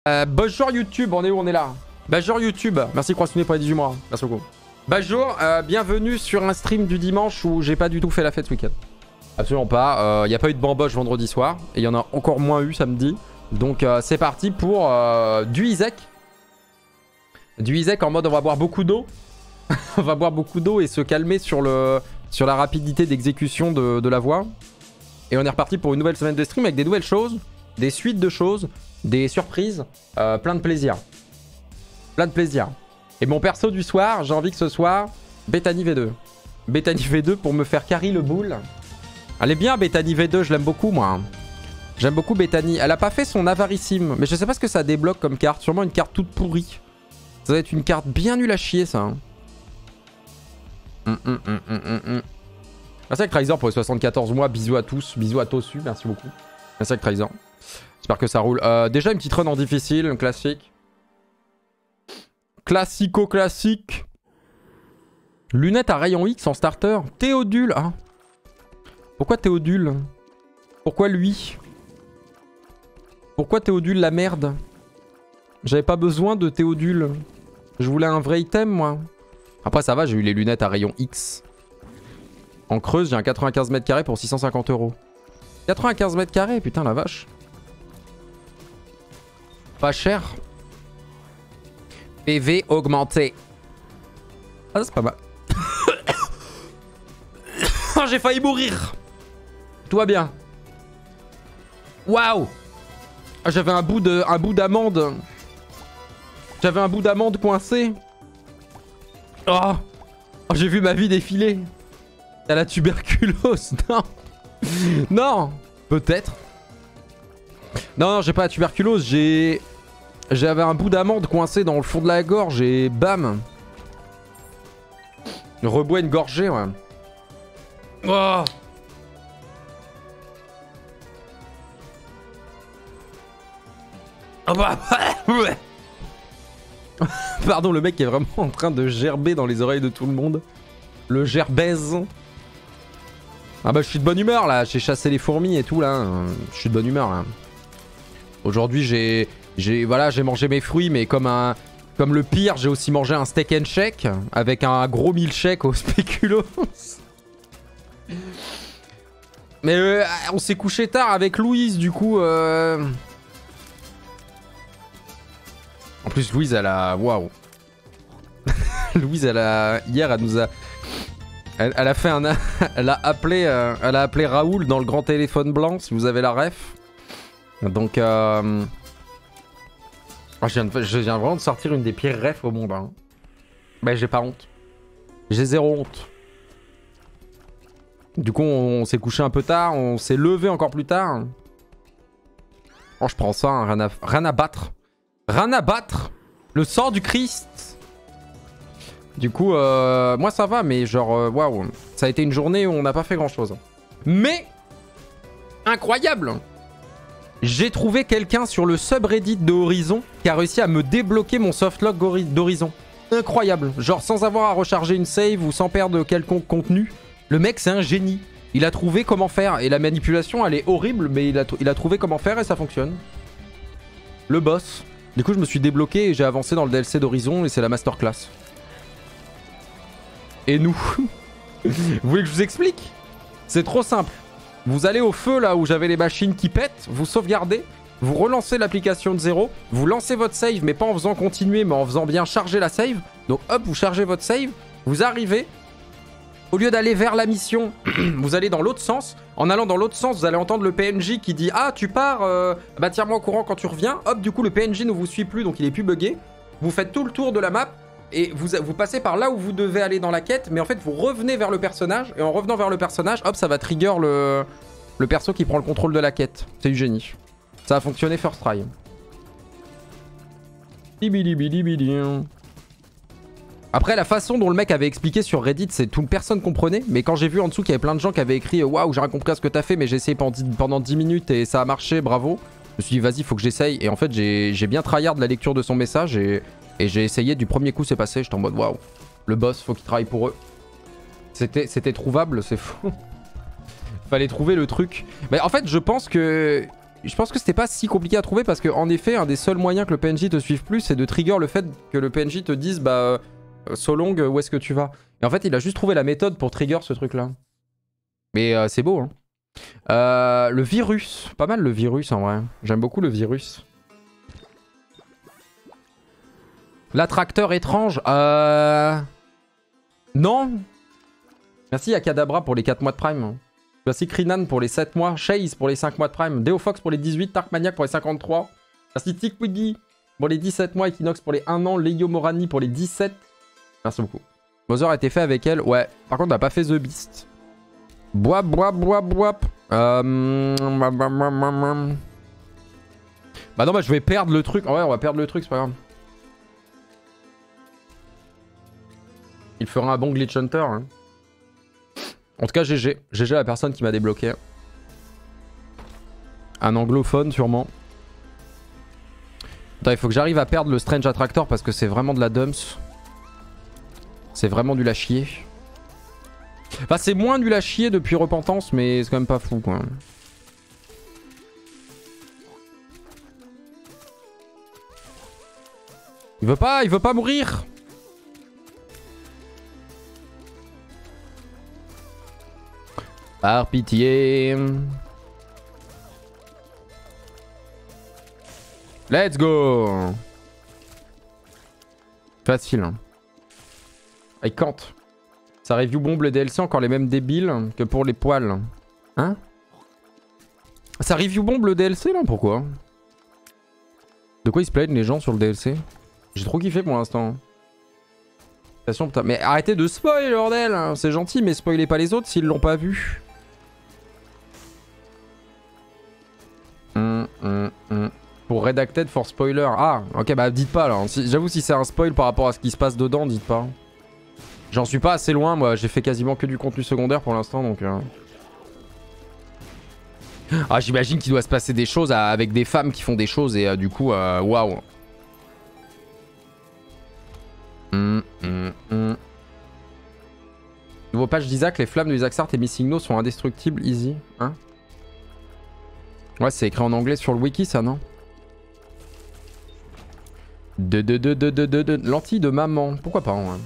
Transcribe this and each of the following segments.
Bonjour YouTube, on est où? On est là. Bonjour YouTube, merci Croissounet pour les 18 mois. Merci beaucoup. Bonjour, bienvenue sur un stream du dimanche où j'ai pas du tout fait la fête ce week-end. Absolument pas. Il n'y a pas eu de bamboche vendredi soir. Et il y en a encore moins eu samedi. Donc c'est parti pour du Isaac. Du Isaac en mode on va boire beaucoup d'eau. On va boire beaucoup d'eau et se calmer sur la rapidité d'exécution de la voix. Et on est reparti pour une nouvelle semaine de stream avec des nouvelles choses, des suites de choses, des surprises, plein de plaisir. Plein de plaisir. Et mon perso du soir, j'ai envie que ce soit Bethany V2. Bethany V2 pour me faire carry le boule. Elle est bien Bethany V2, je l'aime beaucoup moi. J'aime beaucoup Bethany. Elle a pas fait son avarissime, mais je sais pas ce que ça débloque comme carte. Sûrement une carte toute pourrie. Ça va être une carte bien nulle à chier ça. Merci avec Traiser pour les 74 mois. Bisous à tous. Bisous à Tosu. Merci beaucoup. Merci avec Traiser. J'espère que ça roule. Déjà une petite run en difficile, classique. Classico-classique. Lunettes à rayon X en starter. Théodule. Ah. Pourquoi Théodule? Pourquoi lui? Pourquoi Théodule la merde? J'avais pas besoin de Théodule. Je voulais un vrai item moi. Après ça va, j'ai eu les lunettes à rayon X. En creuse, j'ai un 95 mètres carrés pour 650 €. 95 mètres carrés, putain la vache. Pas cher. PV augmenté. Ah, c'est pas mal. J'ai failli mourir. Tout va bien. Waouh. J'avais un bout d'amande. J'avais un bout d'amande coincé. Oh. Oh, j'ai vu ma vie défiler. T'as la tuberculose. Non. Non. Peut-être. Non, j'ai pas la tuberculose. J'avais un bout d'amande coincé dans le fond de la gorge et bam. Rebois une gorgée, ouais. Oh. Pardon, le mec est vraiment en train de gerber dans les oreilles de tout le monde. Le gerbaise. Ah bah je suis de bonne humeur là, j'ai chassé les fourmis et tout là. Je suis de bonne humeur là. Aujourd'hui j'ai mangé mes fruits mais comme le pire, j'ai aussi mangé un steak and shake avec un gros milkshake au spéculoos. Mais on s'est couché tard avec Louise du coup. En plus Louise elle a... Waouh. Louise elle a... Hier elle nous a... Elle a fait un... Elle a appelé Raoul dans le grand téléphone blanc si vous avez la ref. Donc je viens vraiment de sortir une des pires refs au monde. Hein. Bah j'ai pas honte. J'ai zéro honte. Du coup on s'est couché un peu tard, on s'est levé encore plus tard. Oh je prends ça, hein, rien à battre. Rien à battre. Le sang du Christ. Du coup moi ça va mais genre waouh. Ça a été une journée où on n'a pas fait grand chose. Mais incroyable. J'ai trouvé quelqu'un sur le subreddit de Horizon qui a réussi à me débloquer mon softlock d'Horizon. Incroyable. Genre sans avoir à recharger une save ou sans perdre quelconque contenu. Le mec c'est un génie. Il a trouvé comment faire. Et la manipulation elle est horrible mais il a trouvé comment faire et ça fonctionne. Le boss. Du coup je me suis débloqué et j'ai avancé dans le DLC d'Horizon et c'est la masterclass. Et nous. Vous voulez que je vous explique? C'est trop simple. Vous allez au feu là où j'avais les machines qui pètent, vous sauvegardez, vous relancez l'application de zéro, vous lancez votre save mais pas en faisant continuer mais en faisant bien charger la save. Donc hop, vous chargez votre save, vous arrivez, au lieu d'aller vers la mission, vous allez dans l'autre sens. En allant dans l'autre sens, vous allez entendre le PNJ qui dit « Ah, tu pars, bah tiens-moi au courant quand tu reviens. » Hop, du coup le PNJ ne vous suit plus donc il est plus buggé. Vous faites tout le tour de la map. Et vous passez par là où vous devez aller dans la quête, mais en fait vous revenez vers le personnage, et en revenant vers le personnage, hop, ça va trigger le perso qui prend le contrôle de la quête. C'est du génie. Ça a fonctionné first try. Après, la façon dont le mec avait expliqué sur Reddit, c'est tout, personne comprenait, mais quand j'ai vu en dessous qu'il y avait plein de gens qui avaient écrit « Waouh, j'ai rien compris à ce que t'as fait, mais j'ai essayé pendant 10 minutes et ça a marché, bravo », je me suis dit « Vas-y, faut que j'essaye », et en fait j'ai bien tryhard la lecture de son message, et j'ai essayé, du premier coup c'est passé, j'étais en mode waouh, le boss, faut qu'il travaille pour eux. C'était trouvable, c'est fou. Fallait trouver le truc. Mais en fait, je pense que je pense que c'était pas si compliqué à trouver parce que en effet, un des seuls moyens que le PNJ te suive plus, c'est de trigger le fait que le PNJ te dise bah so long, où est-ce que tu vas. Et en fait, il a juste trouvé la méthode pour trigger ce truc-là. Mais c'est beau, hein. Le virus, pas mal le virus en vrai. J'aime beaucoup le virus. L'attracteur étrange, non. Merci à Kadabra pour les 4 mois de Prime. Merci Krinan pour les 7 mois. Chase pour les 5 mois de Prime. Deofox pour les 18. Tarkmaniac pour les 53. Merci Tikwiggy pour les 17 mois. Equinox pour les 1 an. Leio Morani pour les 17. Merci beaucoup. Bowser a été fait avec elle. Ouais. Par contre, on n'a pas fait The Beast. Boap, boap, boap, boap. Bah non, bah je vais perdre le truc. Ouais, on va perdre le truc, c'est pas grave. Il fera un bon Glitch Hunter. Hein. En tout cas, GG. GG à la personne qui m'a débloqué. Un anglophone, sûrement. Attends, il faut que j'arrive à perdre le Strange Attractor parce que c'est vraiment de la dumps. C'est vraiment du lâchier. Enfin, c'est moins du lâchier depuis Repentance, mais c'est quand même pas fou, quoi. Il veut pas mourir. Par pitié. Let's go. Facile. Hein. I can't. Ça review bombe le DLC, encore les mêmes débiles que pour les poils. Hein? Ça review bombe le DLC là? Pourquoi? De quoi ils se plaignent les gens sur le DLC? J'ai trop kiffé pour l'instant. Mais arrêtez de spoil, bordel! C'est gentil, mais spoilez pas les autres s'ils l'ont pas vu. Pour Redacted for spoiler. Ah, ok, bah dites pas là. J'avoue, si c'est un spoil par rapport à ce qui se passe dedans, dites pas. J'en suis pas assez loin, moi. J'ai fait quasiment que du contenu secondaire pour l'instant, donc... Ah, j'imagine qu'il doit se passer des choses avec des femmes qui font des choses et du coup, waouh. Nouveau page d'Isaac, les flammes de Isaac Sart et Missing No sont indestructibles, easy. Hein? Ouais, c'est écrit en anglais sur le wiki, ça, non? Lentilles de maman. Pourquoi pas, hein?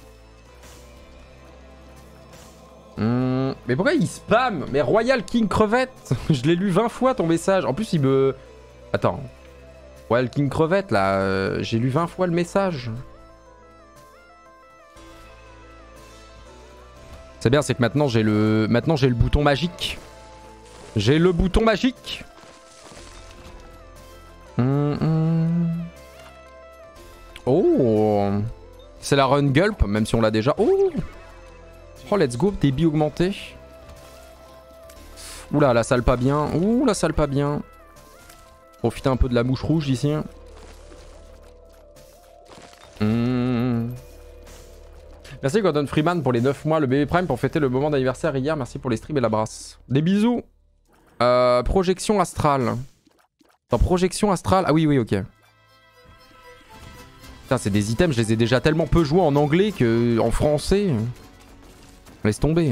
Mais pourquoi il spam? Mais Royal King Crevette. Je l'ai lu 20 fois ton message. En plus il me... Attends. Royal King Crevette là, j'ai lu 20 fois le message. C'est bien, c'est que maintenant j'ai le bouton magique. J'ai le bouton magique. Oh. C'est la run gulp, même si on l'a déjà. Oh. Oh, let's go, débit augmenté. Oula, la salle pas bien. Ouh, la salle pas bien. Profiter un peu de la mouche rouge ici. Merci Gordon Freeman pour les 9 mois, le bébé Prime pour fêter le moment d'anniversaire hier. Merci pour les streams et la brasse. Des bisous. Projection astrale. Attends, projection astrale. Ah oui, oui, ok. Putain, c'est des items, je les ai déjà tellement peu joués en anglais qu'en français. Laisse tomber.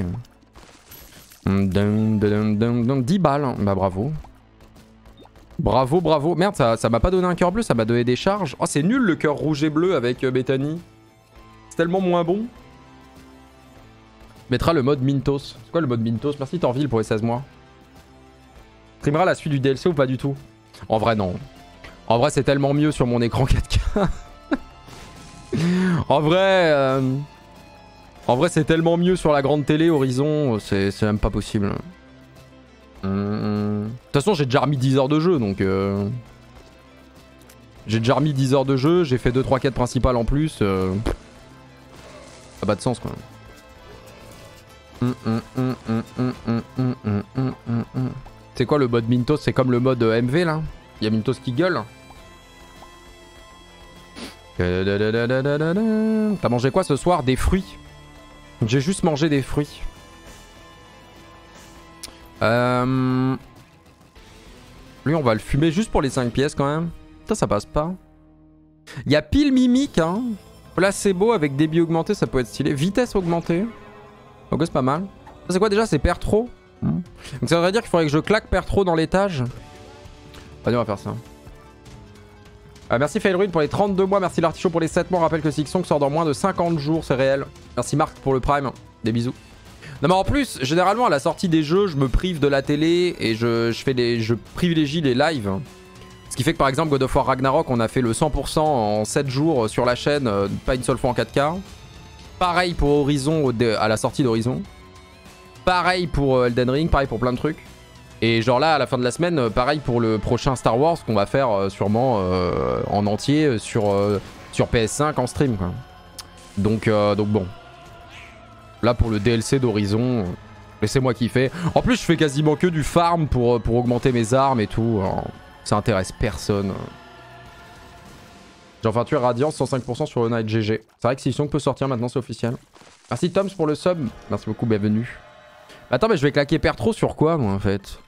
10 balles. Bah bravo. Bravo, bravo. Merde, ça m'a pas donné un cœur bleu, ça m'a donné des charges. Oh, c'est nul le cœur rouge et bleu avec Bethany. C'est tellement moins bon. Mettra le mode Mintos. C'est quoi le mode Mintos? Merci Torville pour les 16 mois. Streamera la suite du DLC ou pas du tout? En vrai, non. En vrai, c'est tellement mieux sur mon écran 4K. En vrai, c'est tellement mieux sur la grande télé, Horizon, c'est même pas possible. De toute façon, j'ai déjà remis 10 heures de jeu, donc... J'ai déjà remis 10 heures de jeu, j'ai fait 2-3 quêtes principales en plus. Ça n'a pas de sens, quoi. C'est quoi le mode Mintos? C'est comme le mode MV, là? Il y a Mintos qui gueule. T'as mangé quoi ce soir? Des fruits. J'ai juste mangé des fruits. Lui, on va le fumer juste pour les 5 pièces quand même. Ça passe pas. Il y a pile mimique, hein. Placebo avec débit augmenté, ça peut être stylé. Vitesse augmentée. Ok, c'est pas mal. C'est quoi déjà? C'est Pertro. Donc ça voudrait dire qu'il faudrait que je claque Pertro dans l'étage. Allez, on va faire ça. Merci Failruin pour les 32 mois. Merci L'Artichaut pour les 7 mois. Rappelle que Sixsong sort dans moins de 50 jours, c'est réel. Merci Marc pour le Prime. Des bisous. Non mais en plus, généralement à la sortie des jeux, je me prive de la télé et je privilégie les lives. Ce qui fait que par exemple God of War Ragnarok, on a fait le 100% en 7 jours sur la chaîne, pas une seule fois en 4K. Pareil pour Horizon à la sortie d'Horizon. Pareil pour Elden Ring, pareil pour plein de trucs. Et genre là, à la fin de la semaine, pareil pour le prochain Star Wars qu'on va faire sûrement en entier sur PS5 en stream, quoi. Donc bon. Là pour le DLC d'Horizon, laissez-moi kiffer. En plus, je fais quasiment que du farm pour augmenter mes armes et tout. Alors, ça intéresse personne. J'ai enfin tué Radiance 105% sur le Night GG. C'est vrai que Sixsong peut sortir maintenant, c'est officiel. Merci Toms pour le sub. Merci beaucoup, bienvenue. Attends, mais je vais claquer Pertro sur quoi, moi, en fait?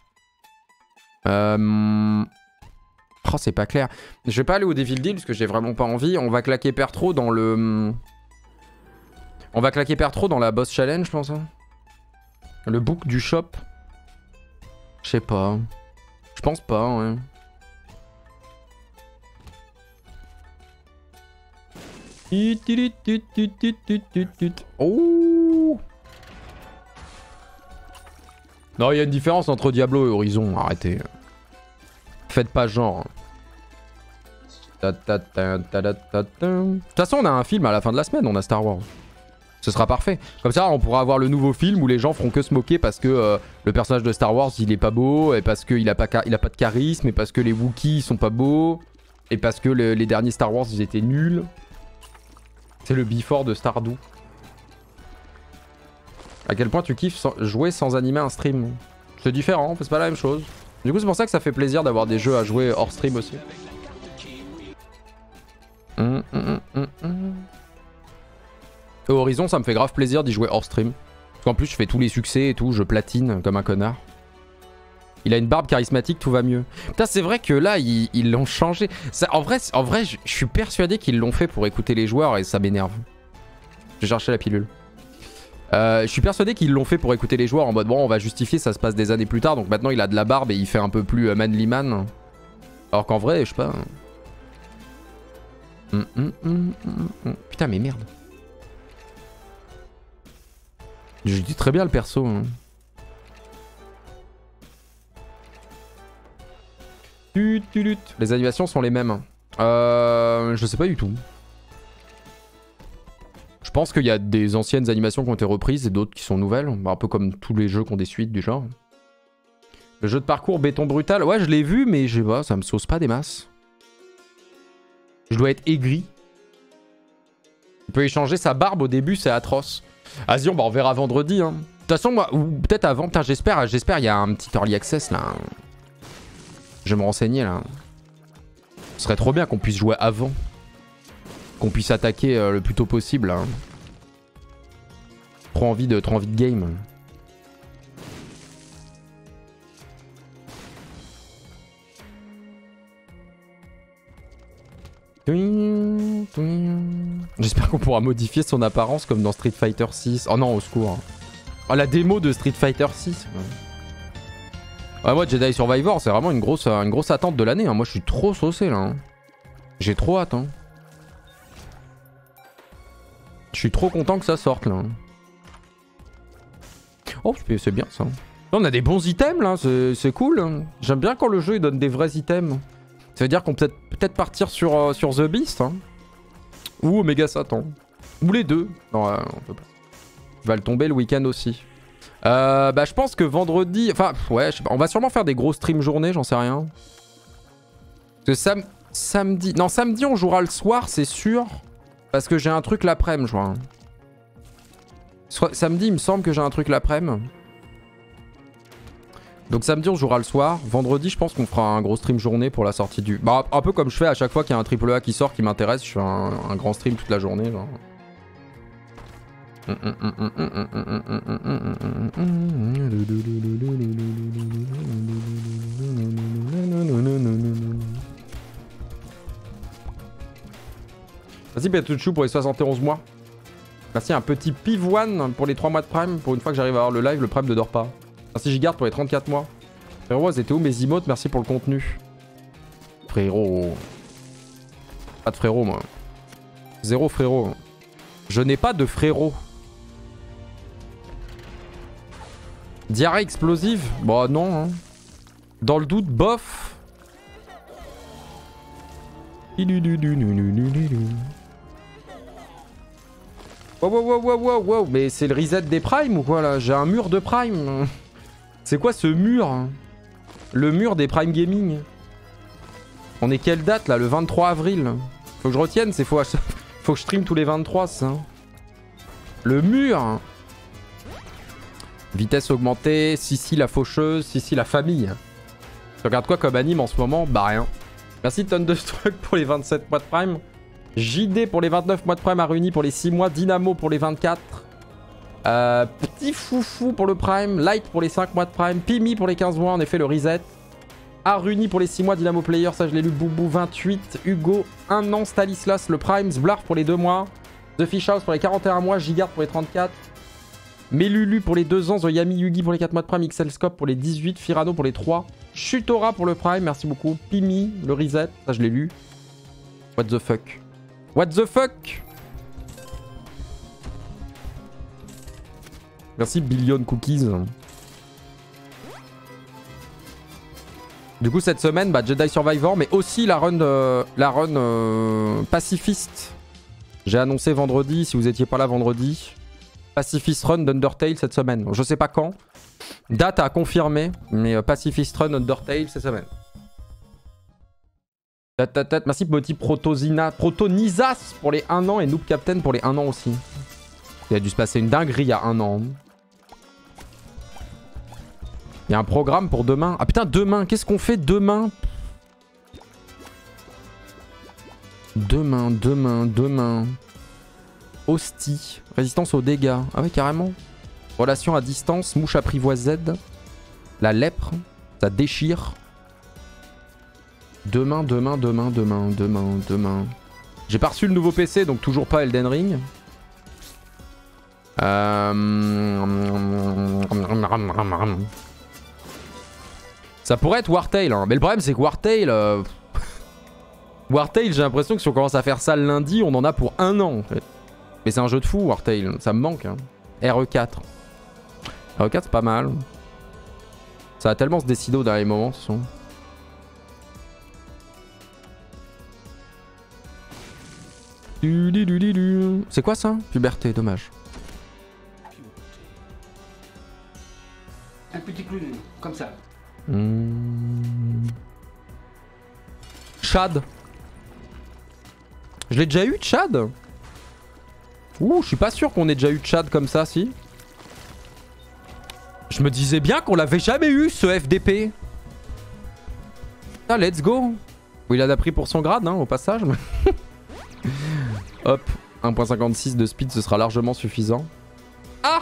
Oh, c'est pas clair. Je vais pas aller au Devil Deal parce que j'ai vraiment pas envie. On va claquer Pertro dans le... On va claquer Pertro dans la boss challenge, je pense. Hein. Le book du shop. Je sais pas. Je pense pas, ouais. Oh. Non, il y a une différence entre Diablo et Horizon, arrêtez. Faites pas genre. De toute façon, on a un film à la fin de la semaine, on a Star Wars. Ce sera parfait. Comme ça, on pourra avoir le nouveau film où les gens feront que se moquer parce que le personnage de Star Wars, il est pas beau, et parce qu'il a pas de charisme, et parce que les Wookiees sont pas beaux, et parce que les derniers Star Wars, ils étaient nuls. C'est le before de Stardew. À quel point tu kiffes jouer sans animer un stream? C'est différent, c'est pas la même chose. Du coup, c'est pour ça que ça fait plaisir d'avoir des jeux à jouer hors stream aussi. Et Horizon, ça me fait grave plaisir d'y jouer hors stream. Parce qu'en plus, je fais tous les succès et tout, je platine comme un connard. Il a une barbe charismatique, tout va mieux. Putain, c'est vrai que là, ils l'ont changé. Ça, en vrai, je suis persuadé qu'ils l'ont fait pour écouter les joueurs et ça m'énerve. J'ai cherché la pilule. Je suis persuadé qu'ils l'ont fait pour écouter les joueurs en mode bon, on va justifier, ça se passe des années plus tard, donc maintenant il a de la barbe et il fait un peu plus manly man. Alors qu'en vrai, je sais pas. Putain, mais merde. Je dis très bien le perso. Hein. Les animations sont les mêmes. Je sais pas du tout. Je pense qu'il y a des anciennes animations qui ont été reprises et d'autres qui sont nouvelles. Un peu comme tous les jeux qui ont des suites du genre. Le jeu de parcours béton brutal. Ouais, je l'ai vu, mais je sais pas, ça me sauce pas des masses. Je dois être aigri. Il peut échanger sa barbe au début, c'est atroce. Vas-y, on verra vendredi. Hein. De toute façon, moi, ou peut-être avant. J'espère, il y a un petit early access là. Je vais me renseigner là. Ce serait trop bien qu'on puisse jouer avant. Qu'on puisse attaquer le plus tôt possible. Hein. Trop envie de game. J'espère qu'on pourra modifier son apparence comme dans Street Fighter 6. Oh non, au secours. Oh, la démo de Street Fighter 6. Ouais, moi, Jedi Survivor, c'est vraiment une grosse attente de l'année. Hein. Moi, je suis trop saucé là. Hein. J'ai trop hâte. Hein. Je suis trop content que ça sorte là. Oh, c'est bien ça. Là, on a des bons items là, c'est cool. Hein. J'aime bien quand le jeu il donne des vrais items. Ça veut dire qu'on peut peut-être partir sur The Beast. Hein. Ou Omega Satan. Ou les deux. Non, on peut pas. Il va le tomber le week-end aussi. Je pense que vendredi... Enfin, ouais, je sais pas. On va sûrement faire des gros streams journée, j'en sais rien. Parce que samedi... Non, samedi, on jouera le soir, c'est sûr. Parce que j'ai un truc l'après-midi, je crois. Samedi, il me semble que j'ai un truc l'après-midi. Donc samedi, on jouera le soir. Vendredi, je pense qu'on fera un gros stream journée pour la sortie du... Bah, un peu comme je fais à chaque fois qu'il y a un AAA qui sort qui m'intéresse. Je fais un grand stream toute la journée, genre. Merci Petuchu pour les 71 mois. Merci un petit Pivoine pour les 3 mois de Prime. Pour une fois que j'arrive à avoir le live, le Prime ne dort pas. Merci Gigard pour les 34 mois. Frérot, c'était où mes emotes? Merci pour le contenu. Frérot. Pas de frérot, moi. Zéro frérot. Je n'ai pas de frérot. Diarrhée explosive? Bah non. Hein. Dans le doute, bof. Wow. Mais c'est le reset des primes ou quoi là? J'ai un mur de prime. C'est quoi ce mur? Le mur des prime gaming. On est quelle date là? Le 23 avril. Faut que je retienne, c'est faut que je stream tous les 23 ça. Le mur. Vitesse augmentée, Sissi la faucheuse, Sissi la famille. Tu regardes quoi comme anime en ce moment? Bah rien. Merci Thunderstruck pour les 27 mois de prime. JD pour les 29 mois de prime, Aruni pour les 6 mois, Dynamo pour les 24. Petit Foufou pour le prime, Light pour les 5 mois de prime, Pimi pour les 15 mois, en effet le reset. Aruni pour les 6 mois, Dynamo Player, ça je l'ai lu, Boubou 28, Hugo 1 an, Stanislas le prime, Zblarf pour les 2 mois, The Fish House pour les 41 mois, Gigard pour les 34. Melulu pour les 2 ans, Zoyami Yugi pour les 4 mois de prime, XLScope pour les 18, Firano pour les 3, Chutora pour le prime, merci beaucoup, Pimi, le reset, ça je l'ai lu. What the fuck? What the fuck? Merci Billion Cookies. Du coup cette semaine, bah, Jedi Survivor, mais aussi la run pacifiste. J'ai annoncé vendredi, si vous étiez pas là vendredi. Pacifist Run d'Undertale cette semaine. Je sais pas quand. Date à confirmer, mais Pacifist Run Undertale cette semaine. Merci Moti Protonizas pour les 1 an et Noob Captain pour les 1 an aussi. Il a dû se passer une dinguerie il y a 1 an. Il y a un programme pour demain. Ah putain, demain, qu'est-ce qu'on fait demain? Demain. Hostie. Résistance aux dégâts. Ah ouais, carrément. Relation à distance. Mouche apprivoisée. La lèpre. Ça déchire. Demain. J'ai pas reçu le nouveau PC, donc toujours pas Elden Ring. Ça pourrait être Wartail, hein. Mais le problème c'est que Wartail... Wartail, j'ai l'impression que si on commence à faire ça le lundi, on en a pour 1 an en fait. Mais c'est un jeu de fou Wartail, ça me manque. Hein. RE4. RE4 c'est pas mal. Ça va tellement se décider au dernier moment, ce sont. C'est quoi ça? Puberté, dommage. Un petit clown, comme ça. Chad. Je l'ai déjà eu, Chad? Ouh, je suis pas sûr qu'on ait déjà eu Chad comme ça, si. Je me disais bien qu'on l'avait jamais eu, ce FDP. Ah, let's go. Oui, il en a pris pour son grade, hein, au passage. Hop, 1.56 de speed, ce sera largement suffisant. Ah!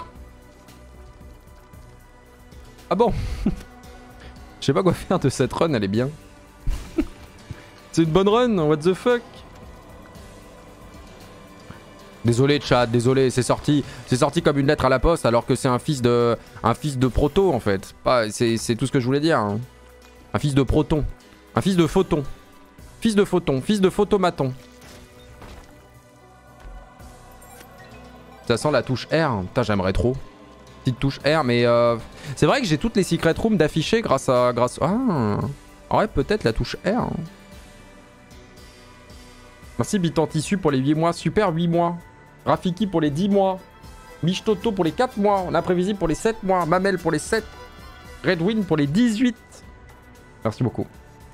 Ah bon? Je sais pas quoi faire de cette run, elle est bien. C'est une bonne run, what the fuck? Désolé chat, désolé, c'est sorti comme une lettre à la poste alors que c'est un fils de proto en fait. C'est tout ce que je voulais dire. Hein. Un fils de proton. Un fils de photon. Fils de photon, fils de photomaton. Ça sent la touche R. Putain, j'aimerais trop. Petite touche R, mais c'est vrai que j'ai toutes les secret rooms d'afficher grâce à... Ah, ouais, peut-être la touche R. Hein. Merci Bitan Tissu pour les 8 mois. Super 8 mois. Rafiki pour les 10 mois. Michtoto pour les 4 mois. On a Prévisible pour les 7 mois. Mamel pour les 7. Redwin pour les 18. Merci beaucoup.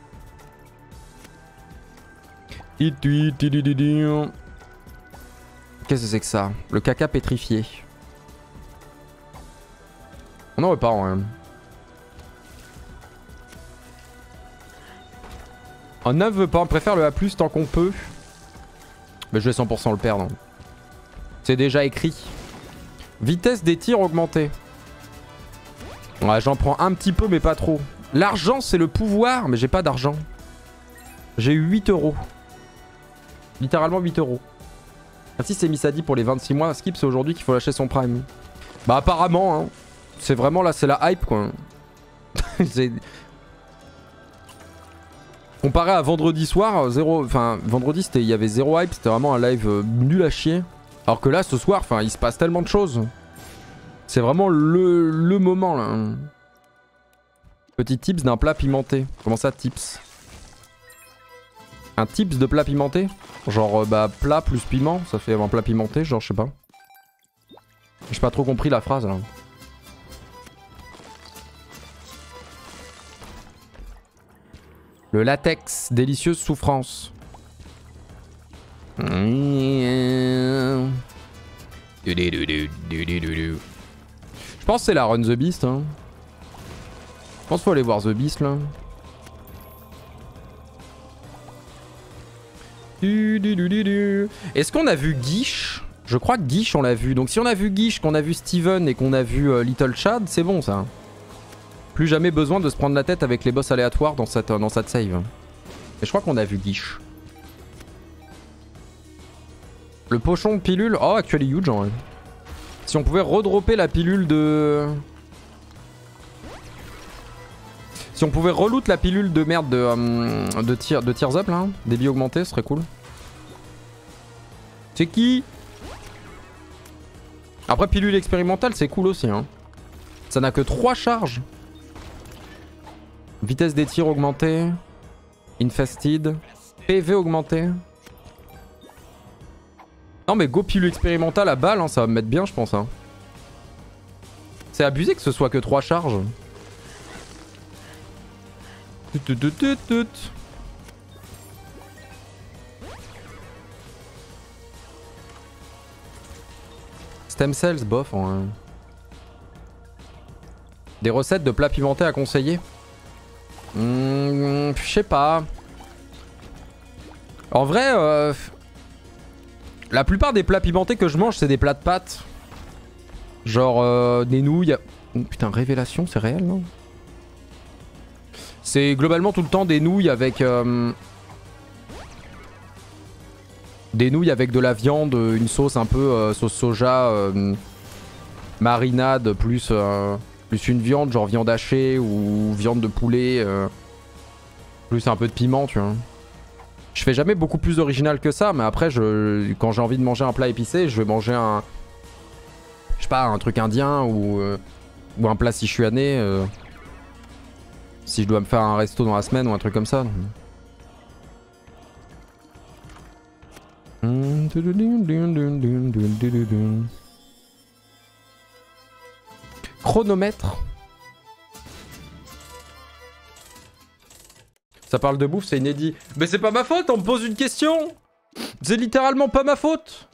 Qu'est-ce que c'est que ça? Le caca pétrifié. On n'en veut pas en rien. On n'en veut pas. On préfère le A+, tant qu'on peut. Mais je vais 100% le perdre. C'est déjà écrit. Vitesse des tirs augmentée. Ouais, j'en prends un petit peu, mais pas trop. L'argent, c'est le pouvoir, mais j'ai pas d'argent. J'ai eu 8 €. Littéralement 8 €. Merci, c'est Misadi pour les 26 mois. Skip, c'est aujourd'hui qu'il faut lâcher son prime. Bah, apparemment, hein. C'est vraiment là, c'est la hype, quoi. Comparé à vendredi soir, vendredi il y avait zéro hype, c'était vraiment un live nul à chier. Alors que là ce soir, il se passe tellement de choses. C'est vraiment le moment là. Petit tips d'un plat pimenté. Comment ça tips? Un tips de plat pimenté? Genre plat plus piment, ça fait un plat pimenté, genre je sais pas. J'ai pas trop compris la phrase là. Le latex, délicieuse souffrance. Je pense que c'est la Run the Beast. Hein. Je pense qu'il faut aller voir The Beast là. Est-ce qu'on a vu Guiche? Je crois que Guiche on l'a vu. Donc si on a vu Guiche, qu'on a vu Steven et qu'on a vu Little Chad, c'est bon ça. Plus jamais besoin de se prendre la tête avec les boss aléatoires dans cette save. Et je crois qu'on a vu Guiche. Le pochon de pilule. Oh, actually huge en vrai. Si on pouvait redropper la pilule de... Si on pouvait reloot la pilule de merde de Tears Up là, débit augmenté, ce serait cool. C'est qui? Après pilule expérimentale c'est cool aussi hein. Ça n'a que 3 charges. Vitesse des tirs augmentée. Infested. PV augmenté. Non mais go pilule expérimentale à balle, hein, ça va me mettre bien je pense. Hein. C'est abusé que ce soit que 3 charges. Stem cells, bof. Hein. Des recettes de plats pimentés à conseiller? Je sais pas. En vrai, la plupart des plats pimentés que je mange, c'est des plats de pâtes. Genre des nouilles. Putain, révélation, c'est réel, non? C'est globalement tout le temps des nouilles avec... des nouilles avec de la viande, une sauce un peu sauce soja, marinade, plus une viande, genre viande hachée ou viande de poulet, plus un peu de piment, tu vois. Je fais jamais beaucoup plus original que ça, mais après, quand j'ai envie de manger un plat épicé, je vais manger un... Je sais pas, un truc indien ou un plat sichuanais. Si je dois me faire un resto dans la semaine ou un truc comme ça. Chronomètre. Ça parle de bouffe, c'est inédit. Mais c'est pas ma faute, on me pose une question. C'est littéralement pas ma faute.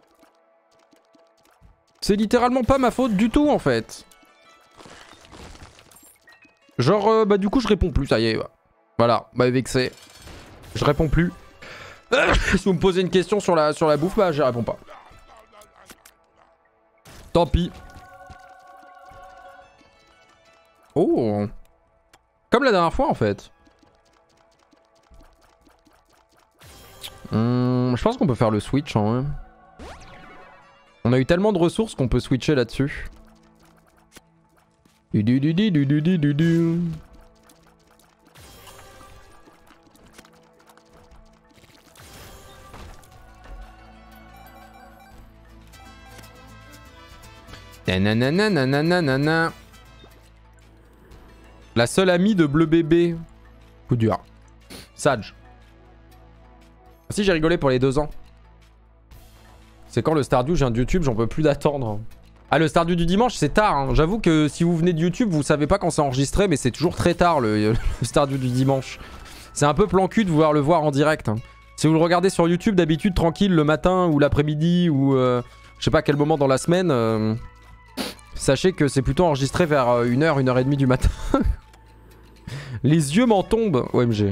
C'est littéralement pas ma faute du tout en fait. Genre, du coup je réponds plus, ça y est. Voilà, vexé. Je réponds plus. Si vous me posez une question sur la bouffe, je réponds pas. Tant pis. Oh. Comme la dernière fois en fait. Je pense qu'on peut faire le switch en vrai. On a eu tellement de ressources qu'on peut switcher là-dessus. Nanananananana. La seule amie de Bleu Bébé. Coup dur. Sage. Si j'ai rigolé pour les 2 ans. C'est quand le Stardew, je viens de YouTube, j'en peux plus d'attendre. Ah, le Stardew du dimanche, c'est tard. Hein. J'avoue que si vous venez de YouTube, vous savez pas quand c'est enregistré, mais c'est toujours très tard le Stardew du dimanche. C'est un peu plan cul de vouloir le voir en direct. Hein. Si vous le regardez sur YouTube, d'habitude, tranquille, le matin ou l'après-midi ou je sais pas quel moment dans la semaine, sachez que c'est plutôt enregistré vers 1h, 1h30 du matin. Les yeux m'en tombent, OMG.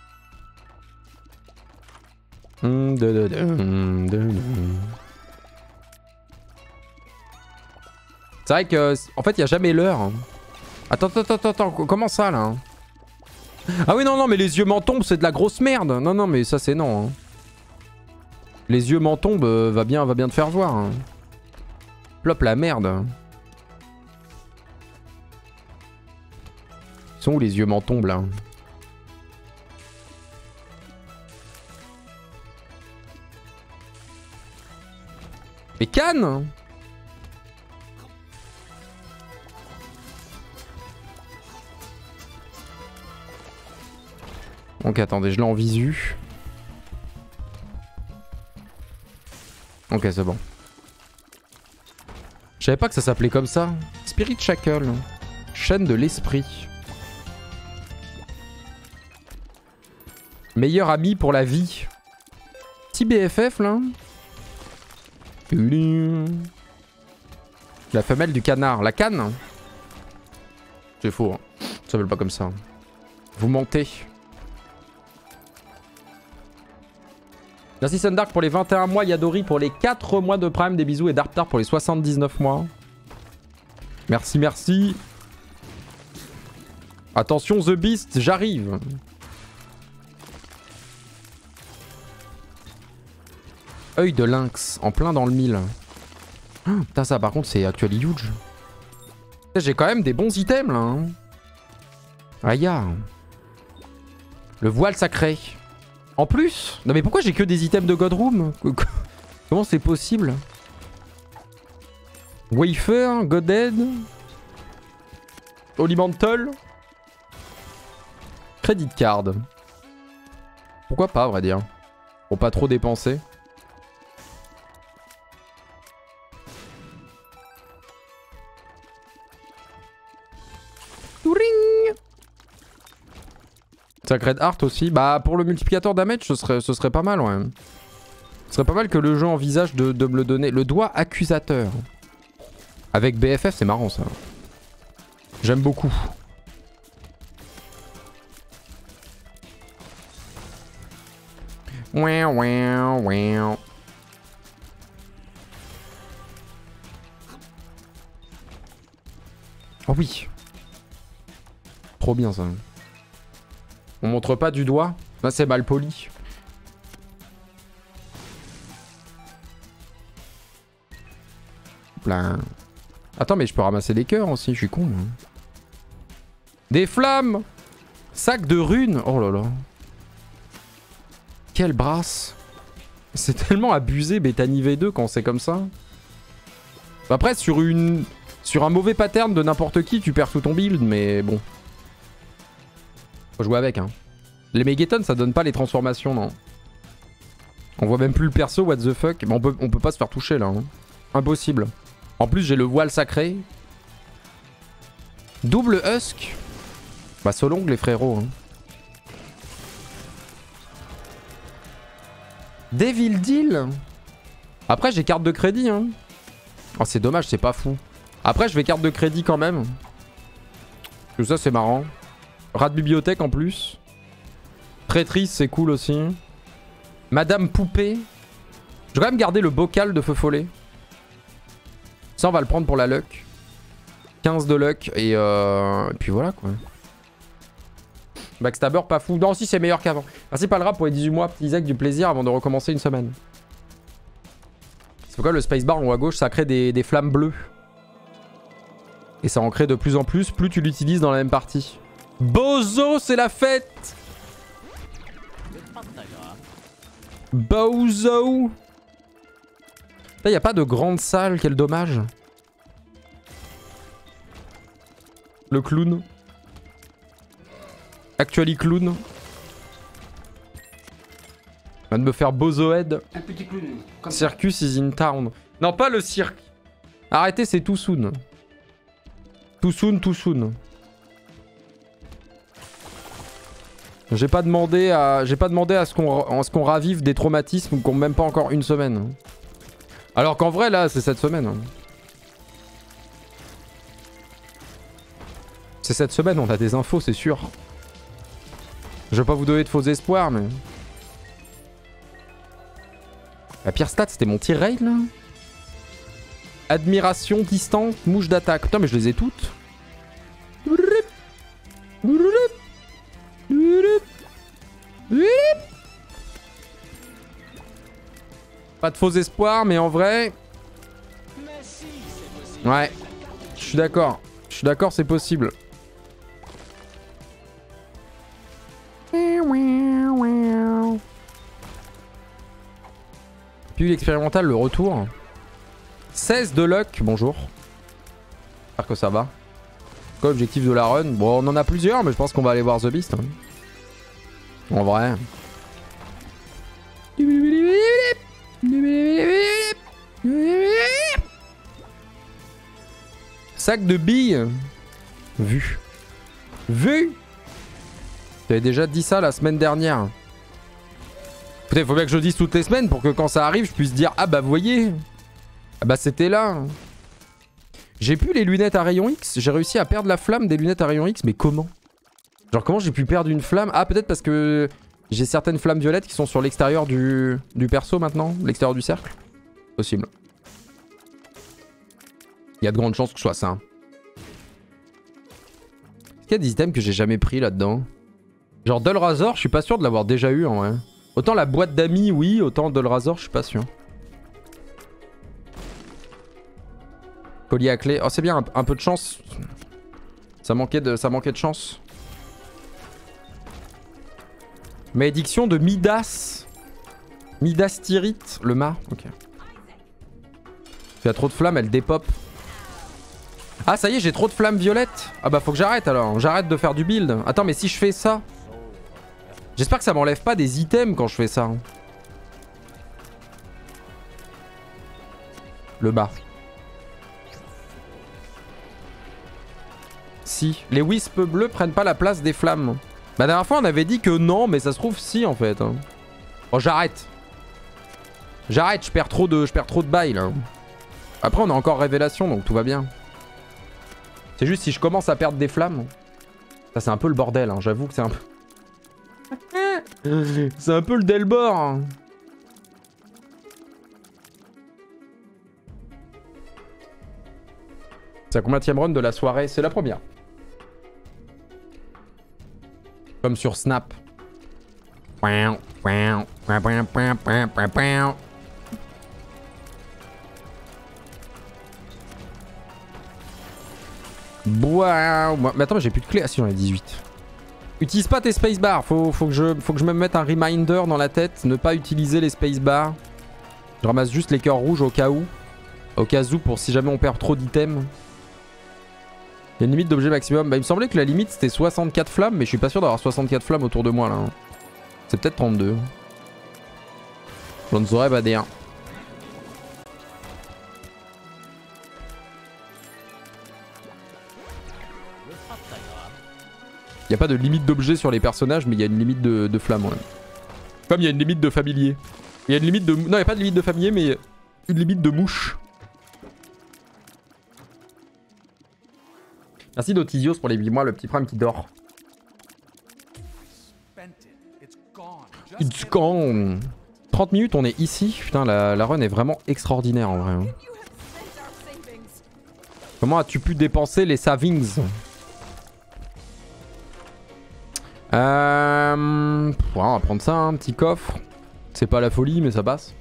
C'est vrai que en fait il y a jamais l'heure. Attends, comment ça là? Ah oui non mais les yeux m'en tombent, c'est de la grosse merde. Non mais ça c'est non. Hein. Les yeux m'en tombent va bien te faire voir. Hein. Plop la merde. Ils sont où les yeux m'en tombent là? Mais Cannes. Donc attendez, je l'ai en visu. Ok, c'est bon. Je savais pas que ça s'appelait comme ça. Spirit Shackle. Chaîne de l'esprit. Meilleur ami pour la vie. Petit BFF là. La femelle du canard. La canne. C'est faux. Hein. Ça s'appelle pas comme ça. Vous mentez. Merci Sundark pour les 21 mois. Yadori pour les 4 mois de Prime. Des bisous. Et Darptar pour les 79 mois. Merci, merci. Attention The Beast, j'arrive. Œil de lynx, en plein dans le mille. Oh, putain, ça par contre c'est actually huge. J'ai quand même des bons items là. Hein. Aïe. Le voile sacré. En plus. Non mais pourquoi j'ai que des items de Godroom? Comment c'est possible? Wafer, Godhead. Holy Mantle. Credit card. Pourquoi pas à vrai dire? Pour pas trop dépenser. Sacred Heart aussi. Bah pour le multiplicateur damage ce serait pas mal ouais. Ce serait pas mal que le jeu envisage de me le donner. Le doigt accusateur. Avec BFF c'est marrant ça. J'aime beaucoup. Ouais, ouais, ouais. Oh oui. Trop bien ça. On montre pas du doigt. Là c'est mal poli. Là. Attends mais je peux ramasser des cœurs aussi, je suis con. Hein. Des flammes. Sac de runes. Oh là là. Quelle brasse. C'est tellement abusé Bethany V2 quand c'est comme ça. Après sur un mauvais pattern de n'importe qui tu perds tout ton build mais bon. Faut jouer avec hein. Les Megaton ça donne pas les transformations non. On voit même plus le perso what the fuck. Mais on peut pas se faire toucher là. Hein. Impossible. En plus j'ai le voile sacré. Double Husk. Bah Solong les frérots hein. Devil Deal. Après j'ai carte de crédit hein. Oh c'est dommage c'est pas fou. Après je vais carte de crédit quand même. Tout ça c'est marrant. Rat de bibliothèque en plus. Traîtrise c'est cool aussi. Madame Poupée. Je vais quand même garder le bocal de feu follet. Ça on va le prendre pour la luck. 15 de luck et puis voilà quoi. Backstabber pas fou. Non si c'est meilleur qu'avant. Merci Palra pour les 18 mois. Petit Isaac du plaisir avant de recommencer une semaine. C'est pourquoi le spacebar en haut à gauche ça crée des flammes bleues. Et ça en crée de plus en plus tu l'utilises dans la même partie. Bozo c'est la fête. Bozo. Là y a pas de grande salle, quel dommage. Le clown. Actually clown. Va de me faire Bozohead. Un petit clown. Comme Circus is in town. Non pas le cirque. Arrêtez c'est too soon. Too soon, too soon. J'ai pas demandé à ce qu'on ravive des traumatismes qu'on même pas encore une semaine. Alors qu'en vrai là c'est cette semaine. C'est cette semaine, on a des infos c'est sûr. Je vais pas vous donner de faux espoirs mais... La pire stat c'était mon tir raid là. Admiration distante, mouche d'attaque. Putain mais je les ai toutes. Pas de faux espoirs, mais en vrai... Ouais, je suis d'accord. Je suis d'accord, c'est possible. Puis l'expérimental, le retour. 16 de luck, bonjour. J'espère que ça va. Quoi l'objectif de la run? Bon, on en a plusieurs, mais je pense qu'on va aller voir The Beast. Hein. En vrai. Sac de billes. Vu. Vu. J'avais déjà dit ça la semaine dernière. Peut-être faut bien que je le dise toutes les semaines pour que quand ça arrive, je puisse dire ah bah vous voyez. Ah bah c'était là. J'ai plus les lunettes à rayon X. J'ai réussi à perdre la flamme des lunettes à rayon X, mais comment? Genre comment j'ai pu perdre une flamme? Ah peut-être parce que j'ai certaines flammes violettes qui sont sur l'extérieur du perso maintenant. L'extérieur du cercle. Possible. Il y a de grandes chances que ce soit ça. Hein. Est-ce qu'il y a des items que j'ai jamais pris là-dedans? Genre Dull Razor, je suis pas sûr de l'avoir déjà eu en vrai. Autant la boîte d'amis, oui, autant Dull Razor, je suis pas sûr. Collier à clé. Oh, c'est bien, un peu de chance. Ça manquait de chance. Malédiction de Midas. Midas Tirith, le mât. Ok. Il y a trop de flammes, elle dépop. Ah, ça y est, j'ai trop de flammes violettes. Ah bah, faut que j'arrête alors. J'arrête de faire du build. Attends, mais si je fais ça... J'espère que ça m'enlève pas des items quand je fais ça. Le bas. Si. Les wisps bleus prennent pas la place des flammes. Bah, la dernière fois, on avait dit que non, mais ça se trouve si en fait. Bon, j'arrête. J'arrête, je perds trop de bail là. Après, on a encore révélation, donc tout va bien. C'est juste si je commence à perdre des flammes. Ça, c'est un peu le bordel, hein. J'avoue que c'est un peu... C'est un peu le Delbor. Hein. C'est la combienième run de la soirée? C'est la première. Comme sur Snap. Boah. Mais attends, j'ai plus de clés. Ah si, j'en ai 18. Utilise pas tes spacebar. Faut que je me mette un reminder dans la tête. Ne pas utiliser les spacebar. Je ramasse juste les cœurs rouges au cas où. Au cas où, pour si jamais on perd trop d'items. Il y a une limite d'objet maximum. Bah, il me semblait que la limite c'était 64 flammes, mais je suis pas sûr d'avoir 64 flammes autour de moi là. C'est peut-être 32. J'en saurais pas dire. Il n'y a pas de limite d'objet sur les personnages, mais il y a une limite de flammes. Ouais. Comme il y a une limite de familier. Il y a une limite de... Non, il n'y a pas de limite de familier, mais une limite de mouche. Merci Dotisios pour les 8 mois, le petit prime qui dort. It's gone. 30 minutes, on est ici. Putain, la run est vraiment extraordinaire en vrai. Hein. Comment as-tu pu dépenser les savings? Ouais, on va prendre ça, un petit coffre. C'est pas la folie, mais ça passe.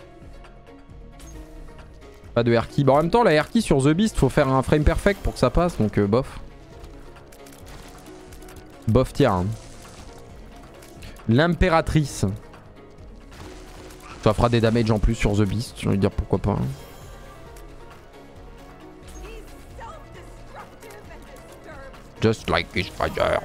Pas de air key. Bah, en même temps, la air key sur The Beast, faut faire un frame perfect pour que ça passe, donc bof. Bof tiers. Hein. L'impératrice. Ça fera des damages en plus sur The Beast, j'ai envie de dire pourquoi pas. Hein. Just like his father.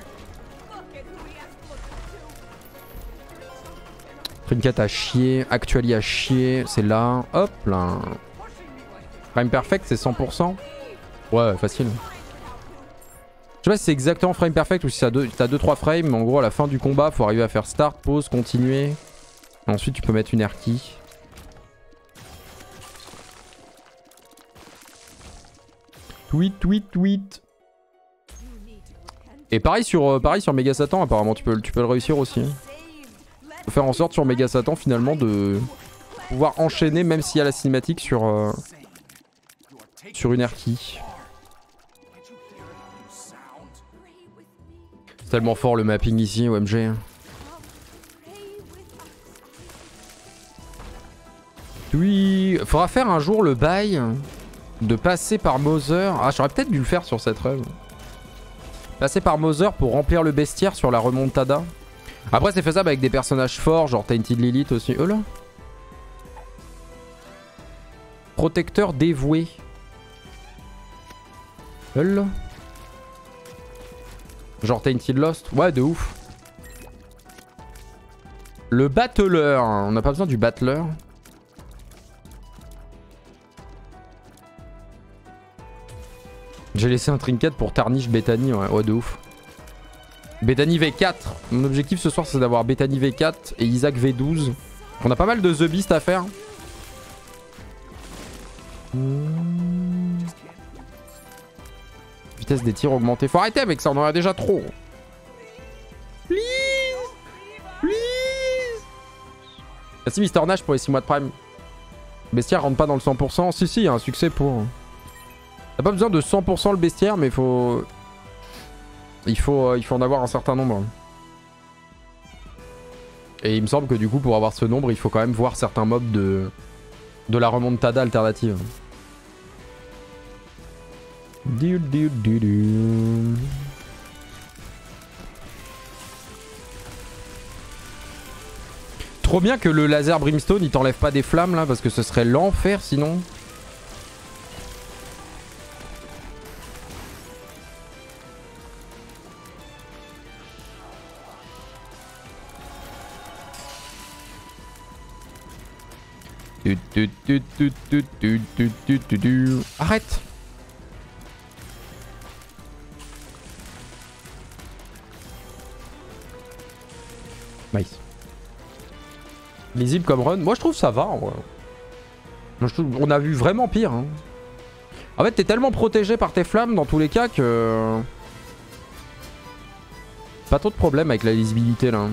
Trinket à chier, Actually à chier, c'est là. Hop là. Frame perfect, c'est 100%. Ouais, facile. Je sais pas si c'est exactement frame perfect ou si t'as 2-3 frames, mais en gros à la fin du combat, faut arriver à faire start, pause, continuer. Et ensuite tu peux mettre une air key. Tweet. Et pareil sur Mega Satan apparemment, tu peux le réussir aussi. Faut faire en sorte sur Mega Satan finalement de pouvoir enchaîner même s'il y a la cinématique sur une air key. C'est tellement fort le mapping ici, OMG. Oui, faudra faire un jour le bail de passer par Mother. Ah, j'aurais peut-être dû le faire sur cette run. Passer par Mother pour remplir le bestiaire sur la remontada. Après, c'est faisable avec des personnages forts, genre Tainted Lilith aussi. Oh là. Protecteur dévoué. Lol. Genre Tainted Lost. Ouais, de ouf. Le Battler. On n'a pas besoin du Battler. J'ai laissé un trinket pour Tarnish Bethany. Ouais, de ouf. Bethany V4. Mon objectif ce soir, c'est d'avoir Bethany V4 et Isaac V12. On a pas mal de The Beast à faire. Vitesse des tirs augmentée. Faut arrêter avec ça, on en a déjà trop. Please. Please. Merci Mister Nash pour les 6 mois de prime. Bestiaire rentre pas dans le 100%. Si, il y a un succès pour... T'as pas besoin de 100% le bestiaire, mais faut... Il faut en avoir un certain nombre. Et il me semble que du coup, pour avoir ce nombre, il faut quand même voir certains mobs de la remontada alternative. Trop bien que le laser brimstone il t'enlève pas des flammes là, parce que ce serait l'enfer sinon. Arrête. Nice. Lisible comme run. Moi je trouve ça va. Ouais. Moi, je trouve... On a vu vraiment pire. Hein. En fait t'es tellement protégé par tes flammes dans tous les cas que... Pas trop de problème avec la lisibilité là.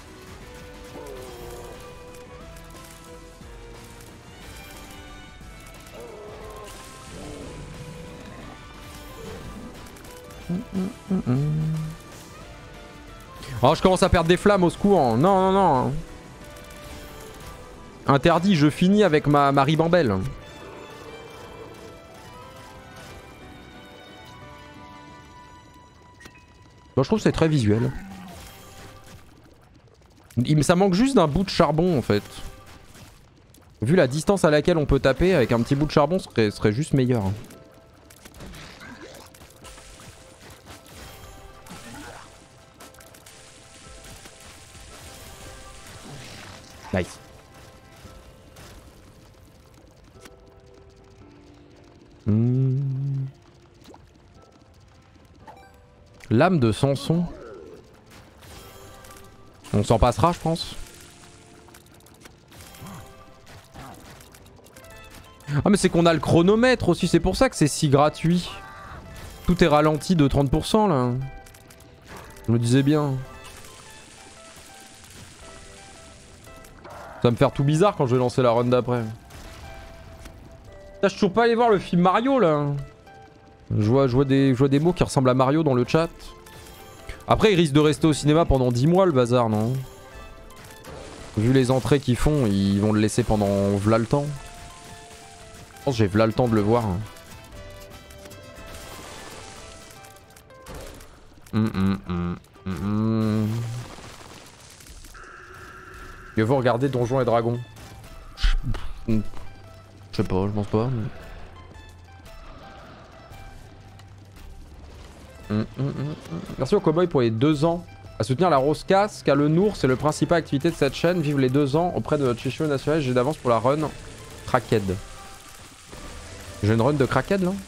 Oh, je commence à perdre des flammes au secours. Non, non, non. Interdit, je finis avec ma ribambelle. Bon, je trouve que c'est très visuel. Ça manque juste d'un bout de charbon en fait. Vu la distance à laquelle on peut taper, avec un petit bout de charbon, ce serait juste meilleur. Nice. Lame de Samson. On s'en passera, je pense. Ah mais c'est qu'on a le chronomètre aussi, c'est pour ça que c'est si gratuit. Tout est ralenti de 30% là. Je me disais bien. Ça va me faire tout bizarre quand je vais lancer la run d'après. Je suis toujours pas allé voir le film Mario là. Je vois des mots qui ressemblent à Mario dans le chat. Après il risque de rester au cinéma pendant 10 mois le bazar, non? Vu les entrées qu'ils font, ils vont le laisser pendant v'là le temps. Je pense que j'ai v'là le temps de le voir. Je veux regarder Donjons et Dragons. Je sais pas, je pense pas. Merci au cowboy pour les 2 ans à soutenir la rose casse, car le Nour c'est le principal activité de cette chaîne. Vive les 2 ans auprès de notre chichou national. J'ai d'avance pour la run Crackhead. J'ai une run de Crackhead là.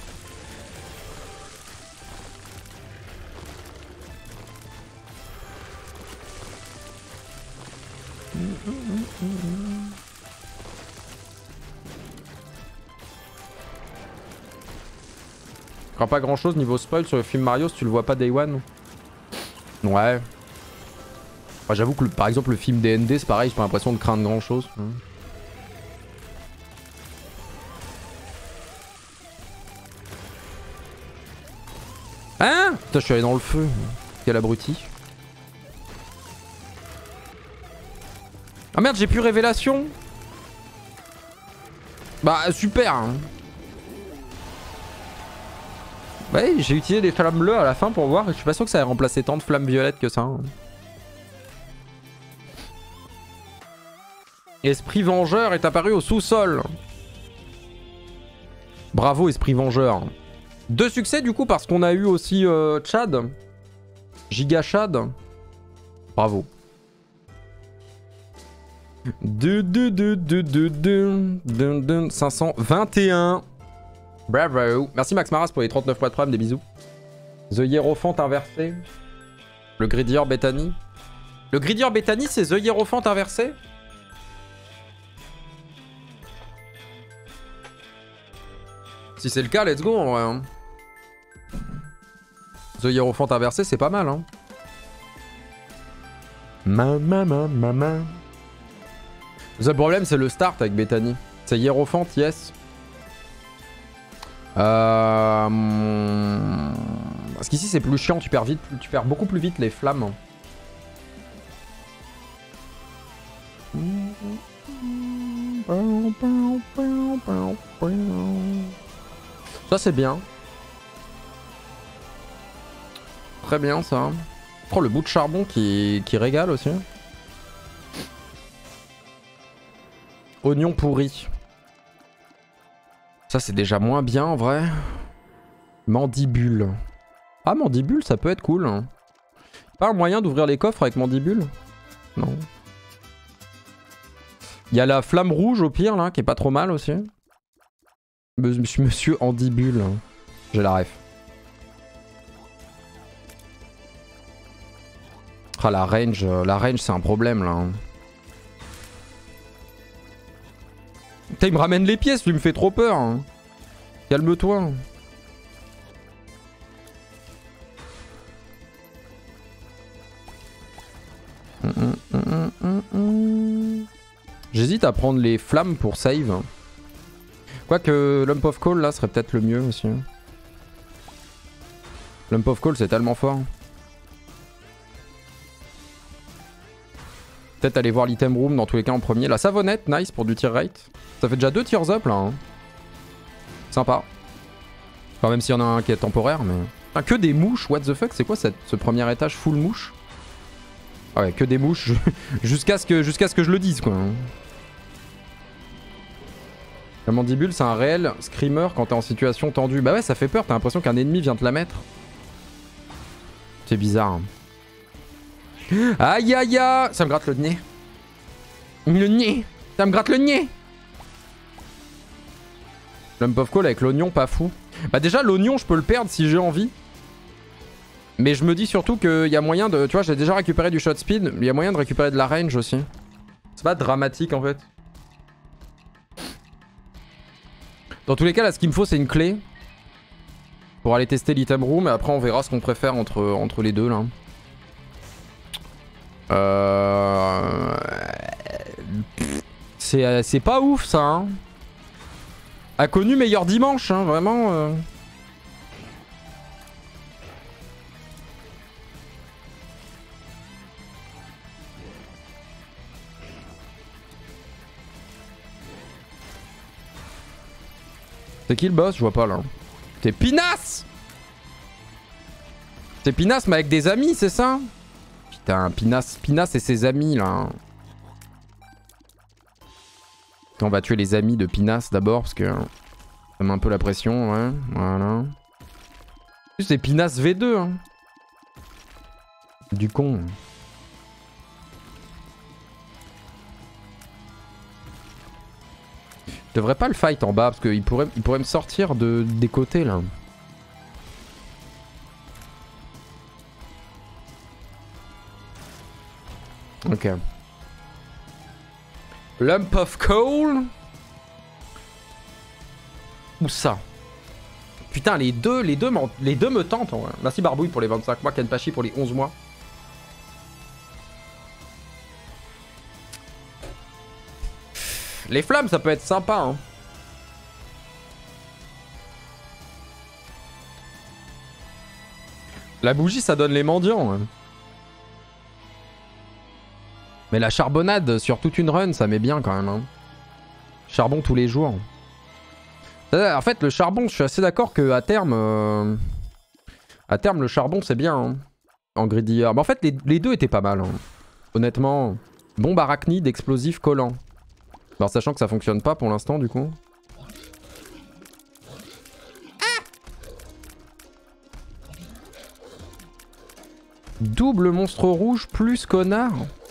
Je crois pas grand chose niveau spoil sur le film Mario si tu le vois pas Day One. Ouais. Enfin, j'avoue que par exemple le film DND c'est pareil, j'ai pas l'impression de craindre grand chose. Hein? Putain, je suis allé dans le feu. Quel abruti. Ah merde, j'ai plus révélation. Bah super hein. Ouais, j'ai utilisé des flammes bleues à la fin pour voir. Je suis pas sûr que ça ait remplacé tant de flammes violettes que ça. Hein. Esprit vengeur est apparu au sous-sol. Bravo, esprit vengeur. 2 succès du coup parce qu'on a eu aussi Chad. Giga Chad. Bravo. 521. Bravo. Merci Max Maras pour les 39 mois de prime, des bisous. The Hierophant inversé. Le Gridier Bethany. Le Gridier Bethany, c'est The Hierophant inversé? Si c'est le cas, let's go en vrai. Hein. The Hierophant inversé, c'est pas mal. Hein. Le problème, c'est le start avec Bethany. C'est Hierophant, yes. Parce qu'ici, c'est plus chiant. Tu perds vite, tu perds beaucoup plus vite les flammes. Ça, c'est bien. Très bien, ça. Oh, le bout de charbon qui régale aussi. Oignon pourri. Ça, c'est déjà moins bien, en vrai. Mandibule. Ah, mandibule, ça peut être cool. Pas un moyen d'ouvrir les coffres avec mandibule? Non. Il y a la flamme rouge, au pire, là, qui est pas trop mal aussi. Monsieur Andibule. J'ai la ref. Ah, la range c'est un problème là. Putain, il me ramène les pièces, lui me fait trop peur. Hein. Calme-toi. J'hésite à prendre les flammes pour save. Quoique Lump of Coal là serait peut-être le mieux aussi. Lump of Coal c'est tellement fort. Peut-être aller voir l'item room dans tous les cas en premier. La savonnette, nice pour du tier rate. Ça fait déjà 2 tiers up là. Hein. Sympa. Enfin, même s'il y en a un qui est temporaire, mais. Ah, que des mouches, what the fuck, c'est quoi ce premier étage full mouche? Ah ouais, que des mouches jusqu'à ce que je le dise quoi. La mandibule, c'est un réel screamer quand t'es en situation tendue. Bah ouais, ça fait peur, t'as l'impression qu'un ennemi vient te la mettre. C'est bizarre. Hein. Aïe aïe aïe. Ça me gratte le nez. Le nez. Ça me gratte le nez. Lump of Coal avec l'oignon, pas fou. Bah déjà, l'oignon, je peux le perdre si j'ai envie. Mais je me dis surtout qu'il y a moyen de... Tu vois, j'ai déjà récupéré du shot speed. Il y a moyen de récupérer de la range aussi. C'est pas dramatique en fait. Dans tous les cas, là, ce qu'il me faut, c'est une clé. Pour aller tester l'item room. Et après, on verra ce qu'on préfère entre les deux, là. C'est pas ouf, ça. Hein. A connu meilleur dimanche, hein, vraiment. C'est qui le boss? Je vois pas là. C'est Pinas! C'est Pinas mais avec des amis, c'est ça? Putain, Pinas et ses amis là. On va tuer les amis de Pinas d'abord parce que ça met un peu la pression, ouais. Voilà. C'est Pinas V2. Hein. Du con. Je devrais pas le fight en bas parce qu'il pourrait me sortir des côtés là. Ok. Lump of Coal. Où ça? Putain, les deux me tentent. En vrai. Merci Barbouille pour les 25 mois, Kenpachi pour les 11 mois. Les flammes, ça peut être sympa. Hein. La bougie, ça donne les mendiants. Hein. Mais la charbonnade sur toute une run, ça met bien quand même. Hein. Charbon tous les jours. En fait, le charbon, je suis assez d'accord qu'à terme... à terme, le charbon, c'est bien. Hein, en Gridier. Mais en fait, les deux étaient pas mal. Hein. Honnêtement. Bombe arachnide, explosif, collant. Alors, sachant que ça fonctionne pas pour l'instant, du coup. Double monstre rouge plus connard.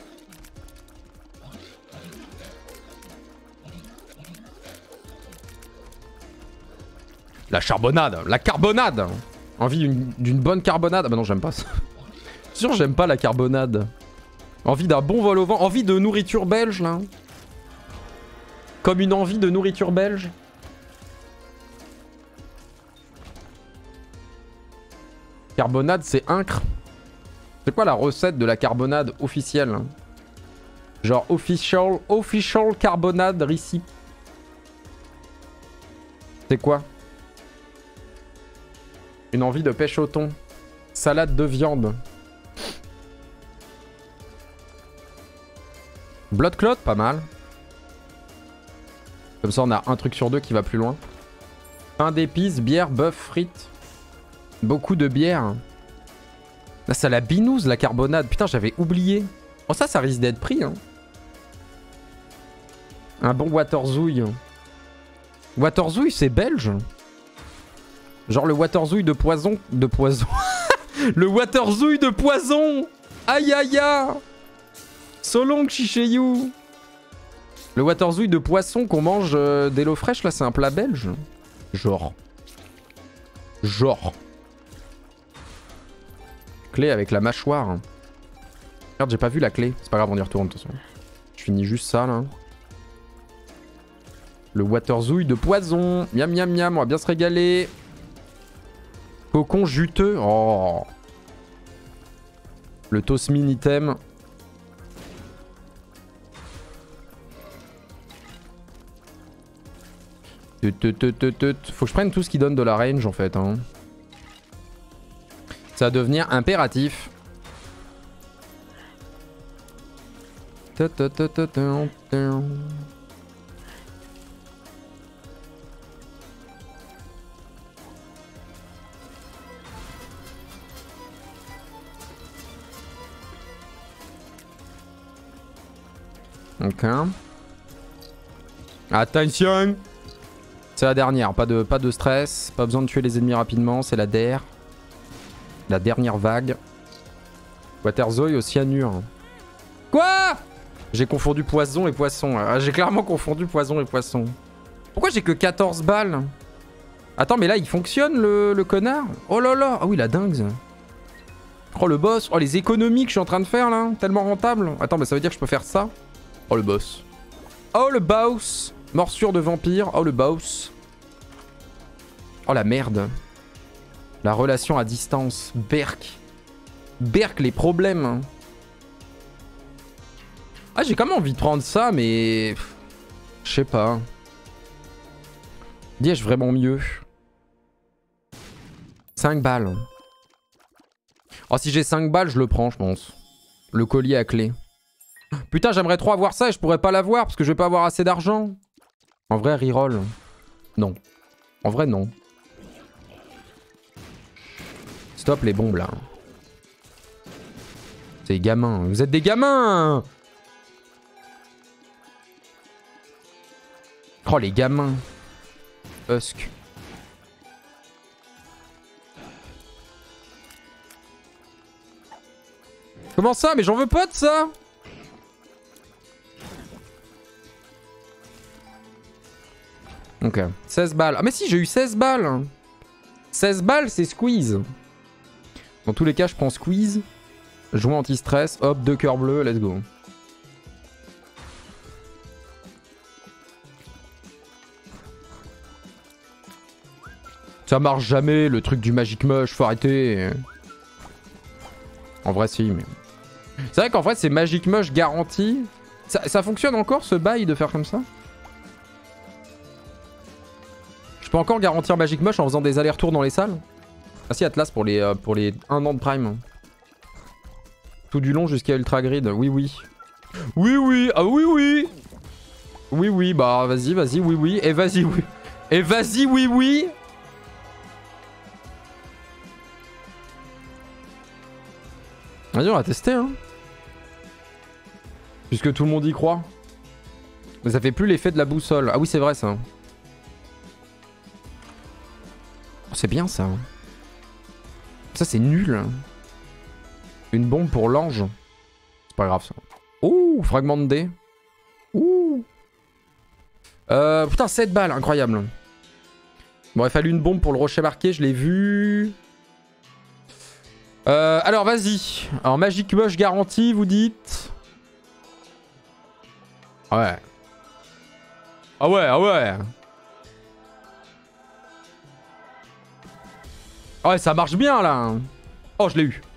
La charbonnade, la carbonade. Envie d'une bonne carbonade. Ah bah non, j'aime pas ça. Sûr, j'aime pas la carbonade. Envie d'un bon vol au vent. Envie de nourriture belge, là. Comme une envie de nourriture belge. Carbonade, c'est incre. C'est quoi la recette de la carbonade officielle? Genre official carbonade recipe. C'est quoi? Une envie de pêche au thon. Salade de viande. Blood clot, pas mal. Comme ça, on a un truc sur deux qui va plus loin. Pain d'épices, bière, bœuf, frites. Beaucoup de bière. Là, ça la binouse, la carbonade. Putain, j'avais oublié. Oh, ça risque d'être pris. Hein. Un bon waterzouille. Waterzouille, c'est belge. Genre le waterzouille de poison. De poison. Le waterzouille de poison. Aïe aïe aïe. So long, Chicheyou. Le waterzouille de poisson qu'on mange des l'eau fraîche, là, c'est un plat belge. Genre. Clé avec la mâchoire. Regarde, j'ai pas vu la clé. C'est pas grave, on y retourne de toute façon. Je finis juste ça, là. Le waterzouille de poison. Miam, miam, miam. On va bien se régaler. Cocon juteux. Oh. Le Tosmin item. Faut que je prenne tout ce qui donne de la range, en fait. Hein. Ça va devenir impératif. Ok. Attention. C'est la dernière, pas de stress, pas besoin de tuer les ennemis rapidement, c'est la DER. La dernière vague. Waterzouille au cyanure. Quoi? J'ai confondu poison et poisson. J'ai clairement confondu poison et poisson. Pourquoi j'ai que 14 balles? Attends, mais là, il fonctionne, le connard? Oh là là. Ah oui, la dingue. Oh, le boss. Oh, les économies que je suis en train de faire, là. Tellement rentable. Attends, mais ça veut dire que je peux faire ça? Oh, le boss. Oh, le boss. Morsure de vampire. Oh, le boss. Oh, la merde. La relation à distance. Berk. Berk, les problèmes. Ah, j'ai quand même envie de prendre ça, mais... Je sais pas. Dis-je vraiment mieux? 5 balles. Oh, si j'ai 5 balles, je le prends, je pense. Le collier à clé. Putain, j'aimerais trop avoir ça et je pourrais pas l'avoir parce que je vais pas avoir assez d'argent. En vrai, reroll. Non. En vrai, non. Stop les bombes, là. C'est des gamins. Vous êtes des gamins! Oh, les gamins. Husk. Comment ça? Mais j'en veux pas de ça! Ok. 16 balles. Ah mais si, j'ai eu 16 balles. 16 balles, c'est squeeze. Dans tous les cas, je prends squeeze. Jouer anti-stress. Hop, 2 cœurs bleus. Let's go. Ça marche jamais, le truc du Magic Mush. Faut arrêter. En vrai, si, mais... C'est vrai qu'en vrai, c'est Magic Mush garanti. Ça fonctionne encore, ce bail, de faire comme ça? Je peux encore garantir Magic Mush en faisant des allers-retours dans les salles? Ah si, Atlas pour les 1 an de Prime. Tout du long jusqu'à Ultra Grid. Oui, oui. Oui, oui. Ah oui, oui. Oui, oui. Bah, vas-y, vas-y. Oui, oui. Et vas-y, oui. Et vas-y, oui, oui. Vas-y, on va tester, hein. Puisque tout le monde y croit. Mais ça fait plus l'effet de la boussole. Ah oui, c'est vrai, ça. C'est bien, ça. Ça, c'est nul. Une bombe pour l'ange. C'est pas grave ça. Ouh, fragment de dés. Ouh. Putain, 7 balles, incroyable. Bon, il a fallu une bombe pour le rocher marqué, je l'ai vu. Alors, vas-y. Alors, Magic Mush garantie, vous dites. Ah ouais. Ah ouais, ah ouais. Ah ouais, ça marche bien, là. Oh, je l'ai eu.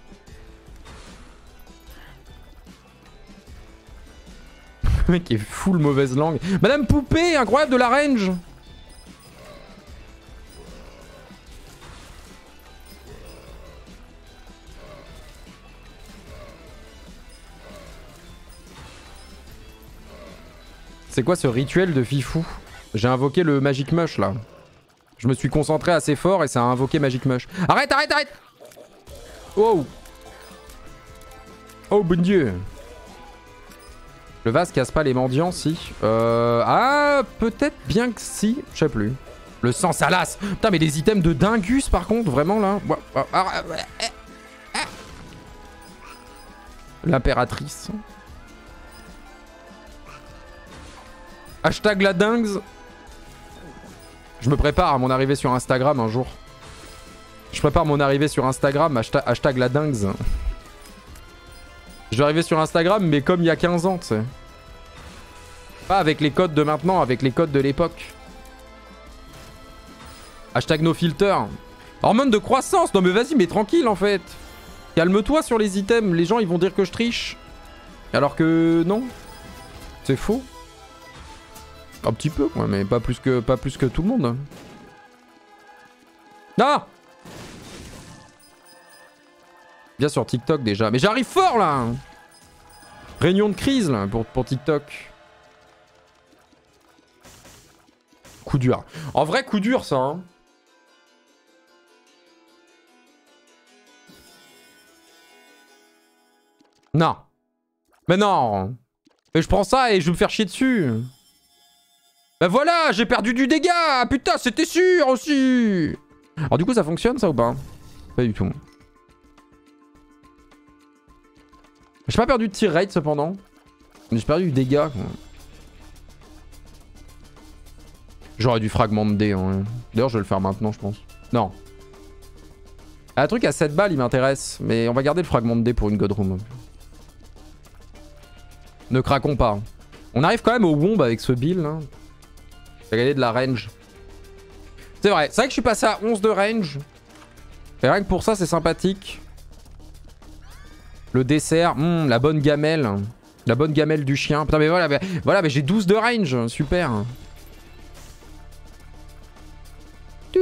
Le mec est full mauvaise langue. Madame Poupée, incroyable de la range. C'est quoi ce rituel de fifou? J'ai invoqué le Magic Mush là. Je me suis concentré assez fort et ça a invoqué Magic Mush. Arrête, arrête, arrête! Oh! Oh bon Dieu! Le vase casse pas les mendiants, si. Ah, peut-être bien que si. Je sais plus. Le sang salace. Putain, mais des items de dingus par contre, vraiment là. L'impératrice. Hashtag la dingue. Je me prépare à mon arrivée sur Instagram un jour. Je prépare mon arrivée sur Instagram, hashtag la dingue. Je vais arriver sur Instagram, mais comme il y a 15 ans, tu sais. Pas avec les codes de maintenant, avec les codes de l'époque. Hashtag no filter. Hormone de croissance. Non mais vas-y, mais tranquille en fait. Calme-toi sur les items. Les gens, ils vont dire que je triche. Alors que non. C'est faux. Un petit peu, quoi, mais pas plus que tout le monde. Ah! Bien sur TikTok déjà. Mais j'arrive fort là! Réunion de crise là pour TikTok. Coup dur. En vrai, coup dur ça. Hein. Non. Mais non! Mais je prends ça et je vais me faire chier dessus. Bah voilà, j'ai perdu du dégât. Putain, c'était sûr aussi. Alors du coup, ça fonctionne ça ou pas? Pas du tout. J'ai pas perdu de tir rate cependant. Mais j'ai perdu du dégât. J'aurais du fragment de dés. Hein. D'ailleurs, je vais le faire maintenant, je pense. Non. Un truc à 7 balles, il m'intéresse. Mais on va garder le fragment de dés pour une Godroom. Ne craquons pas. On arrive quand même au womb avec ce build. Hein. J'ai gagné de la range. C'est vrai que je suis passé à 11 de range. Et rien que pour ça, c'est sympathique. Le dessert, la bonne gamelle. La bonne gamelle du chien. Putain, mais voilà, mais j'ai 12 de range. Super. Je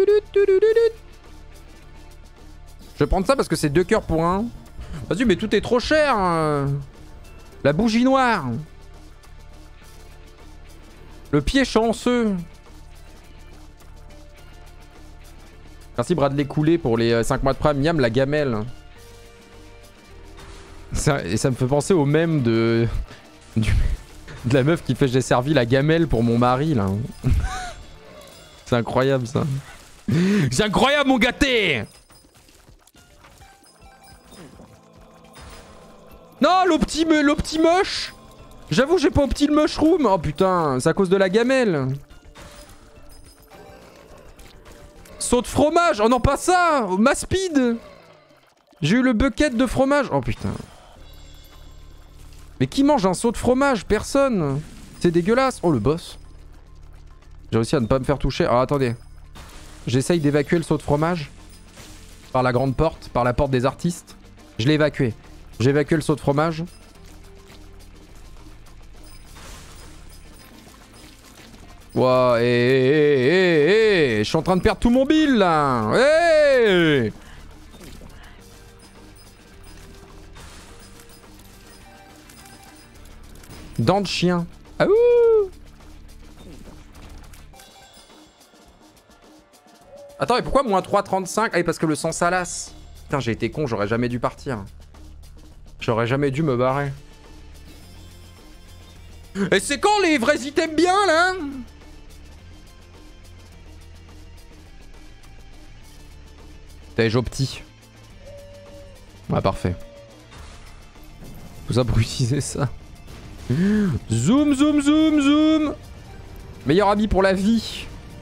vais prendre ça parce que c'est 2 cœurs pour 1. Vas-y, mais tout est trop cher. La bougie noire. Le pied chanceux. Merci Bradley Coulé pour les 5 mois de prime. Miam, la gamelle. Et ça me fait penser au mème de la meuf qui fait j'ai servi la gamelle pour mon mari là. C'est incroyable ça. C'est incroyable mon gâté. Non, l'opti moche. J'avoue, j'ai pas opti le mushroom. Oh putain, c'est à cause de la gamelle. Saut de fromage. Oh non, pas ça. Ma speed. J'ai eu le bucket de fromage. Oh putain. Mais qui mange un saut de fromage? Personne. C'est dégueulasse. Oh le boss. J'ai réussi à ne pas me faire toucher. Alors attendez. J'essaye d'évacuer le saut de fromage. Par la grande porte. Par la porte des artistes. Je l'ai évacué. J'ai évacué le saut de fromage. Wow, je suis en train de perdre tout mon bill là. Hey, dents de chien. Ah ouh. Attends, et pourquoi moins 3,35? Ah, parce que le sang salace. Putain, j'ai été con, j'aurais jamais dû partir. J'aurais jamais dû me barrer. Et c'est quand les vrais items bien là? T'es opti. Ouais, parfait. Vous abrutiser ça. Zoom, zoom, zoom, zoom. Meilleur ami pour la vie.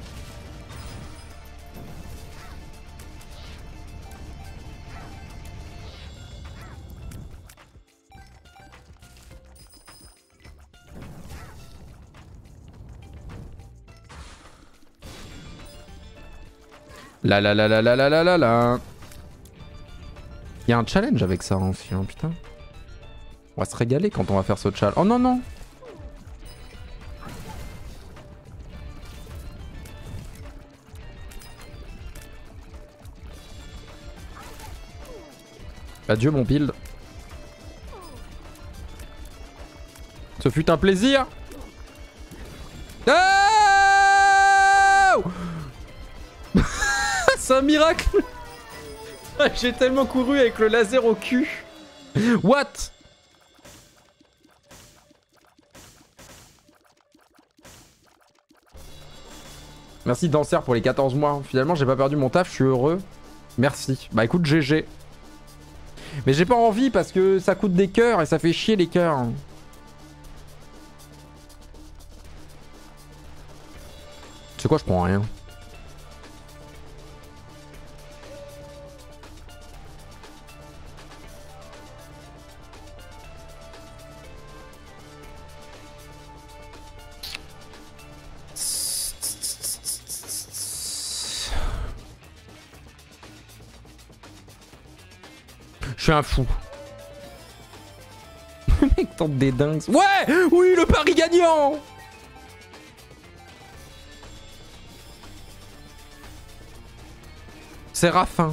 La la la la la la la la la. Il y a un challenge avec ça aussi, hein, putain. On va se régaler quand on va faire ce challenge. Oh non, non. Adieu mon build. Ce fut un plaisir. Oh c'est un miracle. J'ai tellement couru avec le laser au cul. What? Merci Dancer pour les 14 mois. Finalement, j'ai pas perdu mon taf, je suis heureux. Merci. Bah écoute, GG. Mais j'ai pas envie parce que ça coûte des cœurs et ça fait chier les cœurs. C'est quoi, je prends rien. Je suis un fou. Le mec tente des dingues. Ouais! Oui, le pari gagnant! Séraphin.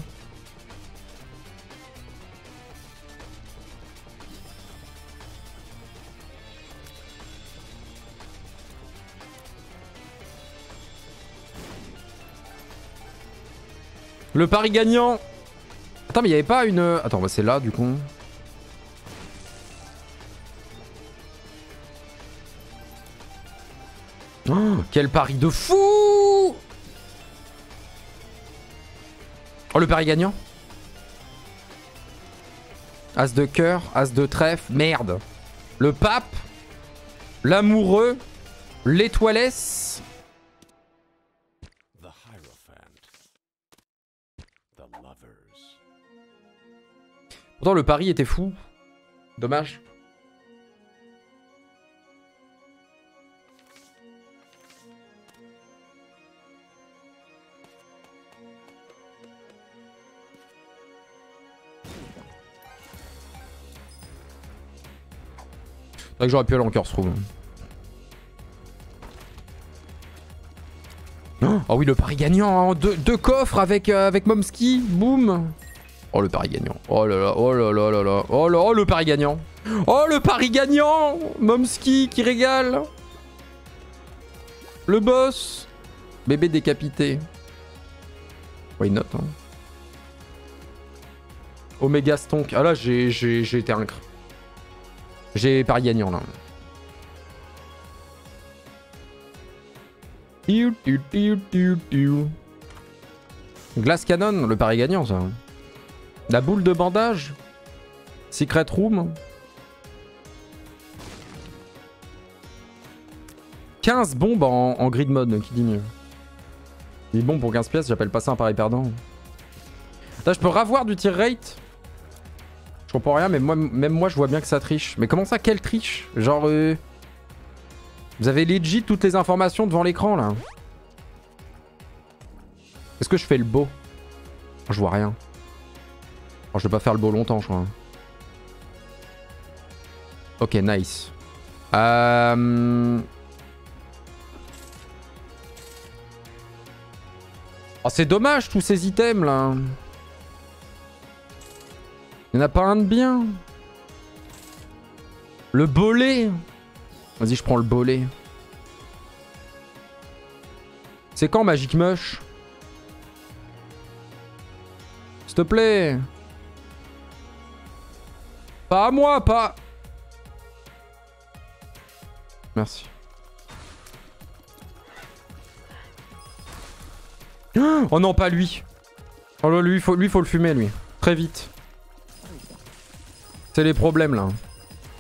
Le pari gagnant. Attends, mais il n'y avait pas une... Attends, bah c'est là, du coup. Oh, quel pari de fou! Oh, le pari gagnant. As de cœur, as de trèfle. Merde. Le pape. L'amoureux. L'étoilesse. Pourtant, le pari était fou. Dommage. C'est vrai que j'aurais pu aller en cœur, se trouve. Oh oui, le pari gagnant. Hein. Deux coffres avec, avec Momski. Boum. Oh, le pari gagnant. Oh là là, oh là là là là. Oh là, oh le pari gagnant. Oh, le pari gagnant. Momski qui régale. Le boss. Bébé décapité. Why not, hein. Omega Stonk. Ah là, j'ai été incre. J'ai pari gagnant, là. Glass Cannon, le pari gagnant, ça. La boule de bandage. Secret Room. 15 bombes en grid mode, qui dit mieux. Les bombes pour 15 pièces, j'appelle pas ça un pari perdant. Attends, je peux ravoir du tir rate. Je comprends rien, mais moi, même moi, je vois bien que ça triche. Mais comment ça, quelle triche? Genre, vous avez legit toutes les informations devant l'écran, là. Est-ce que je fais le beau? Je vois rien. Oh, je vais pas faire le beau longtemps, je crois. Ok, nice. Oh, c'est dommage, tous ces items, là. Il n'y en a pas un de bien. Le bolet. Vas-y, je prends le bolet. C'est quand Magic Mush? S'il te plaît. Pas à moi, pas... Merci. Oh non, pas lui. Oh là, lui, faut le fumer, lui. Très vite. C'est les problèmes, là.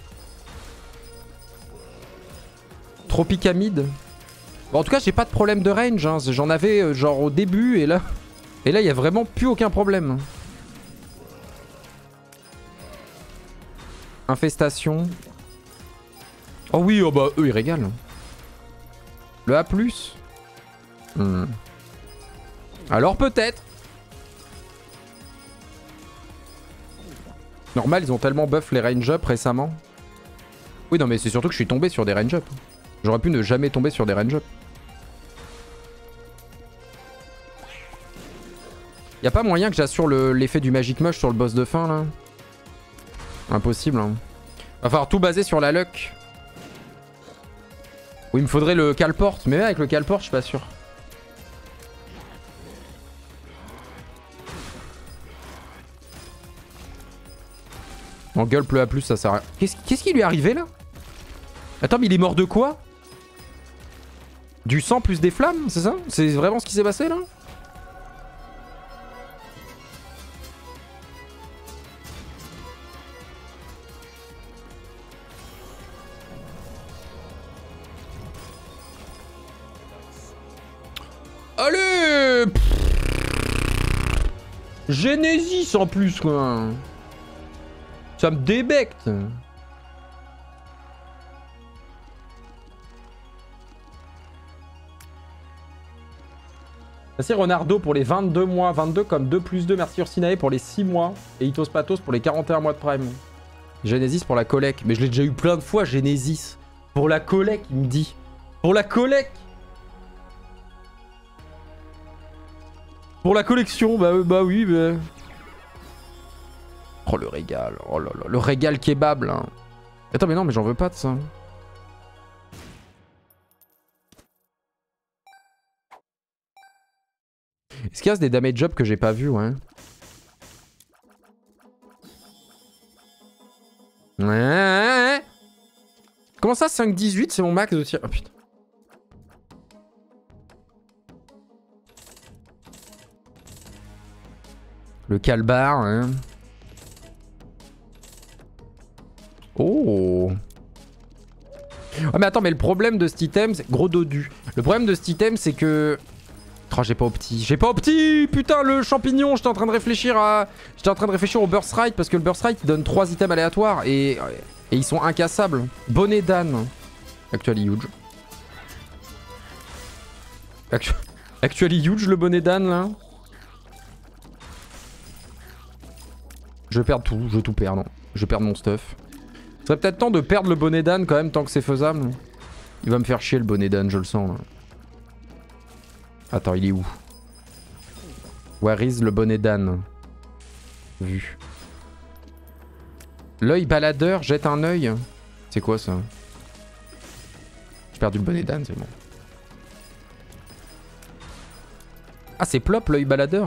Tropicamide. Bon, en tout cas, j'ai pas de problème de range. Hein. J'en avais genre au début et là, il y a vraiment plus aucun problème. Infestation. Oh oui, oh bah eux ils régalent. Le A+. Alors peut-être. Normal, ils ont tellement buff les range up récemment. Oui, non mais c'est surtout que je suis tombé sur des range up. J'aurais pu ne jamais tomber sur des range up. Y a pas moyen que j'assure l'effet du Magic Mush sur le boss de fin là? Impossible hein. Va falloir tout baser sur la luck. Oui, il me faudrait le Calport, mais même avec le Calport, je suis pas sûr. En gulp le A+, ça sert à rien. Qu'est-ce qui lui est arrivé là? Attends, mais il est mort de quoi? Du sang plus des flammes, c'est ça? C'est vraiment ce qui s'est passé là? Allez! Genesis en plus quoi. Ça me débecte. Merci Renardo pour les 22 mois. 22 comme 2+2. Merci Ursinae pour les 6 mois. Et Itos Patos pour les 41 mois de prime. Genesis pour la collecte. Mais je l'ai déjà eu plein de fois, Genesis. Pour la collecte, il me dit. Pour la collecte. Pour la collection, bah oui, bah... Oh le régal, oh là là, le régal kebab là. Attends mais non mais j'en veux pas de ça. Est-ce qu'il y a des damage jobs que j'ai pas vu, ouais? Ouais. Comment ça 5-18 c'est mon max de tir? Oh putain. Le calbar, hein. Oh. Oh mais attends, mais le problème de cet item, c'est... Gros dodu. Le problème de cet item, c'est que... Oh, j'ai pas opti. J'ai pas opti. Putain, le champignon, j'étais en train de réfléchir à... J'étais en train de réfléchir au Burst Rite, parce que le Burst Rite, il donne 3 items aléatoires, et ils sont incassables. Bonnet d'âne. Actually huge. Actually huge, le bonnet d'âne, là. Je vais perdre tout, je vais tout perdre. Non. Je vais perdre mon stuff. Ce serait peut-être temps de perdre le bonnet d'âne quand même, tant que c'est faisable. Il va me faire chier le bonnet d'âne, je le sens. Là. Attends, il est où? Where is le bonnet d'âne? Vu. L'œil baladeur jette un œil. C'est quoi ça? J'ai perdu le bonnet d'âne, c'est bon. Ah, c'est plop l'œil baladeur.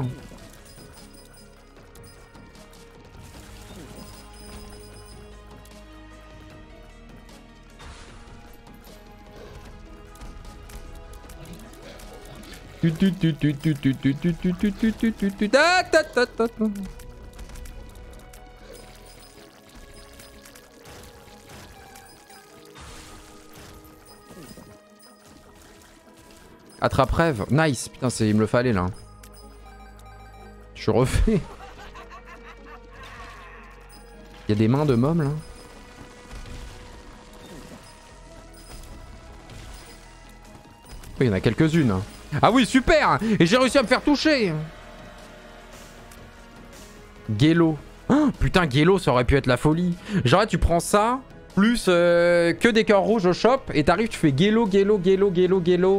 Attrape rêve. Nice. Putain, il me le fallait là. Je suis refait. Il y a des mains de môme là. Oui, il y en a quelques-unes. Ah oui, super! Et j'ai réussi à me faire toucher! Gelo. Oh, putain, Gelo, ça aurait pu être la folie. Genre, tu prends ça, plus que des cœurs rouges au shop, et t'arrives, tu fais Gelo, Gelo, Gelo, Gelo, Gelo.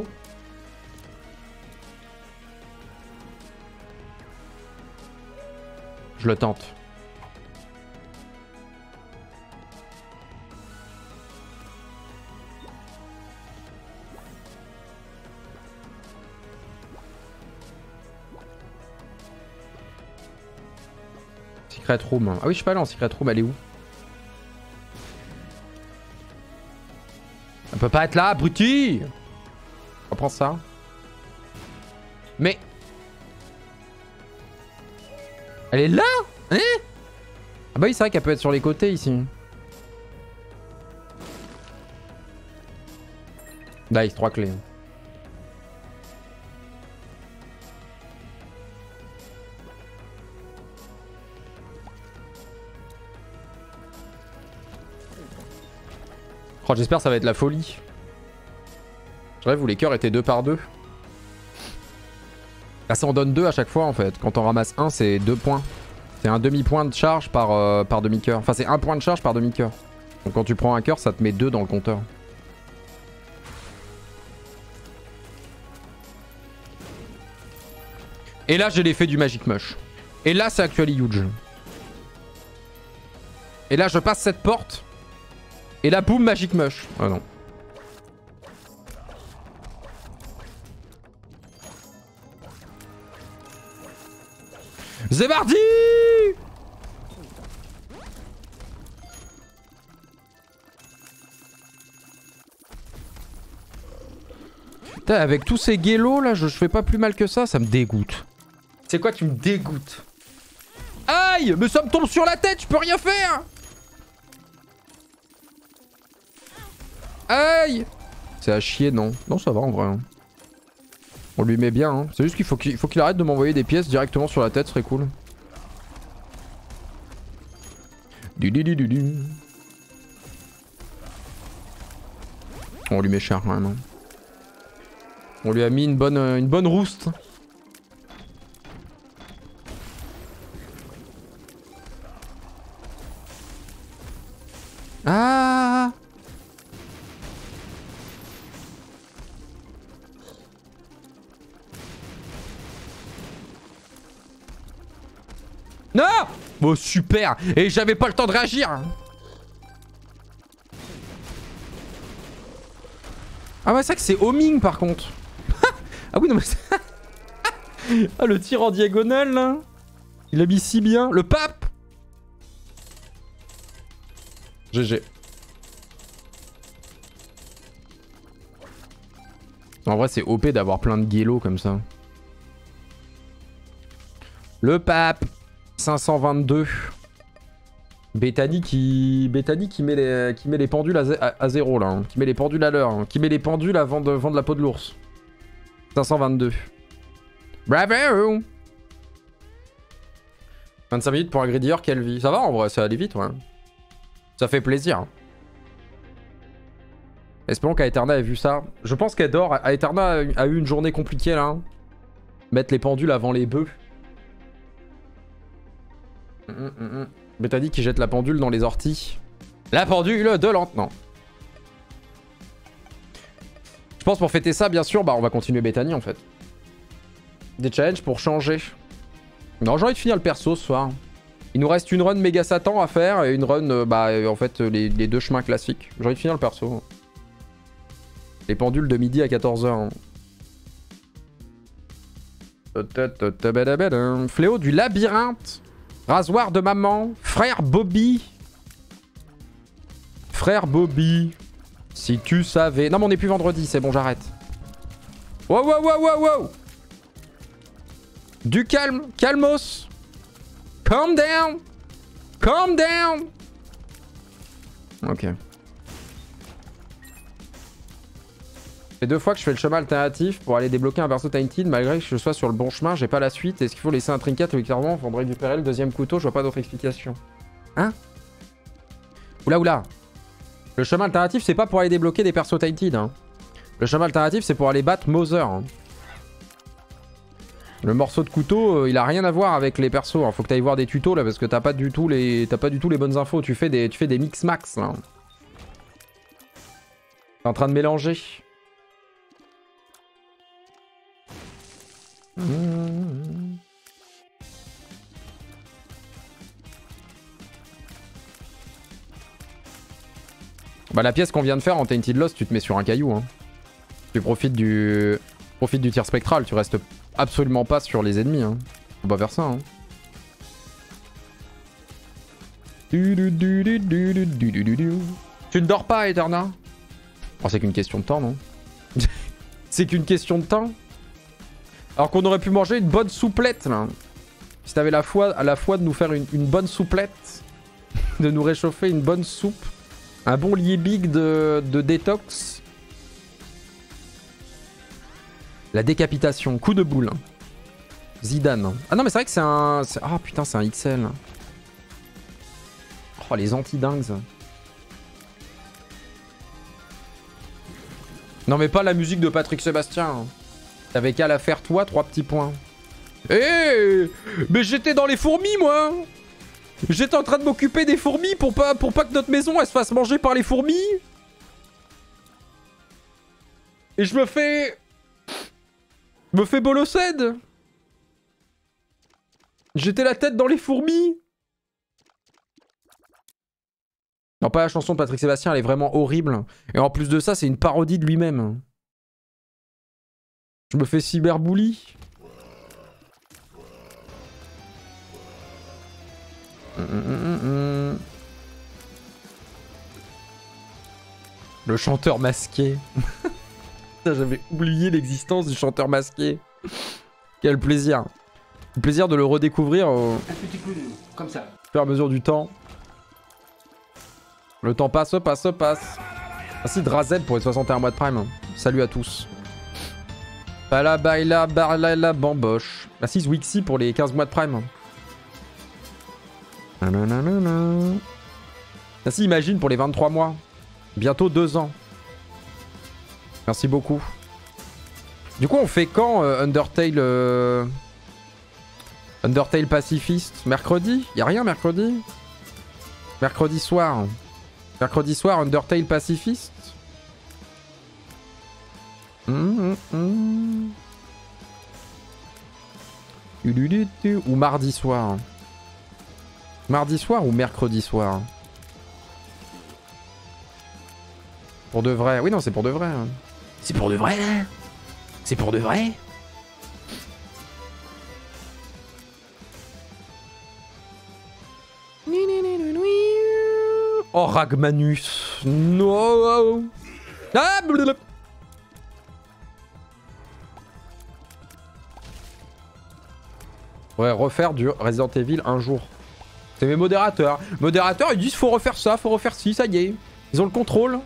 Je le tente. Secret Room. Ah oui, je suis pas allé en Secret Room, elle est où? Elle peut pas être là, abruti! On prend ça. Mais... Elle est là? Hein? Ah bah oui, c'est vrai qu'elle peut être sur les côtés ici. Nice, 3 clés. Oh, j'espère que ça va être la folie. Je rêve où les cœurs étaient 2 par 2. Là, ça en donne 2 à chaque fois en fait. Quand on ramasse 1, c'est 2 points. C'est un demi-point de charge par demi-cœur. Enfin, c'est 1 point de charge par demi-cœur. Donc quand tu prends un cœur, ça te met 2 dans le compteur. Et là, j'ai l'effet du Magic Mush. Et là, c'est actually huge. Et là, je passe cette porte. Et là, boum, Magic Mush. Ah non. C'est parti! Putain, avec tous ces guélos là, je fais pas plus mal que ça me dégoûte. C'est quoi qui me dégoûte? Aïe! Mais ça me tombe sur la tête, je peux rien faire! Aïe! C'est à chier, non? Non, ça va en vrai. On lui met bien, hein. C'est juste qu'il faut qu'il arrête de m'envoyer des pièces directement sur la tête, ce serait cool. On lui met cher quand même. Hein. On lui a mis une bonne rouste. Ah! Non! Oh super! Et j'avais pas le temps de réagir! Ah ouais, c'est vrai que c'est homing par contre. Ah oui, non mais ah, le tir en diagonale là. Il a mis si bien. Le pape! GG. En vrai, c'est OP d'avoir plein de guélos comme ça. Le pape 522. Bethany qui met les pendules à 0 là. Hein. Qui met les pendules à l'heure. Hein. Qui met les pendules avant de vendre la peau de l'ours. 522. Bravo! 25 minutes pour un gridier, quelle vie. Ça va en vrai, ça allait vite, ouais. Ça fait plaisir. Espérons qu'Aeterna ait vu ça. Je pense qu'elle dort. Aeterna a eu une journée compliquée là. Hein. Mettre les pendules avant les bœufs. Bethany qui jette la pendule dans les orties. La pendule de l'an... Non. Je pense pour fêter ça, bien sûr, bah on va continuer Bethany en fait. Des challenges pour changer. Non, j'ai envie de finir le perso ce soir. Il nous reste une run méga Satan à faire et une run, en fait, les 2 chemins classiques. J'ai envie de finir le perso. Les pendules de midi à 14h. Fléau du labyrinthe. Rasoir de maman. Frère Bobby. Frère Bobby. Si tu savais... Non mais on est plus vendredi, c'est bon, j'arrête. Wow, wow, wow, wow, wow. Du calme. Calmos. Calm down. Calm down. Ok. Ça fait 2 fois que je fais le chemin alternatif pour aller débloquer un perso Tainted. Malgré que je sois sur le bon chemin, j'ai pas la suite. Est-ce qu'il faut laisser un trinket ou clairement faudrait récupérer le deuxième couteau? Je vois pas d'autre explication. Hein? Oula oula. Le chemin alternatif c'est pas pour aller débloquer des persos Tainted. Hein. Le chemin alternatif c'est pour aller battre Mother. Hein. Le morceau de couteau, il a rien à voir avec les persos. Hein. Faut que t'ailles voir des tutos là parce que t'as pas du tout les bonnes infos. Tu fais des mix max là. T'es en train de mélanger. Bah la pièce qu'on vient de faire en Tainted Lost, tu te mets sur un caillou. Hein. Tu profites du tir spectral, tu restes absolument pas sur les ennemis. Hein. Faut pas faire ça. Hein. Tu ne dors pas, Eterna? Oh, c'est qu'une question de temps, non? C'est qu'une question de temps. Alors qu'on aurait pu manger une bonne souplette, là. Si t'avais la foi de nous faire une bonne souplette. De nous réchauffer une bonne soupe. Un bon liebig de détox. La décapitation, coup de boule. Zidane. Ah non mais c'est vrai que c'est un... Ah putain c'est un XL. Oh les anti-dingues. Non mais pas la musique de Patrick Sébastien. T'avais qu'à la faire toi, 3 petits points. Eh mais j'étais dans les fourmis moi. J'étais en train de m'occuper des fourmis pour pas que notre maison elle se fasse manger par les fourmis. Et je me fais bolocède. J'étais la tête dans les fourmis. Non, pas la chanson de Patrick Sébastien, elle est vraiment horrible. Et en plus de ça, c'est une parodie de lui-même. Je me fais cyberbully. Le chanteur masqué. J'avais oublié l'existence du chanteur masqué. Quel plaisir. Le plaisir de le redécouvrir au comme ça. fur et à mesure du temps. Le temps passe. Merci Drazel pour les 61 mois de prime. Salut à tous. Bala baila barla bamboche. Merci Zwixi pour les 15 mois de prime. Merci Imagine pour les 23 mois. Bientôt 2 ans. Merci beaucoup. Du coup on fait quand Undertale Undertale pacifiste? Mercredi? Y'a rien mercredi? Mercredi soir. Mercredi soir Undertale pacifiste? Ou mardi soir? Mardi soir ou mercredi soir? Pour de vrai? Oui non c'est pour de vrai. C'est pour de vrai là? C'est pour de vrai? Oh Ragmanus. No. Ah, blablabla. Ouais, refaire du Resident Evil un jour. C'est mes modérateurs. Modérateurs, ils disent faut refaire ça, faut refaire ci, ça y est. Ils ont le contrôle.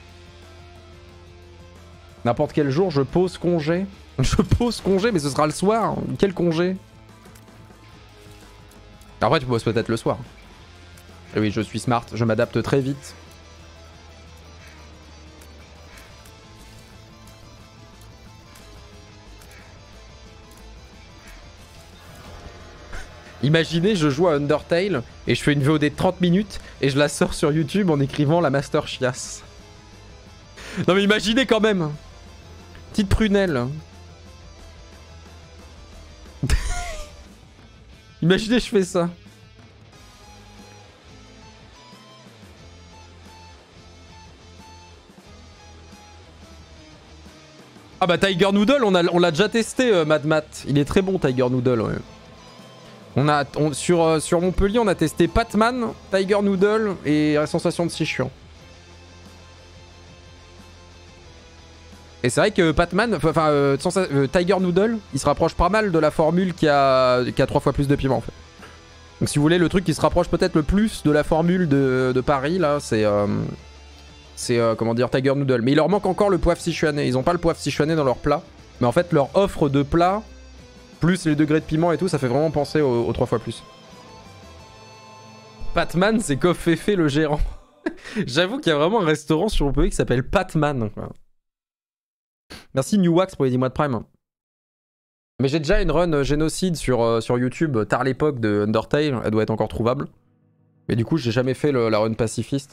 N'importe quel jour, je pose congé. Je pose congé, mais ce sera le soir. Quel congé? Après, tu poses peut-être le soir. Et oui, je suis smart, je m'adapte très vite. Imaginez, je joue à Undertale et je fais une VOD de 30 minutes et je la sors sur YouTube en écrivant la Master Chiasse. Non mais imaginez quand même. Petite prunelle. Imaginez, je fais ça. Ah bah Tiger Noodle, on l'a déjà testé, Mad Matt. Il est très bon, Tiger Noodle. Ouais. Sur Montpellier, on a testé Patman, Tiger Noodle et la sensation de Sichuan. Et c'est vrai que Patman, Tiger Noodle, il se rapproche pas mal de la formule qui a 3 fois plus de piment en fait. Donc si vous voulez, le truc qui se rapproche peut-être le plus de la formule de Paris, là, c'est comment dire, Tiger Noodle. Mais il leur manque encore le poivre sichuanais. Ils ont pas le poivre sichuanais dans leur plat. Mais en fait, leur offre de plat, plus les degrés de piment et tout, ça fait vraiment penser aux 3 fois plus. Patman, c'est Koffefe le gérant. J'avoue qu'il y a vraiment un restaurant sur Montpellier qui s'appelle Patman. Merci New Wax pour les 10 mois de prime. Mais j'ai déjà une run génocide sur YouTube, tard l'époque de Undertale. Elle doit être encore trouvable. Mais du coup, j'ai jamais fait la run pacifiste.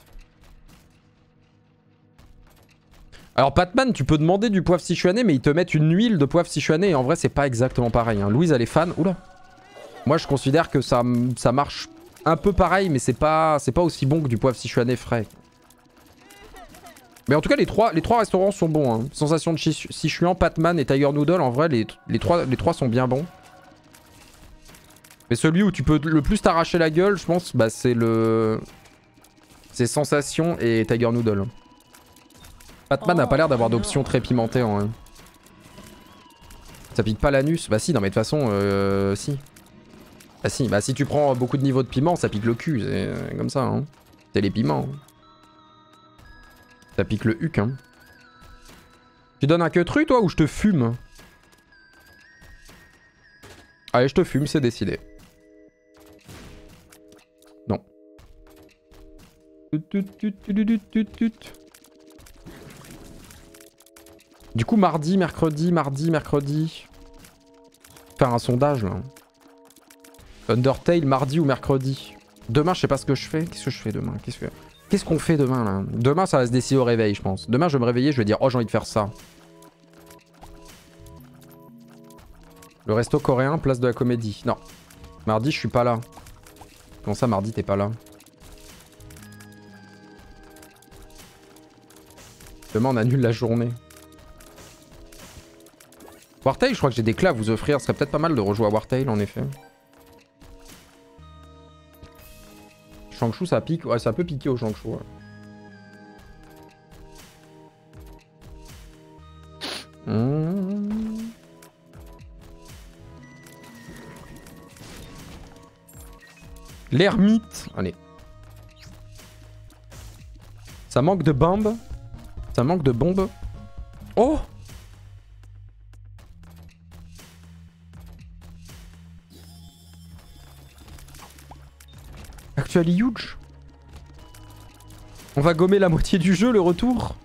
Alors Patman, tu peux demander du poivre sichuanais, mais ils te mettent une huile de poivre sichuanais et en vrai c'est pas exactement pareil. Hein. Louise elle est fan. Oula. Moi je considère que ça marche un peu pareil, mais c'est pas aussi bon que du poivre sichuanais frais. Mais en tout cas les trois restaurants sont bons. Hein. Sensation de Sichuan, Patman et Tiger Noodle, en vrai les trois sont bien bons. Mais celui où tu peux le plus t'arracher la gueule, je pense, bah c'est Sensation et Tiger Noodle. Patman n'a pas l'air d'avoir d'options très pimentées en vrai. Ça pique pas l'anus? Bah si, non mais de toute façon, si. Bah si, bah si tu prends beaucoup de niveaux de piment, ça pique le cul, c'est comme ça, hein. C'est les piments. Ça pique le huc, hein. Tu donnes un queutru toi ou je te fume? Allez, je te fume, c'est décidé. Non. Du coup, mardi, mercredi. Faire un sondage là. Undertale, mardi ou mercredi. Demain, je sais pas ce que je fais. Qu'est-ce que je fais demain? Qu'est-ce qu'on fait demain là? Demain, ça va se décider au réveil, je pense. Demain, je vais me réveiller, je vais dire, oh, j'ai envie de faire ça. Le resto coréen, place de la Comédie. Non. Mardi, je suis pas là. Comment ça, mardi, t'es pas là? Demain, on annule la journée. Wartail, je crois que j'ai des clés à vous offrir. Ce serait peut-être pas mal de rejouer à Wartail, en effet. Changshu, ça pique. Ouais, ça peut piquer au Changshu. Ouais. L'ermite. Allez. Ça manque de bombes. Ça manque de bombes. Oh! Actually huge. On va gommer la moitié du jeu, le retour.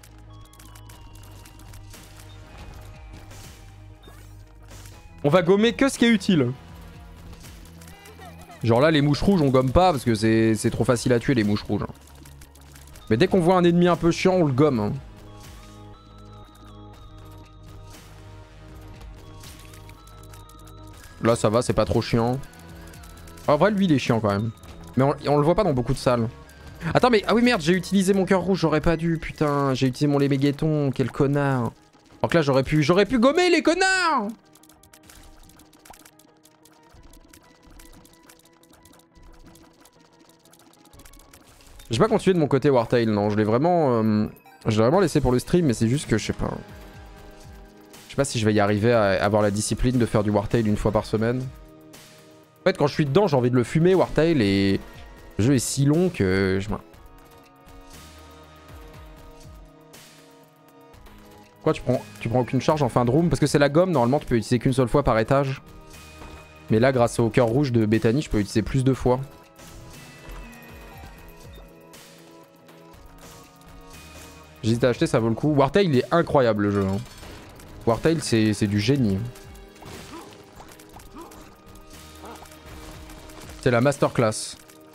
On va gommer que ce qui est utile. Genre là, les mouches rouges, on gomme pas parce que c'est trop facile à tuer, les mouches rouges. Mais dès qu'on voit un ennemi un peu chiant, on le gomme. Hein. Là, ça va, c'est pas trop chiant. En vrai, lui, il est chiant quand même. Mais on le voit pas dans beaucoup de salles. Attends, mais... Ah oui, merde, j'ai utilisé mon cœur rouge, j'aurais pas dû, putain. J'ai utilisé mon lémégueton, quel connard. Donc là, j'aurais pu gommer, les connards. J'ai pas continué de mon côté Wartail, non. Je l'ai vraiment laissé pour le stream, mais c'est juste que, je sais pas. Je sais pas si je vais y arriver à avoir la discipline de faire du Wartail une fois par semaine. En fait, quand je suis dedans, j'ai envie de le fumer, Wartail, et le jeu est si long que... Pourquoi tu prends aucune charge en fin de room? Parce que c'est la gomme, normalement tu peux utiliser qu'une seule fois par étage. Mais là, grâce au cœur rouge de Bethany, je peux utiliser plus de fois. J'hésite à acheter, ça vaut le coup. Wartail, il est incroyable le jeu. Hein. Wartail, c'est du génie. C'est la masterclass.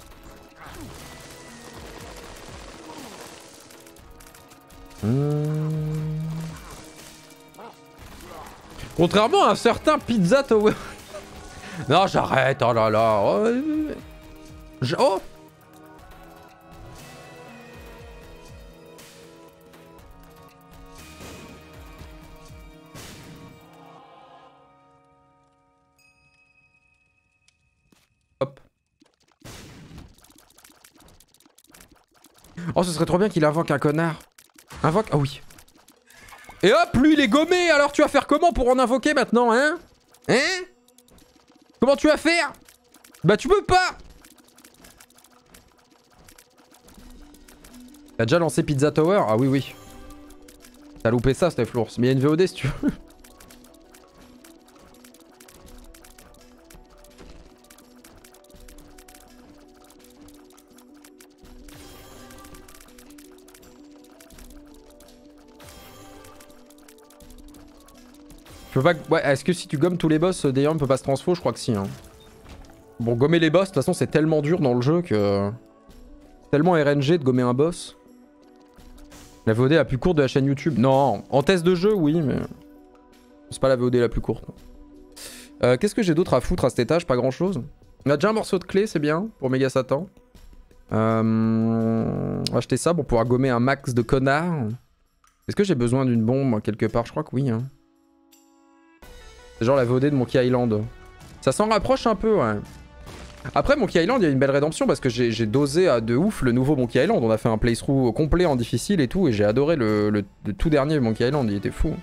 Contrairement à un certain Pizza Tower. Non, j'arrête. Oh là là. Oh. Hop. Oh, ce serait trop bien qu'il invoque un connard. Invoque. Ah oui. Et hop, lui il est gommé. Alors tu vas faire comment pour en invoquer maintenant, hein? Hein? Comment tu vas faire? Bah tu peux pas. T'as déjà lancé Pizza Tower? Ah oui, oui. T'as loupé ça, Steph l'ours. Mais il y a une VOD si tu veux. Je peux pas... Ouais, est-ce que si tu gommes tous les boss, d'ailleurs, on peut pas se transfo? Je crois que si. Hein. Bon, gommer les boss, de toute façon, c'est tellement dur dans le jeu que... Tellement RNG de gommer un boss. La VOD la plus courte de la chaîne YouTube. Non, en test de jeu, oui, mais... C'est pas la VOD la plus courte. Qu'est-ce que j'ai d'autre à foutre à cet étage? Pas grand-chose. On a déjà un morceau de clé, c'est bien, pour Méga Satan. On va acheter ça pour pouvoir gommer un max de connards. Est-ce que j'ai besoin d'une bombe quelque part? Je crois que oui, hein. C'est genre la VOD de Monkey Island. Ça s'en rapproche un peu, ouais. Après, Monkey Island, il y a une belle rédemption parce que j'ai dosé à de ouf le nouveau Monkey Island. On a fait un playthrough complet en difficile et tout. Et j'ai adoré le tout dernier Monkey Island. Il était fou.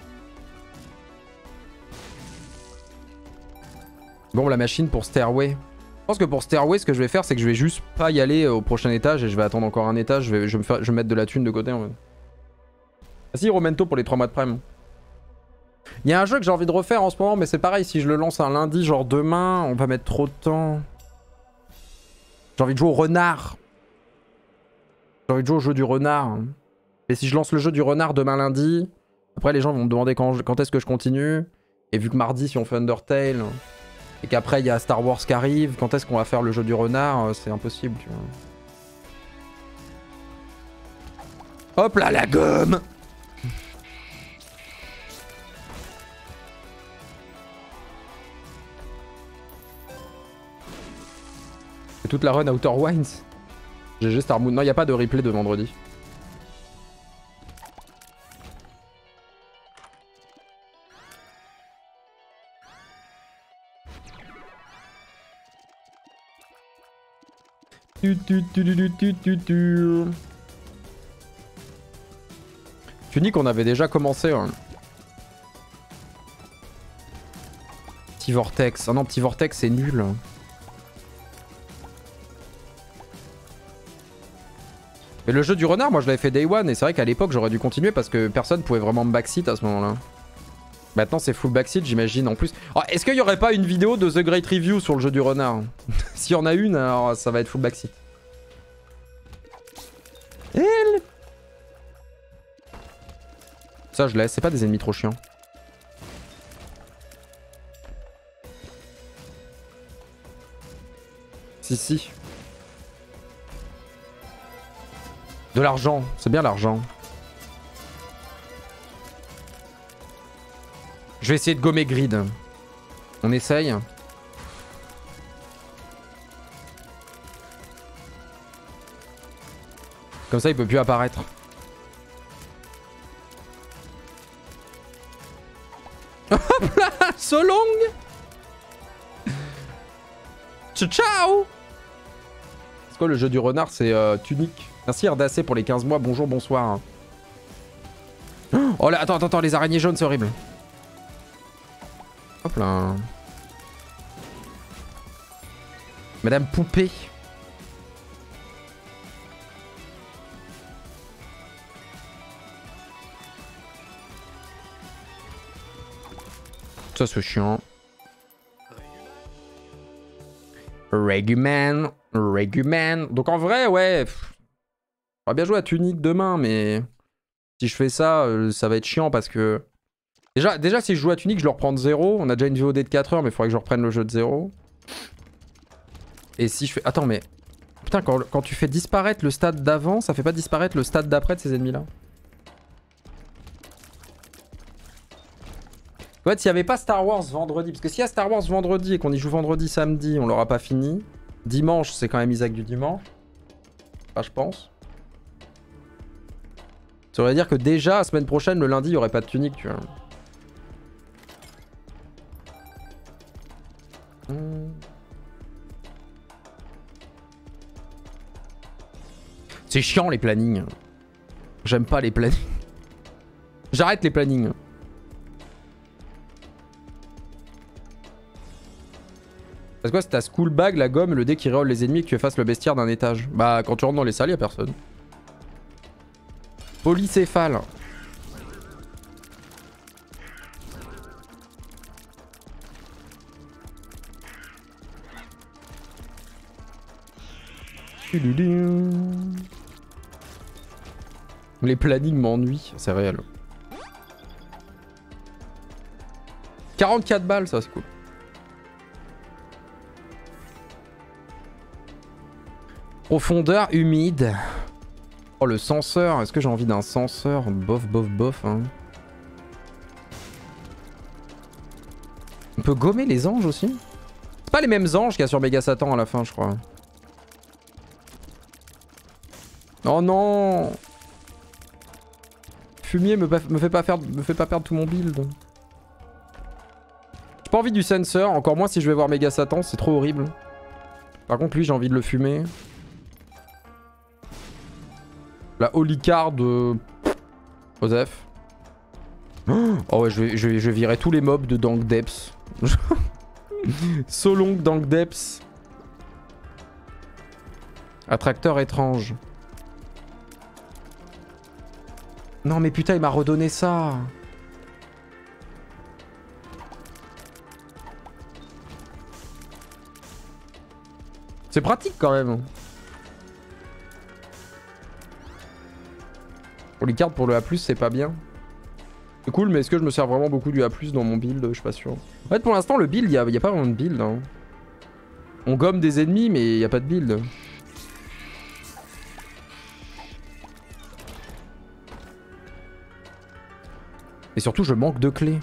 Bon, la machine pour Stairway. Je pense que pour Stairway, ce que je vais faire, c'est que je vais juste pas y aller au prochain étage et je vais attendre encore un étage. Je vais mettre de la thune de côté en fait. Vas-y, Romento pour les 3 mois de prime. Il y a un jeu que j'ai envie de refaire en ce moment, mais c'est pareil, si je le lance un lundi, genre demain, on va mettre trop de temps. J'ai envie de jouer au renard. J'ai envie de jouer au jeu du renard. Et si je lance le jeu du renard demain lundi, après les gens vont me demander quand est-ce que je continue. Et vu que mardi, si on fait Undertale, et qu'après il y a Star Wars qui arrive, quand est-ce qu'on va faire le jeu du renard, c'est impossible, tu vois. Hop là, la gomme! Et toute la run Outer Wilds. GG Star Moon. Non, il n'y a pas de replay de vendredi. Tunic, on avait déjà commencé. Hein. Petit Vortex. Ah non, Petit Vortex, c'est nul. Mais le jeu du renard, moi je l'avais fait Day One et c'est vrai qu'à l'époque j'aurais dû continuer parce que personne pouvait vraiment me backseat à ce moment-là. Maintenant c'est full backseat, j'imagine en plus. Oh, est-ce qu'il n'y aurait pas une vidéo de The Great Review sur le jeu du renard? S'il y en a une, alors ça va être full backseat. Ça je laisse, c'est pas des ennemis trop chiants. Si. De l'argent, c'est bien l'argent. Je vais essayer de gommer Grid. On essaye. Comme ça il peut plus apparaître. Hop là, so long. Ciao. C'est quoi le jeu du renard? C'est Tunic. Merci RDAC pour les 15 mois, bonjour, bonsoir. Oh là, attends, les araignées jaunes, c'est horrible. Hop là. Madame Poupée. Ça c'est chiant. Reguman. Donc en vrai, ouais... On va bien jouer à Tunic demain, mais si je fais ça, ça va être chiant parce que... Déjà si je joue à Tunic, je le reprends de 0. On a déjà une VOD de 4 heures, mais il faudrait que je reprenne le jeu de 0. Et si je fais... Attends, mais... Putain, quand tu fais disparaître le stade d'avant, ça fait pas disparaître le stade d'après de ces ennemis-là. En fait, s'il n'y avait pas Star Wars vendredi, parce que s'il y a Star Wars vendredi et qu'on y joue vendredi, samedi, on l'aura pas fini. Dimanche, c'est quand même Isaac du dimanche. Enfin, je pense. Ça veut dire que déjà, la semaine prochaine, le lundi, il n'y aurait pas de Tunic, tu vois. C'est chiant les plannings. J'aime pas les plannings. J'arrête les plannings. Parce que quoi, c'est ta school bag, la gomme, le dé qui reroll les ennemis et que tu effaces le bestiaire d'un étage. Bah, quand tu rentres dans les salles, y'a personne. Polycéphale. Les plannings m'ennuient, c'est réel. 44 balles, ça c'est cool. Profondeur humide. Oh, le censeur. Est-ce que j'ai envie d'un censeur? Bof, hein. On peut gommer les anges aussi? C'est pas les mêmes anges qu'il y a sur Mega Satan à la fin, je crois. Oh non! Fumier me fait pas perdre tout mon build. J'ai pas envie du sensor, encore moins si je vais voir Mega Satan, c'est trop horrible. Par contre, lui, j'ai envie de le fumer. La Holy Card de Joseph. Oh ouais, je vais virer tous les mobs de Dank Depths. So long Dank Depths. Attracteur étrange. Non mais putain, il m'a redonné ça. C'est pratique quand même. Pour les cartes pour le A+, c'est pas bien. C'est cool, mais est-ce que je me sers vraiment beaucoup du A+, dans mon build? Je suis pas sûr. En fait, pour l'instant, le build, il y a pas vraiment de build. Hein. On gomme des ennemis, mais il n'y a pas de build. Et surtout, je manque de clés.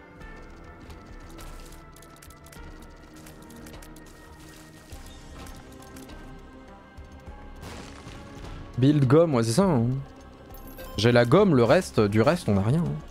Build gomme, ouais, c'est ça. Hein. J'ai la gomme, le reste, du reste, on n'a rien. Hein.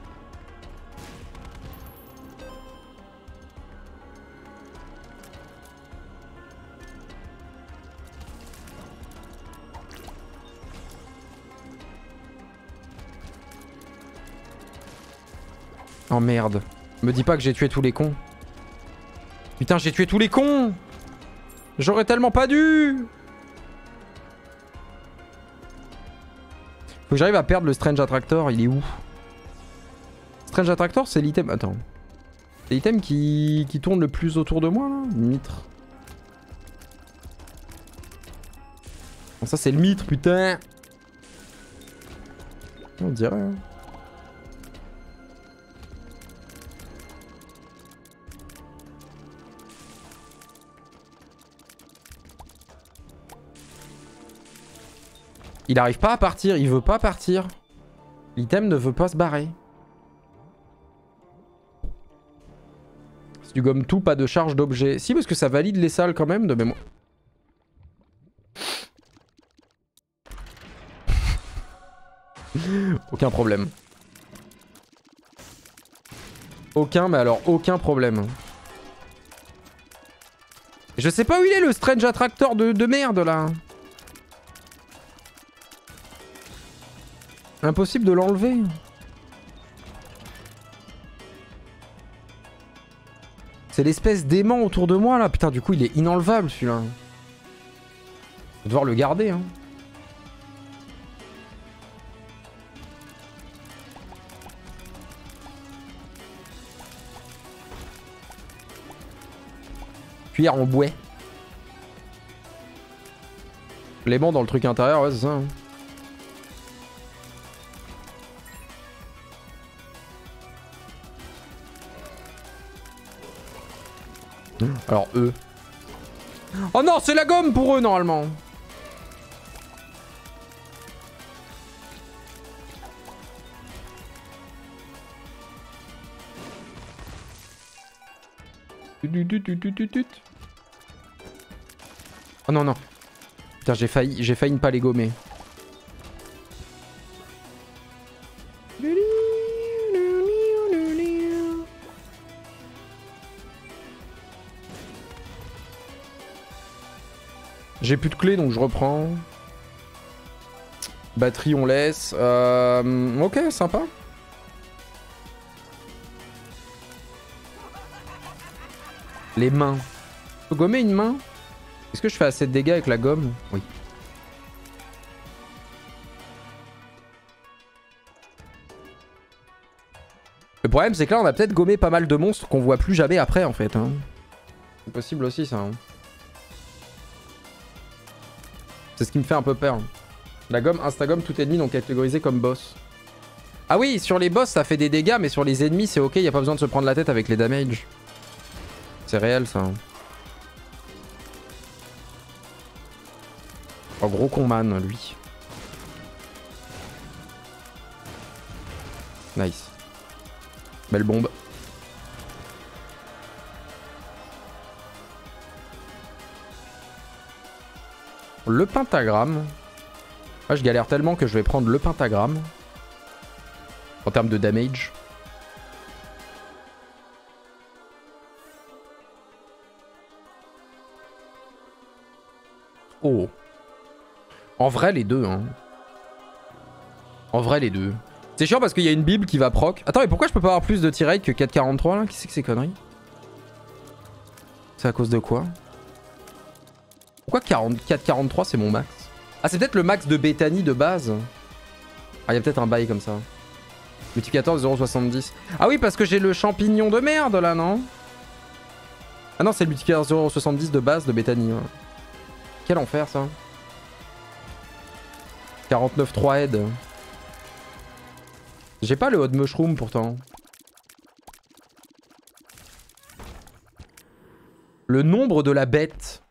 Oh merde. Me dis pas que j'ai tué tous les cons. Putain, j'ai tué tous les cons. J'aurais tellement pas dû. Faut que j'arrive à perdre le Strange Attractor. Il est où? Strange Attractor, c'est l'item... Attends. C'est l'item qui tourne le plus autour de moi, là? Mitre. Bon, ça, c'est le mitre, putain. On dirait, hein. Il arrive pas à partir, il veut pas partir. L'item ne veut pas se barrer. C'est du gomme tout, pas de charge d'objet. Si, parce que ça valide les salles quand même de mémoire. Aucun problème. Aucun, mais alors aucun problème. Je sais pas où il est le Strange Attractor de merde là. Impossible de l'enlever. C'est l'espèce d'aimant autour de moi là. Putain, du coup il est inenlevable celui-là. Je vais devoir le garder hein. Cuillère en bouet. L'aimant dans le truc intérieur, ouais c'est ça. Hein. Alors eux. Oh non, c'est la gomme pour eux normalement. Oh non non. Putain, j'ai failli ne pas les gommer. J'ai plus de clés donc je reprends. Batterie on laisse. Ok, sympa. Les mains. Je peux gommer une main? Est-ce que je fais assez de dégâts avec la gomme? Oui. Le problème c'est que là on a peut-être gommé pas mal de monstres qu'on voit plus jamais après en fait. Hein. C'est possible aussi ça. Hein. C'est ce qui me fait un peu peur. La gomme Instagomme tout ennemi donc catégorisé comme boss. Ah oui, sur les boss ça fait des dégâts, mais sur les ennemis c'est ok, y a pas besoin de se prendre la tête avec les damages. C'est réel ça. Oh gros con man lui. Nice. Belle bombe. Le pentagramme. Ah, je galère tellement que je vais prendre le pentagramme. En termes de damage. Oh. En vrai, les deux. Hein. En vrai, les deux. C'est chiant parce qu'il y a une bible qui va proc. Attends, mais pourquoi je peux pas avoir plus de tirade que 4,43 là? Qui c'est que ces conneries? C'est à cause de quoi? Pourquoi 4,43 c'est mon max? Ah, c'est peut-être le max de Bethany de base. Ah, il y a peut-être un bail comme ça. Multiplicateur de 0,70. Ah oui, parce que j'ai le champignon de merde là, non? Ah non, c'est le multiplicateur 0,70 de base de Bethany. Ouais. Quel enfer ça. 49-3 head. J'ai pas le hot mushroom pourtant. Le nombre de la bête.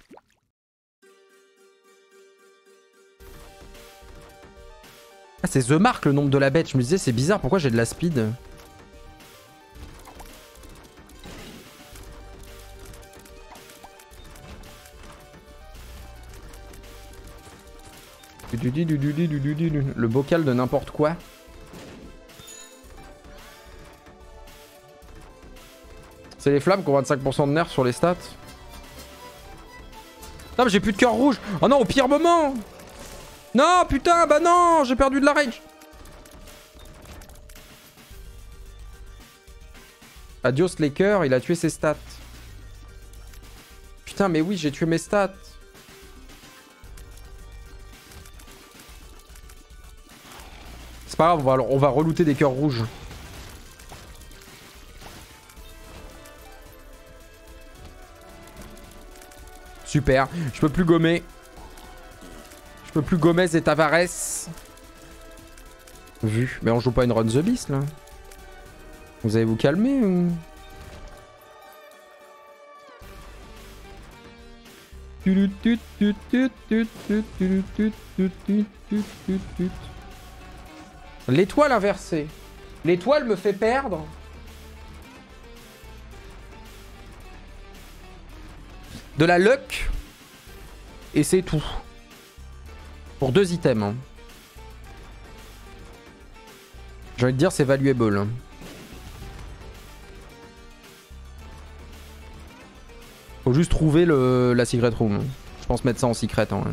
Ah, c'est The Mark le nombre de la bête. Je me disais, c'est bizarre, pourquoi j'ai de la speed? Le bocal de n'importe quoi. C'est les flammes qui ont 25% de nerfs sur les stats. Non mais j'ai plus de cœur rouge. Oh non, au pire moment. Non putain, bah non, j'ai perdu de la rage. Adios les cœurs, il a tué ses stats. Putain mais oui, j'ai tué mes stats. C'est pas grave, on va relooter des cœurs rouges. Super, je peux plus gommer. Je peux plus gommer et Tavares. Vu. Mais on joue pas une run the beast là. Vous allez vous calmer ou... L'étoile inversée. L'étoile me fait perdre. De la luck. Et c'est tout. Pour 2 items. Hein. J'ai envie de dire c'est valuable. Hein. Faut juste trouver la secret room. Je pense mettre ça en secret. Hein.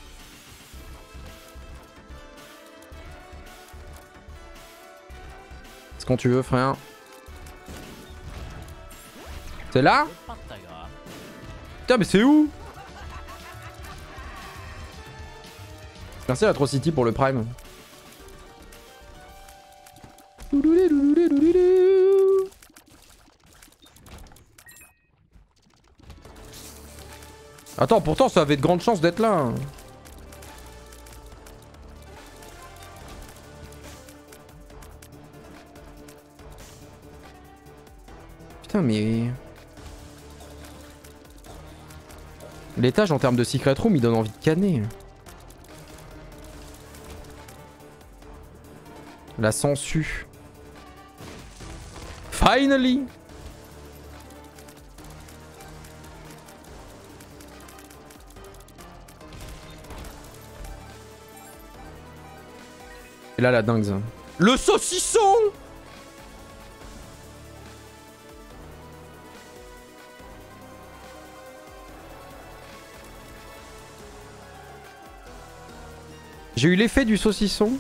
C'est quand tu veux, frère. C'est là? Putain, mais c'est où? Merci à Atrocity pour le prime. Attends, pourtant ça avait de grandes chances d'être là. Putain mais... L'étage en termes de secret room il donne envie de canner. La sangsue. Finally. Et là la dingue ça. Le saucisson. J'ai eu l'effet du saucisson.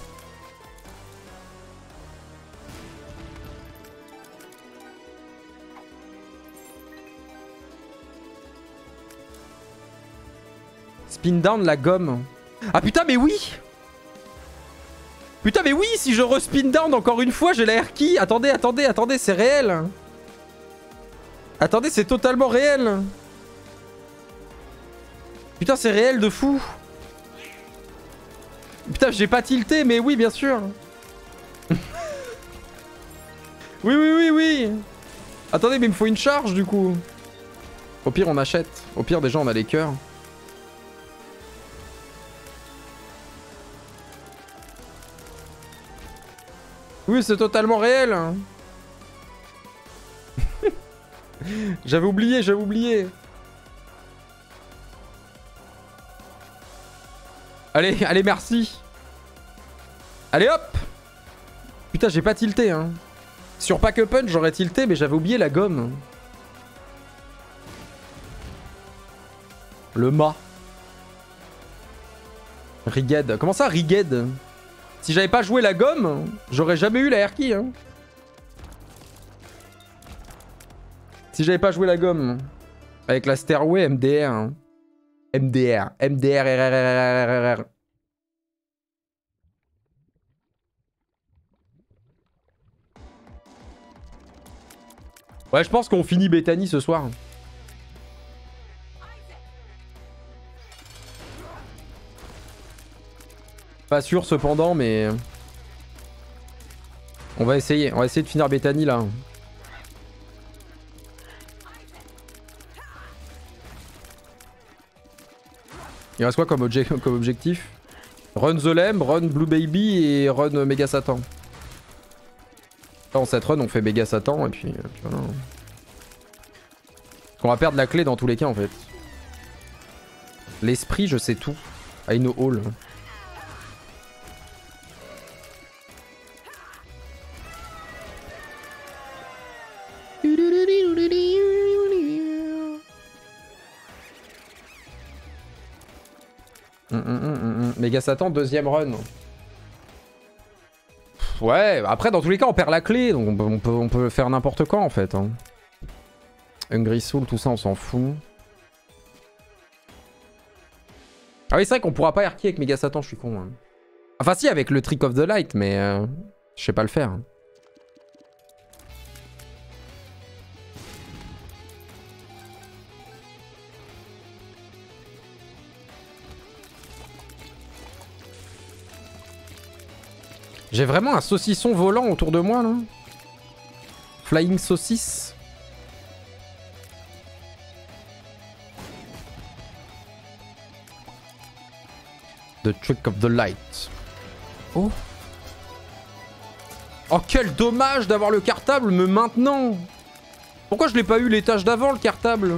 Spin down la gomme. Ah putain mais oui. Putain mais oui, si je respin down encore une fois, j'ai la air key. Attendez, attendez, attendez, c'est réel. Attendez, c'est totalement réel. Putain, c'est réel de fou. Putain, j'ai pas tilté, mais oui, bien sûr. Oui, oui, oui, oui. Attendez, mais il me faut une charge du coup. Au pire, on achète. Au pire, déjà, on a les cœurs. Oui, c'est totalement réel. J'avais oublié, j'avais oublié. Allez, allez, merci. Allez, hop. Putain, j'ai pas tilté, hein. Sur Pack a Punch, j'aurais tilté, mais j'avais oublié la gomme. Le mât. Rigged. Comment ça, Rigged? Si j'avais pas joué la gomme, j'aurais jamais eu la air key, hein. Si j'avais pas joué la gomme. Avec la Stairway MDR. Hein. MDR. MDR, RRRRRR. Ouais, je pense qu'on finit Bethany ce soir. Pas sûr cependant, mais... On va essayer de finir Bethany là. Il reste quoi comme objectif? Run The Lamb, run Blue Baby et run Mega Satan. Dans cette run on fait Mega Satan et puis voilà. On va perdre la clé dans tous les cas en fait. L'esprit je sais tout. I know all. Mega Satan, deuxième run. Ouais, après dans tous les cas on perd la clé, donc on peut faire n'importe quoi en fait. Hein. Hungry Soul, tout ça on s'en fout. Ah oui c'est vrai qu'on pourra pas arquer avec Mega Satan, je suis con. Hein. Enfin si avec le Trick of the Light, mais je sais pas le faire. J'ai vraiment un saucisson volant autour de moi là. Flying saucisse. The Trick of the Light. Oh. Oh quel dommage d'avoir le cartable me maintenant. Pourquoi je l'ai pas eu l'étage d'avant le cartable?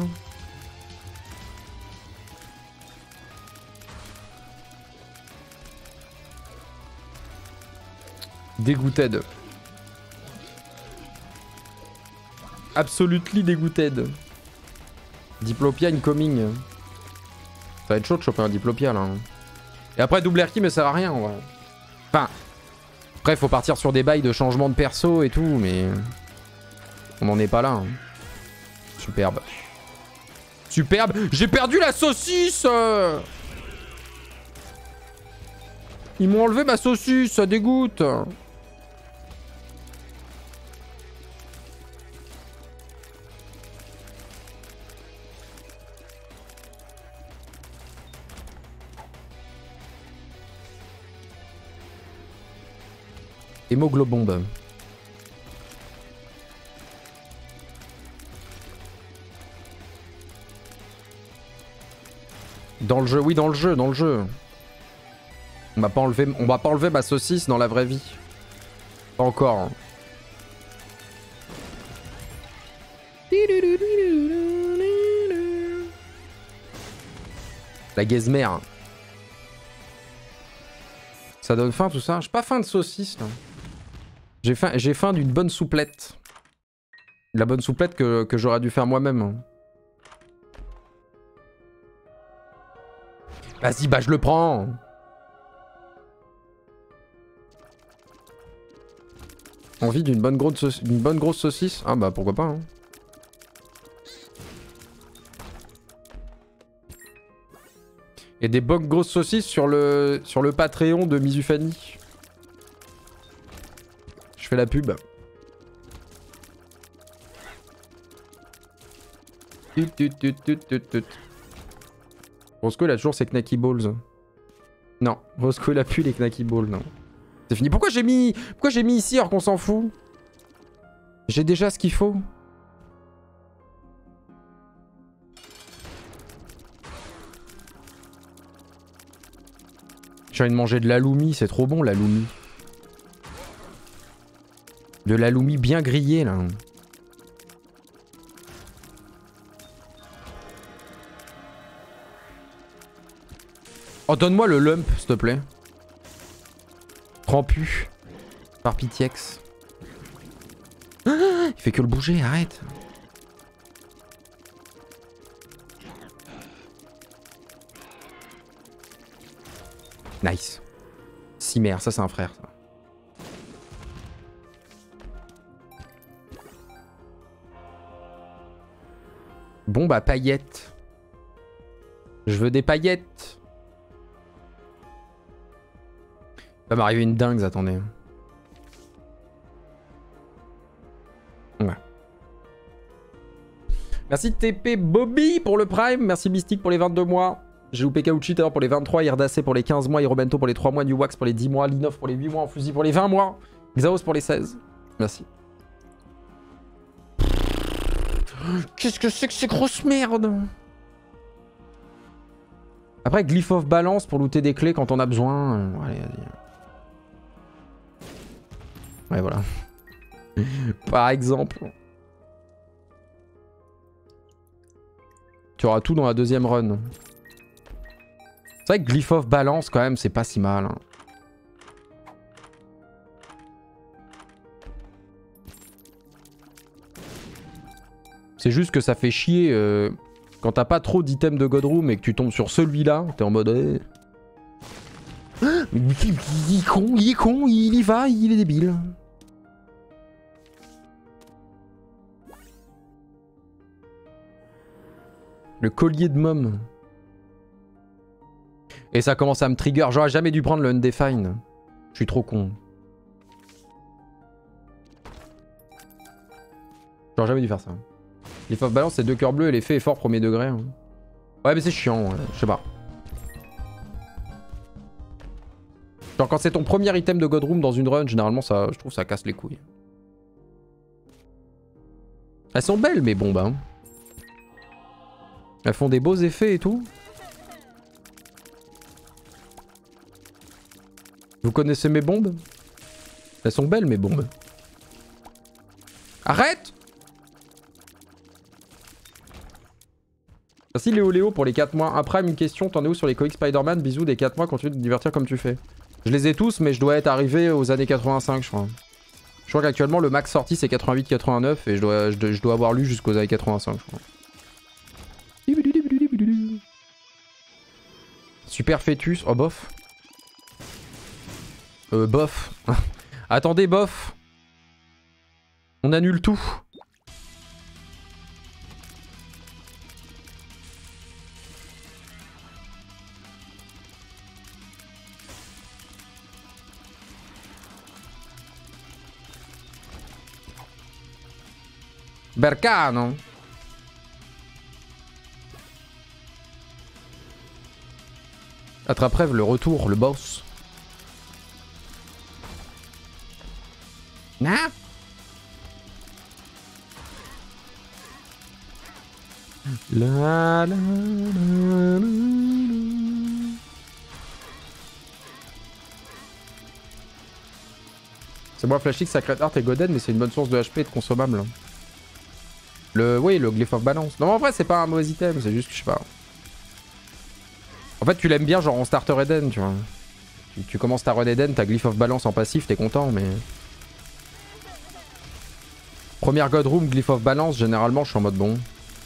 Dégoûted. Absolutely dégoûted. Diplopia incoming. Ça va être chaud de choper un Diplopia là. Et après double air key me sert à rien en vrai. Enfin. Après faut partir sur des bails de changement de perso et tout mais. On n'en est pas là. Hein. Superbe. Superbe. J'ai perdu la saucisse. Ils m'ont enlevé ma saucisse, ça dégoûte. Hémoglobombe. Dans le jeu, oui, dans le jeu. On m'a pas enlevé ma saucisse dans la vraie vie. Pas encore. Hein. La gazmère. Ça donne faim tout ça? J'ai pas faim de saucisse là. J'ai faim d'une bonne souplette. La bonne souplette que j'aurais dû faire moi-même. Vas-y, bah je le prends. Envie d'une bonne grosse saucisse? Ah bah pourquoi pas. Hein. Et des bonnes grosses saucisses sur le Patreon de Mizufani. Je fais la pub. Roscoe il a toujours ses Knacky Balls. Non, Roscoe il a plus les Knacky Balls, non. C'est fini. Pourquoi j'ai mis ici alors qu'on s'en fout? J'ai déjà ce qu'il faut. J'ai envie de manger de l'aloumi, c'est trop bon l'aloumi. De l'aloumi bien grillé là. Oh donne-moi le lump s'il te plaît. Trempu. Par Pitiex. Ah, il fait que le bouger, arrête. Nice. Cimer, ça c'est un frère ça. Bon bah paillettes. Je veux des paillettes. Va m'arriver une dingue, attendez. Ouais. Merci TP Bobby pour le Prime. Merci Mystique pour les 22 mois. J'ai loupé Kauchi tout à l'heure pour les 23, Irdacé pour les 15 mois, Hirobento pour les 3 mois, New Wax pour les 10 mois, Linov pour les 8 mois, Fusil pour les 20 mois, Xaos pour les 16. Merci. Qu'est-ce que c'est que ces grosses merdes? Après, Glyph of Balance pour looter des clés quand on a besoin. Allez, vas-y. Ouais, voilà. Par exemple. Tu auras tout dans la deuxième run. C'est vrai que Glyph of Balance, quand même, c'est pas si mal. Hein. C'est juste que ça fait chier quand t'as pas trop d'items de Godroom et que tu tombes sur celui-là. T'es en mode... Il est con, il y va, il est débile. Le collier de Mom. Et ça commence à me trigger. J'aurais jamais dû prendre le Undefined. Je suis trop con. J'aurais jamais dû faire ça. Glyph of Balance, c'est 2 cœurs bleus et l'effet est fort premier degré. Hein. Ouais, mais c'est chiant, je sais pas. Genre quand c'est ton premier item de Godroom dans une run, généralement ça, je trouve ça casse les couilles. Elles sont belles mes bombes. Hein. Elles font des beaux effets et tout. Vous connaissez mes bombes? Elles sont belles mes bombes. Arrête! Merci Léo pour les 4 mois. Après, une question, t'en es où sur les comics Spider-Man? Bisous des 4 mois, continue de te divertir comme tu fais. Je les ai tous, mais je dois être arrivé aux années 85, je crois. Je crois qu'actuellement, le max sorti, c'est 88-89, et je dois avoir lu jusqu'aux années 85, je crois. Super fœtus. Oh, bof. Bof. Attendez, bof. On annule tout. Bercano. Attrape-rêve, le retour, le boss. Nah. La, la, la, la. C'est moi Flash X, Sacred Heart et Goden, mais c'est une bonne source de HP et de consommable. Oui, le Glyph of Balance. Non, en vrai, c'est pas un mauvais item, c'est juste que je sais pas. En fait, tu l'aimes bien, genre en starter Eden, tu vois. Tu commences ta run Eden, t'as Glyph of Balance en passif, t'es content, mais. Première Godroom, Glyph of Balance, généralement, je suis en mode bon.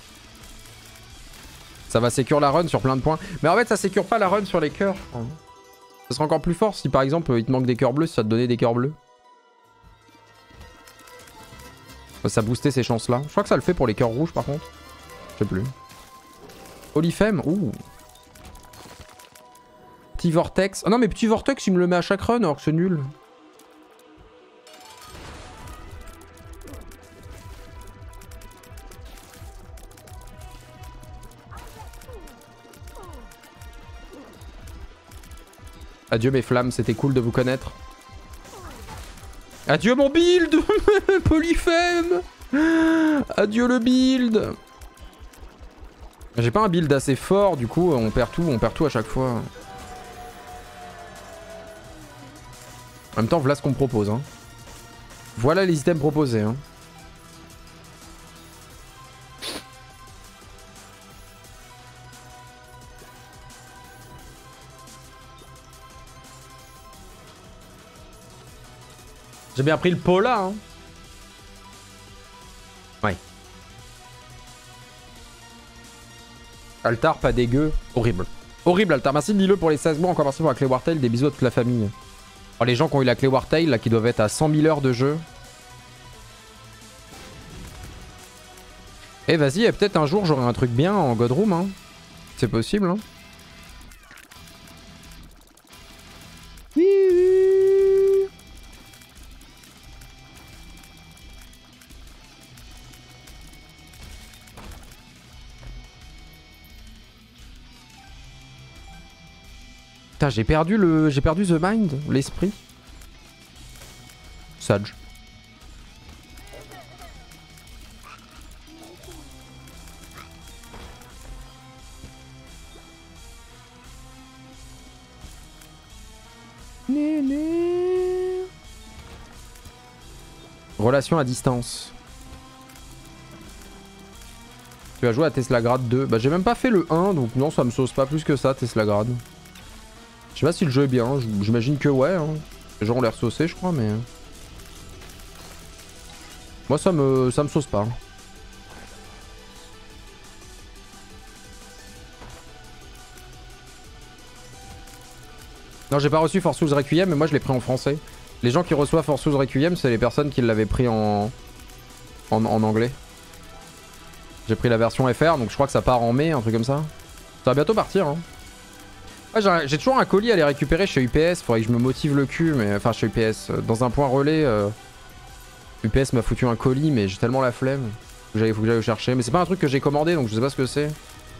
Ça va sécure la run sur plein de points. Mais en fait, ça sécure pas la run sur les cœurs. Ça serait encore plus fort si par exemple, il te manque des cœurs bleus, si ça te donnait des cœurs bleus. Ça boostait ces chances-là. Je crois que ça le fait pour les cœurs rouges par contre. Je sais plus. Polyphème, ouh. Petit Vortex. Ah non mais petit Vortex, il me le met à chaque run alors que c'est nul. Adieu mes flammes, c'était cool de vous connaître. Adieu mon build. Polyphème. Adieu le build. J'ai pas un build assez fort, du coup on perd tout à chaque fois. En même temps, voilà ce qu'on me propose. Hein. Voilà les items proposés. Hein. J'ai bien pris le pot là. Hein. Ouais. Altar, pas dégueu. Horrible. Horrible Altar. Merci Lilo pour les 16 mois. Encore merci pour la clé Wartail. Des bisous à toute la famille. Oh, les gens qui ont eu la clé Wartail, là, qui doivent être à 100 000 heures de jeu. Eh vas-y, peut-être un jour j'aurai un truc bien en Godroom. Hein. C'est possible. Hein. Putain, j'ai perdu The Mind, l'esprit. Sage. Relation à distance. Tu as joué à Tesla Grade 2. Bah j'ai même pas fait le 1, donc non, ça me sauce pas plus que ça, Tesla Grade. Je sais pas si le jeu est bien, j'imagine que ouais. Hein. Les gens ont l'air saucés, je crois, mais... Moi, ça me sauce pas. Non, j'ai pas reçu Force Souls Requiem, mais moi je l'ai pris en français. Les gens qui reçoivent Force Souls Requiem, c'est les personnes qui l'avaient pris en anglais. J'ai pris la version FR, donc je crois que ça part en mai, un truc comme ça. Ça va bientôt partir. Hein. Ouais, j'ai toujours un colis à aller récupérer chez UPS. Faudrait que je me motive le cul, mais enfin chez UPS. Dans un point relais, UPS m'a foutu un colis, mais j'ai tellement la flemme. Faut que j'aille le chercher. Mais c'est pas un truc que j'ai commandé, donc je sais pas ce que c'est.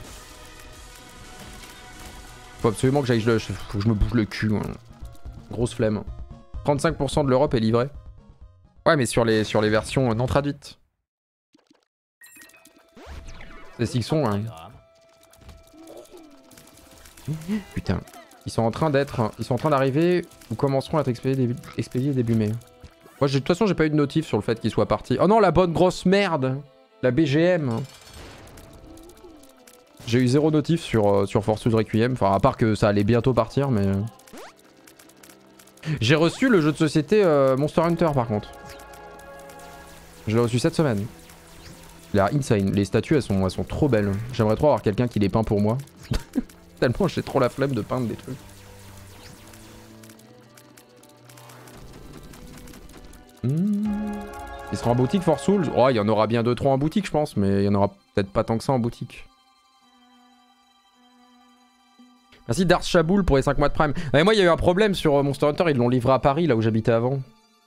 Faut absolument que faut que je me bouge le cul. Hein. Grosse flemme. 35% de l'Europe est livrée. Ouais, mais sur les versions non traduites. C'est Sixon, hein. Putain. Ils sont en train d'arriver ou commenceront à être expédiés début mai. Moi, de toute façon, j'ai pas eu de notif sur le fait qu'ils soient partis. Oh non, la bonne grosse merde. La BGM. J'ai eu 0 notif sur Force Souls Requiem. Enfin, à part que ça allait bientôt partir, mais... J'ai reçu le jeu de société Monster Hunter, par contre. Je l'ai reçu cette semaine. Il a l'air insane. Les statues, elles sont trop belles. J'aimerais trop avoir quelqu'un qui les peint pour moi. Tellement j'ai trop la flemme de peindre des trucs. Il sera en boutique Force Souls. Oh, il y en aura bien 2-3 en boutique, je pense, mais il y en aura peut-être pas tant que ça en boutique. Merci Darth Chaboul pour les 5 mois de Prime. Mais moi, il y a eu un problème sur Monster Hunter, ils l'ont livré à Paris, là où j'habitais avant.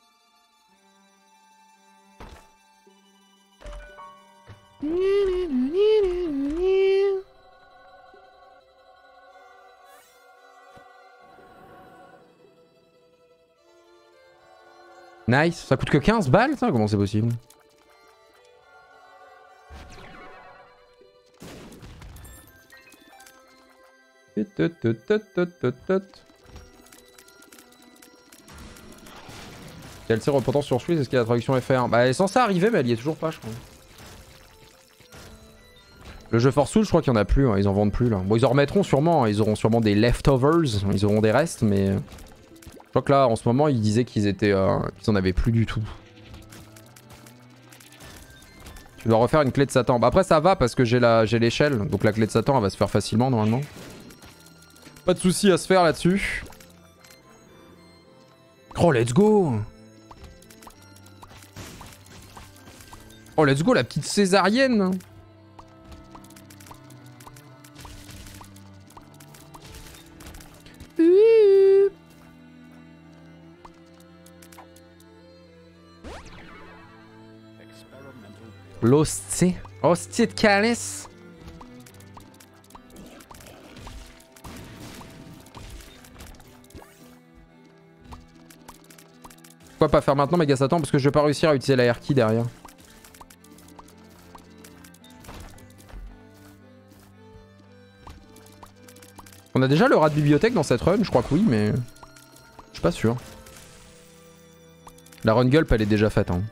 Nice, ça coûte que 15 balles, ça? Comment c'est possible? DLC repentant sur Switch, est-ce qu'il y a la traduction FR? Bah elle est censée arriver, mais elle y est toujours pas, je crois. Le jeu Force Souls, je crois qu'il y en a plus, hein. Ils en vendent plus là. Bon, ils en remettront sûrement, hein. Ils auront sûrement des leftovers, ils auront des restes, mais... Je crois que là, en ce moment, ils disaient qu'ils étaient... qu'ils en avaient plus du tout. Tu dois refaire une clé de Satan. Bah après, ça va parce que j'ai l'échelle, donc la clé de Satan, elle va se faire facilement, normalement. Pas de soucis à se faire là-dessus. Oh, let's go! Oh, let's go, la petite césarienne! L'hostie. Hostie de calice. Pourquoi pas faire maintenant Méga Satan? Parce que je vais pas réussir à utiliser la R-Key derrière. On a déjà le rat de bibliothèque dans cette run? Je crois que oui, mais... Je suis pas sûr. La run gulp, elle est déjà faite, hein.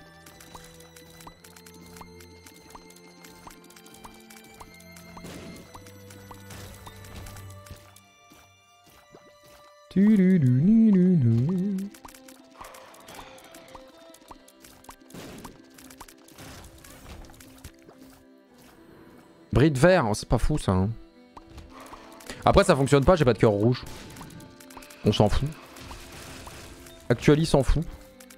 Bride vert, c'est pas fou ça. Hein. Après ça fonctionne pas, j'ai pas de cœur rouge. On s'en fout. Actuali s'en fout.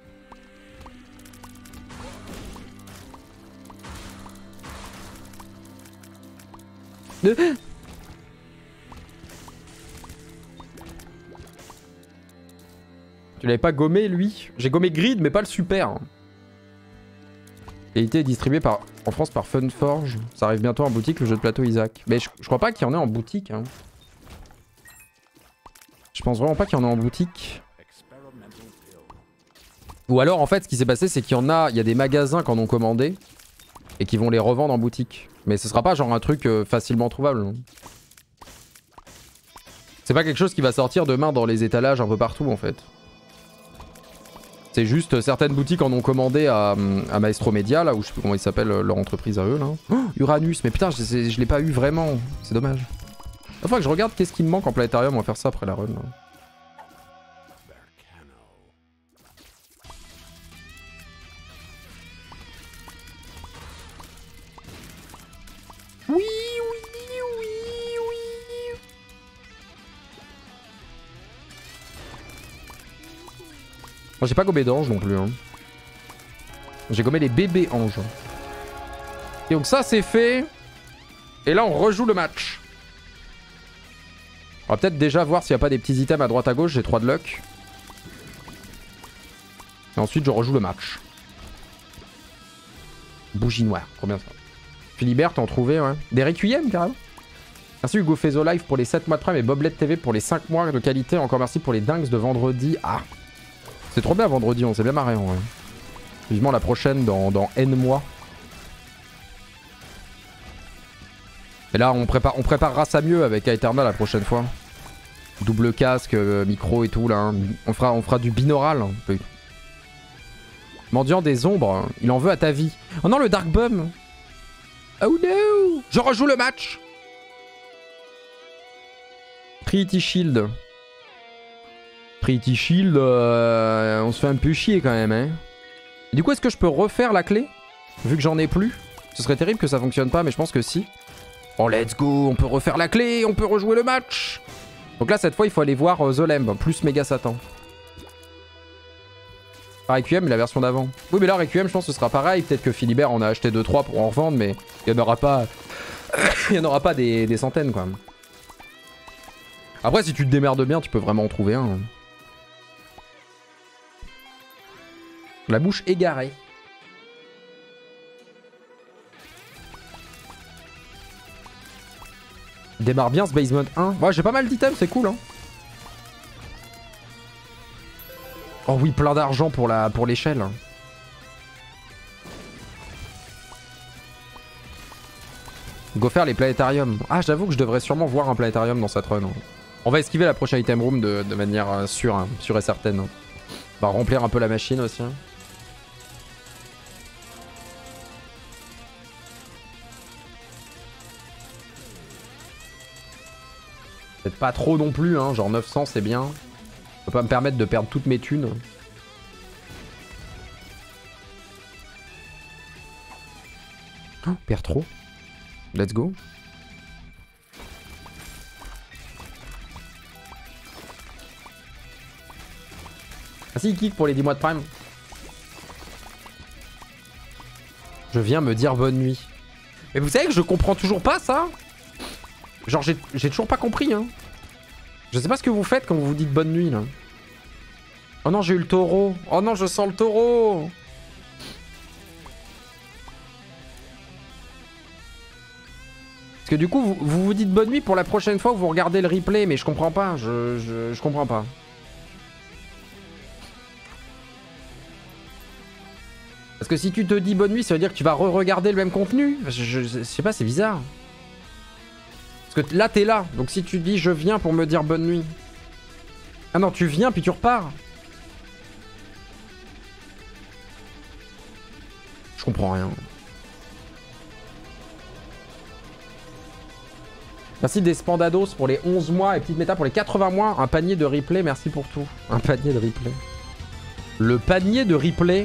Tu l'avais pas gommé lui? J'ai gommé Grid mais pas le super. Qualité est distribué en France par Funforge. Ça arrive bientôt en boutique le jeu de plateau Isaac. Mais je crois pas qu'il y en ait en boutique. Hein. Je pense vraiment pas qu'il y en a en boutique. Ou alors en fait ce qui s'est passé c'est qu'il y en a, il y a des magasins qui en ont commandé et qui vont les revendre en boutique. Mais ce sera pas genre un truc facilement trouvable. C'est pas quelque chose qui va sortir demain dans les étalages un peu partout en fait. C'est juste certaines boutiques en ont commandé à Maestro Media, là où je sais plus comment ils s'appellent leur entreprise à eux là. Oh, Uranus, mais putain je l'ai pas eu vraiment, c'est dommage. Il faut que je regarde qu'est-ce qui me manque en planétarium, on va faire ça après la run. Là. Oui, oui, oui, oui. Moi j'ai pas gommé d'ange non plus. Hein. J'ai gommé les bébés anges. Et donc ça c'est fait. Et là on rejoue le match. On va peut-être déjà voir s'il n'y a pas des petits items à droite à gauche. J'ai 3 de luck. Et ensuite je rejoue le match. Bougie noire, trop bien ça. Philibert, t'en trouvais, ouais. Des Requiem, carrément. Merci Hugo Fezo Live pour les 7 mois de prime et Boblet TV pour les 5 mois de qualité. Encore merci pour les dingues de vendredi. Ah, c'est trop bien vendredi, on s'est bien marré en vrai. Vivement la prochaine dans N mois. Et là, on préparera ça mieux avec Aeterna la prochaine fois. Double casque, micro et tout, là. Hein. On fera du binaural. Un peu. Mendiant des ombres, il en veut à ta vie. Oh non, le Dark Bum. Oh no! Je rejoue le match! Pretty Shield. Pretty Shield, on se fait un peu chier quand même, hein. Et du coup, est-ce que je peux refaire la clé? Vu que j'en ai plus. Ce serait terrible que ça fonctionne pas, mais je pense que si. Oh, let's go! On peut refaire la clé, on peut rejouer le match! Donc là, cette fois, il faut aller voir The Lamb, plus Méga Satan. Requiem, la version d'avant. Oui, mais là, Requiem, je pense que ce sera pareil. Peut-être que Philibert en a acheté 2-3 pour en revendre, mais il n'y en aura pas, il y en aura pas des centaines, quoi. Après, si tu te démerdes bien, tu peux vraiment en trouver un. La bouche égarée. Démarre bien ce Basement 1. Ouais, j'ai pas mal d'items, c'est cool, hein. Oh oui, plein d'argent pour l'échelle. Go faire les planétariums. Ah, j'avoue que je devrais sûrement voir un planétarium dans cette run. On va esquiver la prochaine item room de manière sûre, hein, sûre et certaine. On va remplir un peu la machine aussi. Hein. Peut-être pas trop non plus, hein, genre 900 c'est bien. Je peux pas me permettre de perdre toutes mes thunes. Oh, perd trop. Let's go. Merci Kik pour les 10 mois de prime. Je viens me dire bonne nuit. Mais vous savez que je comprends toujours pas ça. Genre j'ai toujours pas compris hein. Je sais pas ce que vous faites quand vous vous dites bonne nuit là. Oh non, j'ai eu le taureau. Oh non, je sens le taureau. Parce que du coup, vous vous dites bonne nuit pour la prochaine fois où vous regardez le replay, mais je comprends pas. Je comprends pas. Parce que si tu te dis bonne nuit, ça veut dire que tu vas re-regarder le même contenu. Je sais pas, c'est bizarre. Parce que là, t'es là. Donc si tu dis je viens pour me dire bonne nuit. Ah non, tu viens puis tu repars. Je comprends rien. Merci des Spandados pour les 11 mois et petite méta pour les 80 mois. Un panier de replay, merci pour tout. Un panier de replay. Le panier de replay.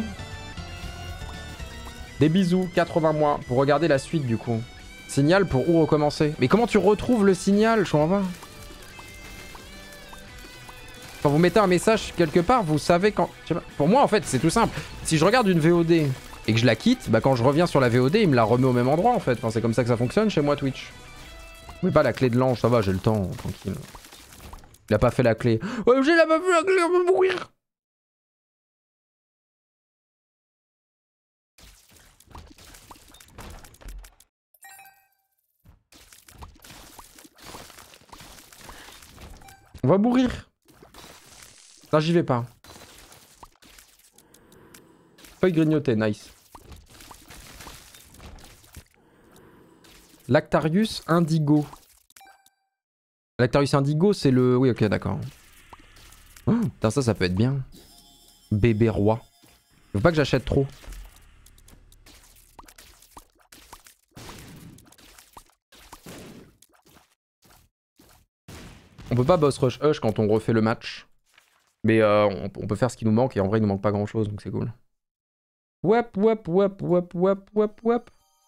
Des bisous, 80 mois. Pour regarder la suite du coup. Signal pour où recommencer. Mais comment tu retrouves le signal? Je comprends pas. Quand vous mettez un message quelque part, vous savez quand... Je sais pas. Pour moi en fait c'est tout simple. Si je regarde une VOD et que je la quitte, bah quand je reviens sur la VOD, il me la remet au même endroit en fait. Enfin, c'est comme ça que ça fonctionne chez moi Twitch. Mais pas la clé de l'ange, ça va, j'ai le temps, tranquille. Il a pas fait la clé. Oh, j'ai pas fait la clé, on va mourir. On va mourir. Ça, j'y vais pas. Feuille grignotée, nice. Lactarius indigo. Lactarius indigo, c'est le... Oui, ok, d'accord. Oh, putain, ça peut être bien. Bébé roi. Faut pas que j'achète trop. On peut pas boss rush Hush quand on refait le match. Mais on peut faire ce qui nous manque et en vrai il nous manque pas grand chose donc c'est cool. Wap wap wap wap wap wap wap.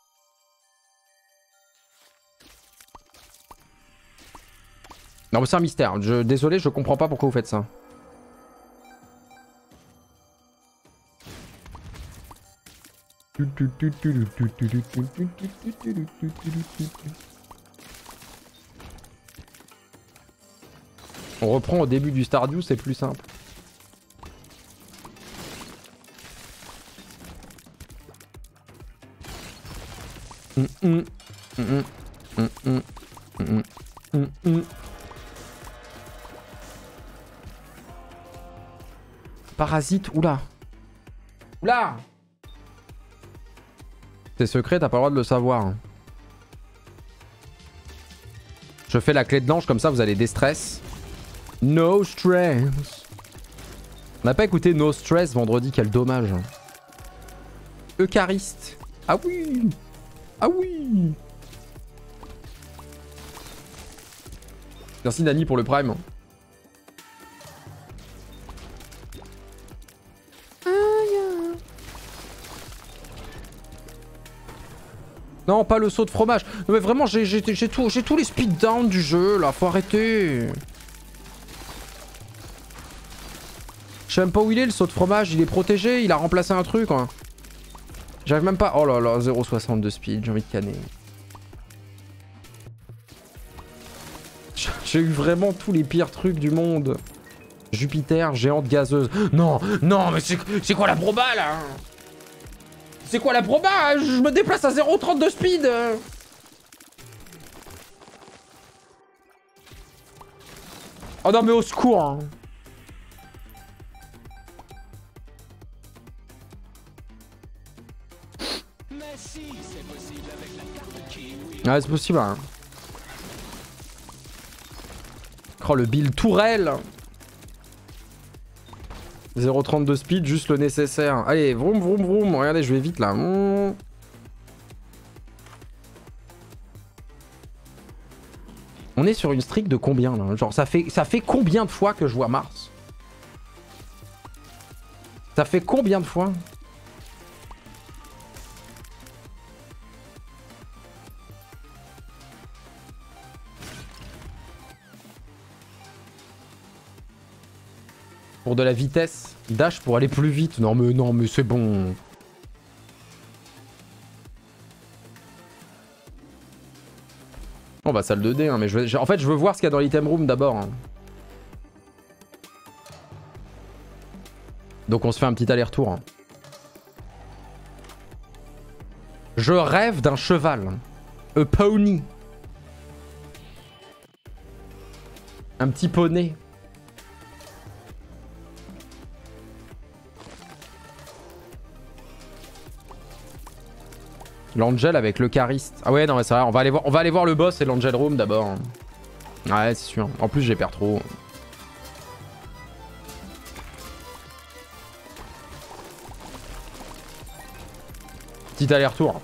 Non mais c'est un mystère. Désolé, je comprends pas pourquoi vous faites ça. On reprend au début du Stardew, c'est plus simple. Parasite, oula. Oula. C'est secret, t'as pas le droit de le savoir. Je fais la clé de l'ange, comme ça vous allez déstress. No stress. On n'a pas écouté No Stress vendredi, quel dommage. Euchariste. Ah oui. Ah oui. Merci Nani pour le prime. Non, pas le saut de fromage. Non mais vraiment, j'ai tous les speed down du jeu là, faut arrêter. Je sais même pas où il est le saut de fromage, il est protégé, il a remplacé un truc quoi. J'arrive même pas... Oh là là, 0,60 de speed, j'ai envie de canner. J'ai eu vraiment tous les pires trucs du monde. Jupiter, géante gazeuse. Non, non, mais c'est quoi la proba là? C'est quoi la proba? Je me déplace à 0,30 de speed. Oh non mais au secours hein. Ouais, c'est possible. Hein. Oh, le build tourelle. 0,30 de speed, juste le nécessaire. Allez, vroom vroom vroom. Regardez, je vais vite là. On est sur une streak de combien là? Genre, ça fait combien de fois que je vois Mars? Ça fait combien de fois? Pour de la vitesse. Dash pour aller plus vite. Non mais c'est bon. On va salle 2D hein, mais en fait je veux voir ce qu'il y a dans l'item room d'abord. Hein. Donc on se fait un petit aller-retour. Hein. Je rêve d'un cheval. A pony. Un petit poney. L'Angel avec l'Euchariste. Ah ouais, non, mais c'est vrai, on va aller voir le boss et l'Angel Room d'abord. Ouais, c'est sûr. En plus, j'ai perdu trop. Petit aller-retour.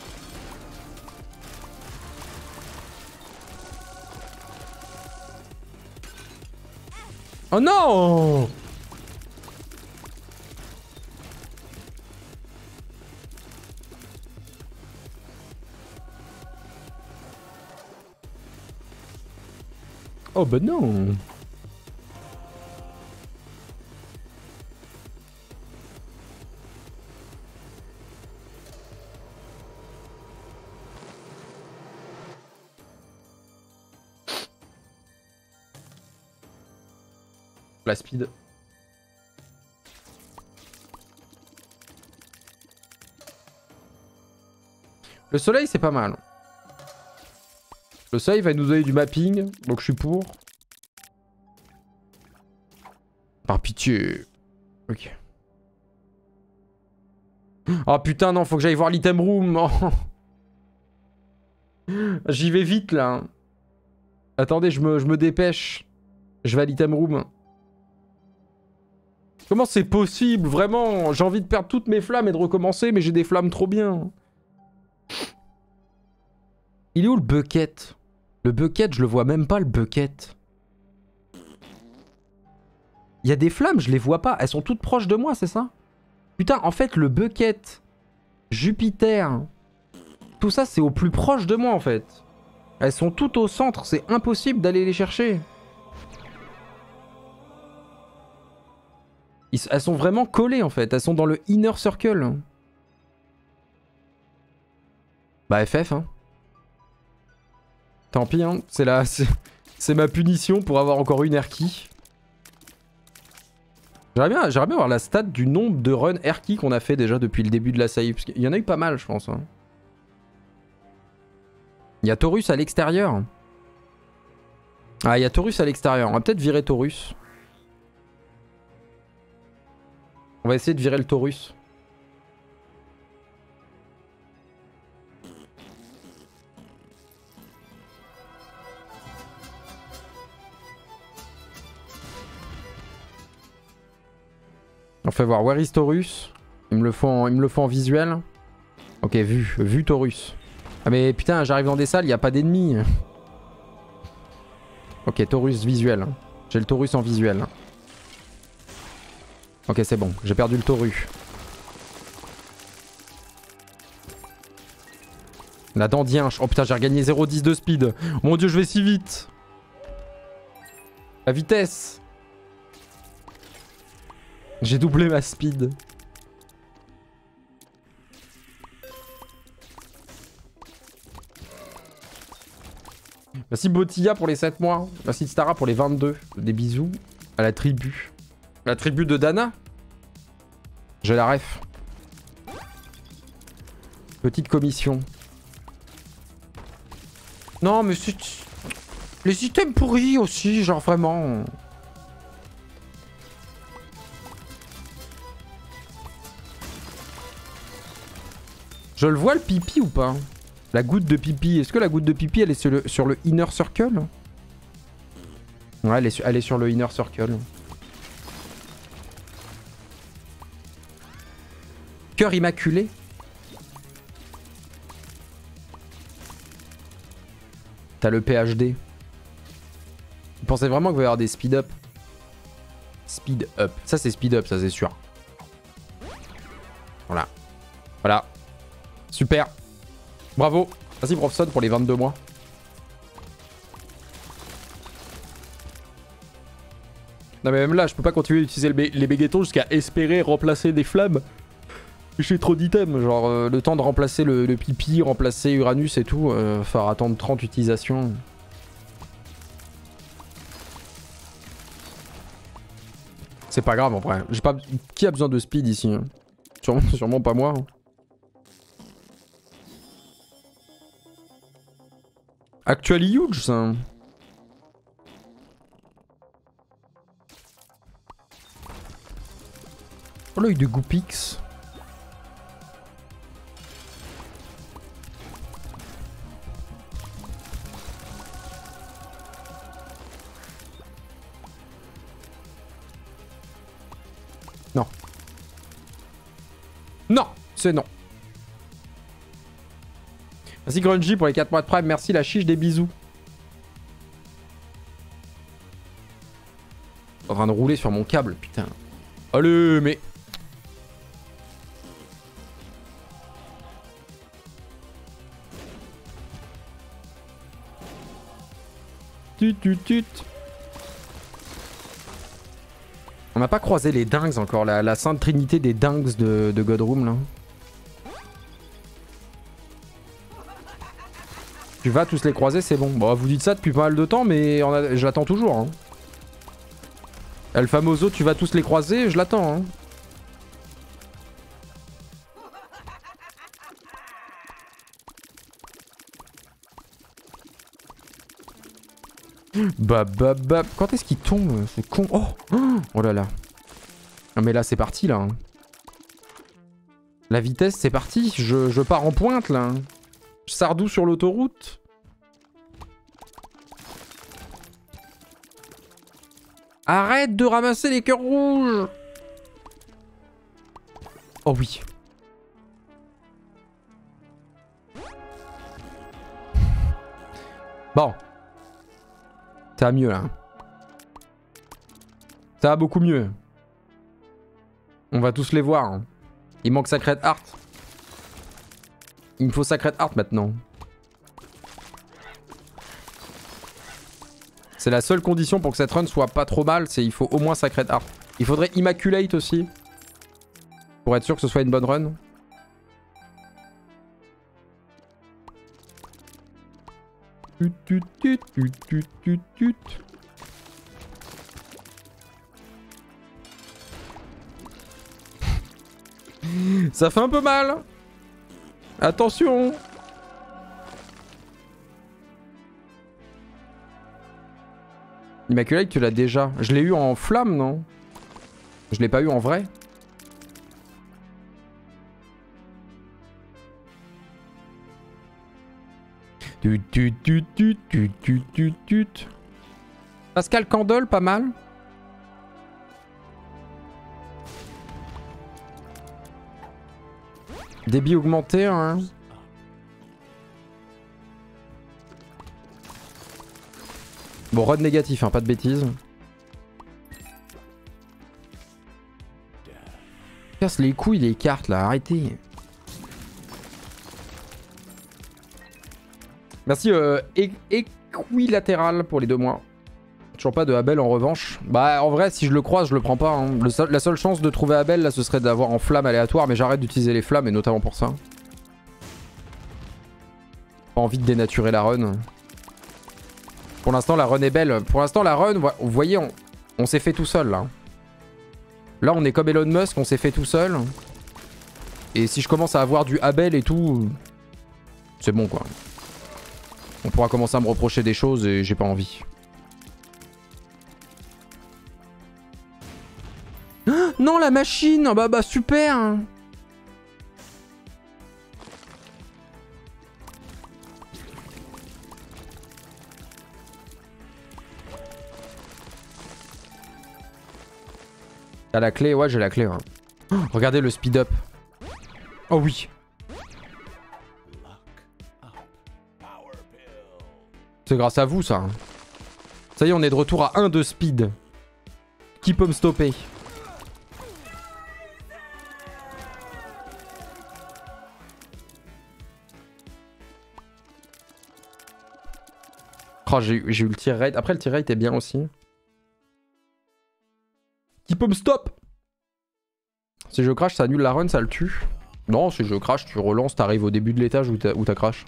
Oh non! Oh bah non. La speed. Le soleil c'est pas mal. Le soleil va nous donner du mapping, donc je suis pour. Par pitié. Ok. Oh putain, non, faut que j'aille voir l'item room. Oh. J'y vais vite là. Attendez, je me dépêche. Je vais à l'item room. Comment c'est possible? Vraiment, j'ai envie de perdre toutes mes flammes et de recommencer, mais j'ai des flammes trop bien. Il est où le bucket? Le bucket, je le vois même pas, le bucket. Il y a des flammes, je les vois pas. Elles sont toutes proches de moi, c'est ça? Putain, en fait, le bucket, Jupiter, tout ça, c'est au plus proche de moi, en fait. Elles sont toutes au centre, c'est impossible d'aller les chercher. Elles sont vraiment collées, en fait. Elles sont dans le inner circle. Bah, FF, hein. Tant pis, hein. C'est ma punition pour avoir encore une air key. J'aimerais bien avoir la stat du nombre de runs air key qu'on a fait déjà depuis le début de la save. Parce qu'il y en a eu pas mal, je pense. Hein. Il y a Taurus à l'extérieur. Ah, il y a Taurus à l'extérieur. On va peut-être virer Taurus. On va essayer de virer le Taurus. On fait voir, where is Taurus? Il me le faut en visuel. Ok, vu Taurus. Ah mais putain, j'arrive dans des salles, il n'y a pas d'ennemis. Ok, Taurus visuel. J'ai le Taurus en visuel. Ok, c'est bon, j'ai perdu le Taurus. La Dandienche. Oh putain, j'ai regagné 0,10 de speed. Mon dieu, je vais si vite. La vitesse. J'ai doublé ma speed. Merci Botilla pour les 7 mois. Merci Stara pour les 22. Des bisous à la tribu. La tribu de Dana. J'ai la ref. Petite commission. Non mais c'est... Les items pourris aussi, genre vraiment... Je le vois le pipi ou pas? La goutte de pipi. Est-ce que la goutte de pipi elle est sur le inner circle? Ouais, elle est sur le inner circle. Cœur immaculé. T'as le PhD. Vous pensez vraiment qu'il va y avoir des speed up? Speed up. Ça c'est speed up, ça c'est sûr. Voilà. Voilà. Super. Bravo. Merci Profson pour les 22 mois. Non mais même là, je peux pas continuer d'utiliser les béguetons jusqu'à espérer remplacer des flammes. J'ai trop d'items. Genre le temps de remplacer le pipi, remplacer Uranus et tout. Faire attendre 30 utilisations. C'est pas grave en vrai. J'ai pas... Qui a besoin de speed ici hein? Sûrement pas moi. Hein. Actually huge ça. Oh l'œil de Goopix. Non. Non, c'est non. Merci Grungy pour les 4 mois de prime. Merci la chiche des bisous. En train de rouler sur mon câble, putain. Allez, mais... Tut. On n'a pas croisé les dingues encore, la sainte trinité des dingues de Godroom là. Tu vas tous les croiser, c'est bon. Bon, vous dites ça depuis pas mal de temps, mais je l'attends toujours. Hein. El Famoso, tu vas tous les croiser, je l'attends. Hein. Bah. Quand est-ce qu'il tombe? C'est con. Oh là là. Ah mais là c'est parti là. La vitesse c'est parti, je pars en pointe là. Sardou sur l'autoroute. Arrête de ramasser les cœurs rouges. Oh oui. Bon. Ça va mieux là. Ça va beaucoup mieux. On va tous les voir. Hein. Il manque Sacred Heart. Il me faut Sacred Heart maintenant. C'est la seule condition pour que cette run soit pas trop mal, c'est il faut au moins Sacred Heart. Il faudrait Immaculate aussi. Pour être sûr que ce soit une bonne run. Ça fait un peu mal. Attention. Immaculate, tu l'as déjà. Je l'ai eu en flamme, non? Je l'ai pas eu en vrai. Pascal Candle, pas mal. Débit augmenté, hein. Bon, run négatif, hein, pas de bêtises. Casse les couilles les cartes là, arrêtez. Merci Equilatéral pour les 2 mois. Toujours pas de Abel en revanche. Bah en vrai si je le croise je le prends pas. Hein. La seule chance de trouver Abel là ce serait d'avoir en flamme aléatoire mais j'arrête d'utiliser les flammes et notamment pour ça. Pas envie de dénaturer la run. Pour l'instant la run est belle. Pour l'instant la run, vous voyez on s'est fait tout seul là. Là on est comme Elon Musk, on s'est fait tout seul. Et si je commence à avoir du Abel et tout, c'est bon quoi. On pourra commencer à me reprocher des choses et j'ai pas envie. Ah, non, la machine. Bah super. T'as la clé? Ouais, j'ai la clé. Ouais. Oh, regardez le speed up. Oh oui. C'est grâce à vous ça. Ça y est, on est de retour à 1 de speed. Qui peut me stopper? Oh, j'ai eu le tir rate. Après, le tir rate est bien aussi. Qui peut me stop? Si je crash, ça annule la run, ça le tue. Non, si je crash, tu relances, t'arrives au début de l'étage où t'as crash.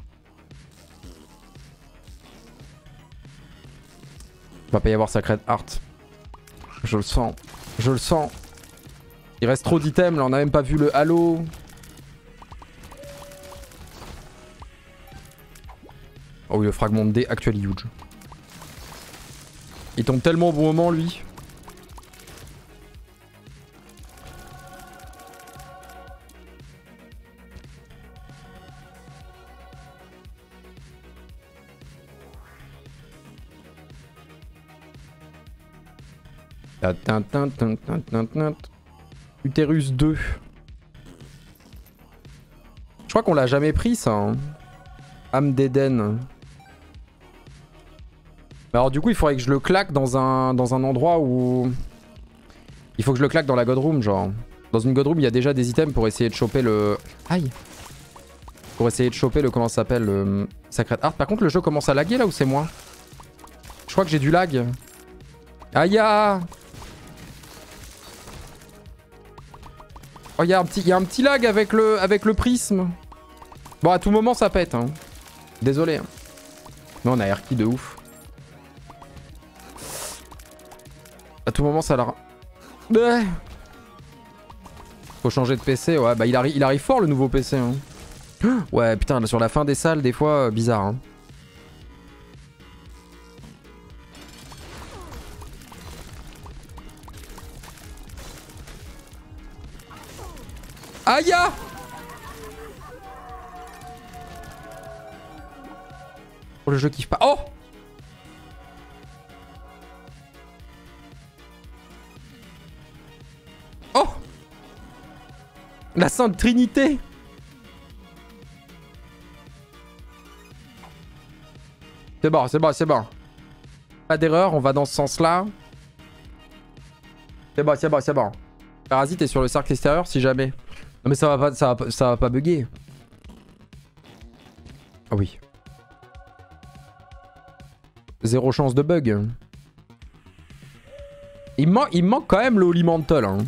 Va pas y avoir Sacred Heart. Je le sens. Je le sens. Il reste trop d'items là, on a même pas vu le halo. Oh oui, le fragment de dé actually huge. Il tombe tellement au bon moment lui. Utérus 2. Je crois qu'on l'a jamais pris ça. Hein. Âme d'Eden. Alors du coup il faudrait que je le claque dans un endroit où... Il faut que je le claque dans la Godroom genre. Dans une Godroom il y a déjà des items pour essayer de choper le... Aïe. Pour essayer de choper le... Comment ça s'appelle le... Sacred Heart. Par contre le jeu commence à laguer là ou c'est moi? Je crois que j'ai du lag. Aïe. Oh, il y a un petit lag avec le prisme. Bon, à tout moment, ça pète. Hein. Désolé. Hein. Non, on a airkey de ouf. À tout moment, ça l'a... Faut changer de PC. Ouais, bah il arrive fort, le nouveau PC. Hein. Ouais, putain, là, sur la fin des salles, des fois, bizarre. Hein. Aïe! Oh, le jeu kiffe pas. Oh! Oh! La Sainte Trinité! C'est bon, c'est bon, c'est bon. Pas d'erreur, on va dans ce sens-là. C'est bon, c'est bon, c'est bon. Parasite est sur le cercle extérieur si jamais. Non mais ça va pas bugger. Ah oui. Zéro chance de bug. Il me manque quand même le Holy Mantle. Hein.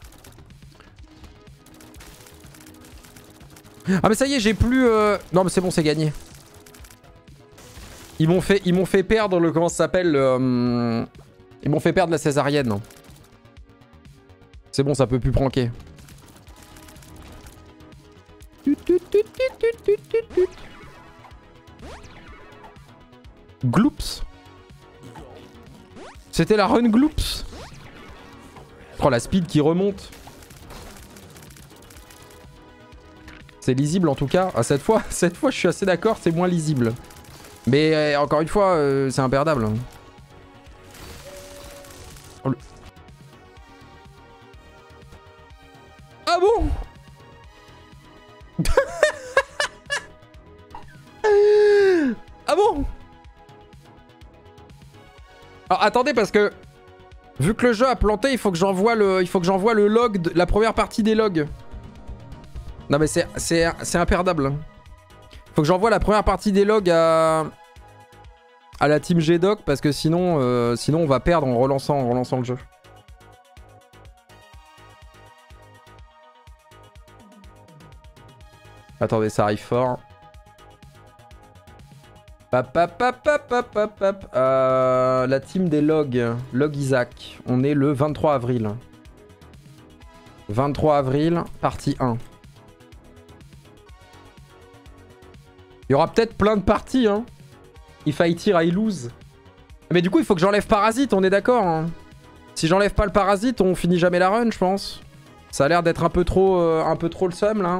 Ah mais ça y est, j'ai plus... Non mais c'est bon, c'est gagné. Ils m'ont fait perdre le... Comment ça s'appelle Ils m'ont fait perdre la césarienne. C'est bon, ça peut plus pranker. Gloops. C'était la run Gloops. Oh, la speed qui remonte. C'est lisible en tout cas. Ah, cette fois, je suis assez d'accord, c'est moins lisible. Mais encore une fois, c'est imperdable. Oh, le... Ah bon? Ah bon? Alors attendez parce que vu que le jeu a planté, il faut que j'envoie le log, la première partie des logs. Non mais c'est imperdable. Faut que j'envoie la première partie des logs à la team Gdoc parce que sinon on va perdre en relançant le jeu. Attendez, ça arrive fort. La team des logs. Log Isaac. On est le 23 avril. 23 avril, partie 1. Il y aura peut-être plein de parties, hein. If I tear, I lose. Mais du coup, il faut que j'enlève Parasite, on est d'accord. Hein. Si j'enlève pas le Parasite, on finit jamais la run, je pense. Ça a l'air d'être un peu trop le seum, là.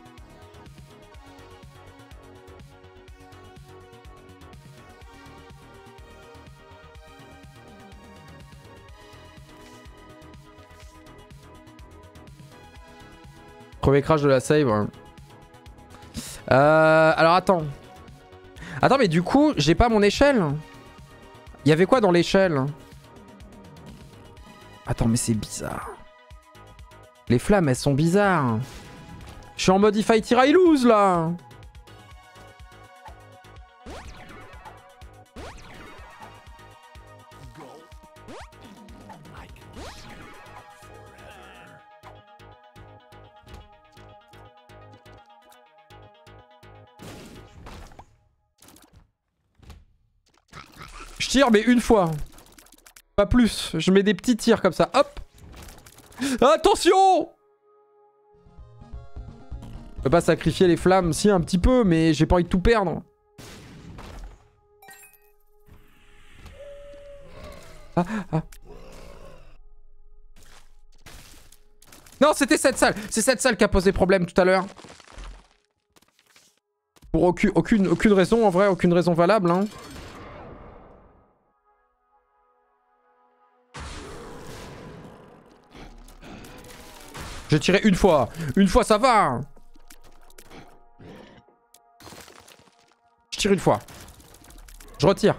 Premier crash de la save. Ouais. Alors attends. Attends, mais du coup, j'ai pas mon échelle. Il y avait quoi dans l'échelle? Attends, mais c'est bizarre. Les flammes, elles sont bizarres. Je suis en mode If I tear, I lose, là. Je tire mais une fois. Pas plus. Je mets des petits tirs comme ça. Hop. Attention! Je peux pas sacrifier les flammes. Si, un petit peu, mais j'ai pas envie de tout perdre. Ah. Non, c'était cette salle. C'est cette salle qui a posé problème tout à l'heure. Pour aucune raison, en vrai. Aucune raison valable, hein. J'ai tiré une fois. Une fois, ça va. Je tire une fois. Je retire.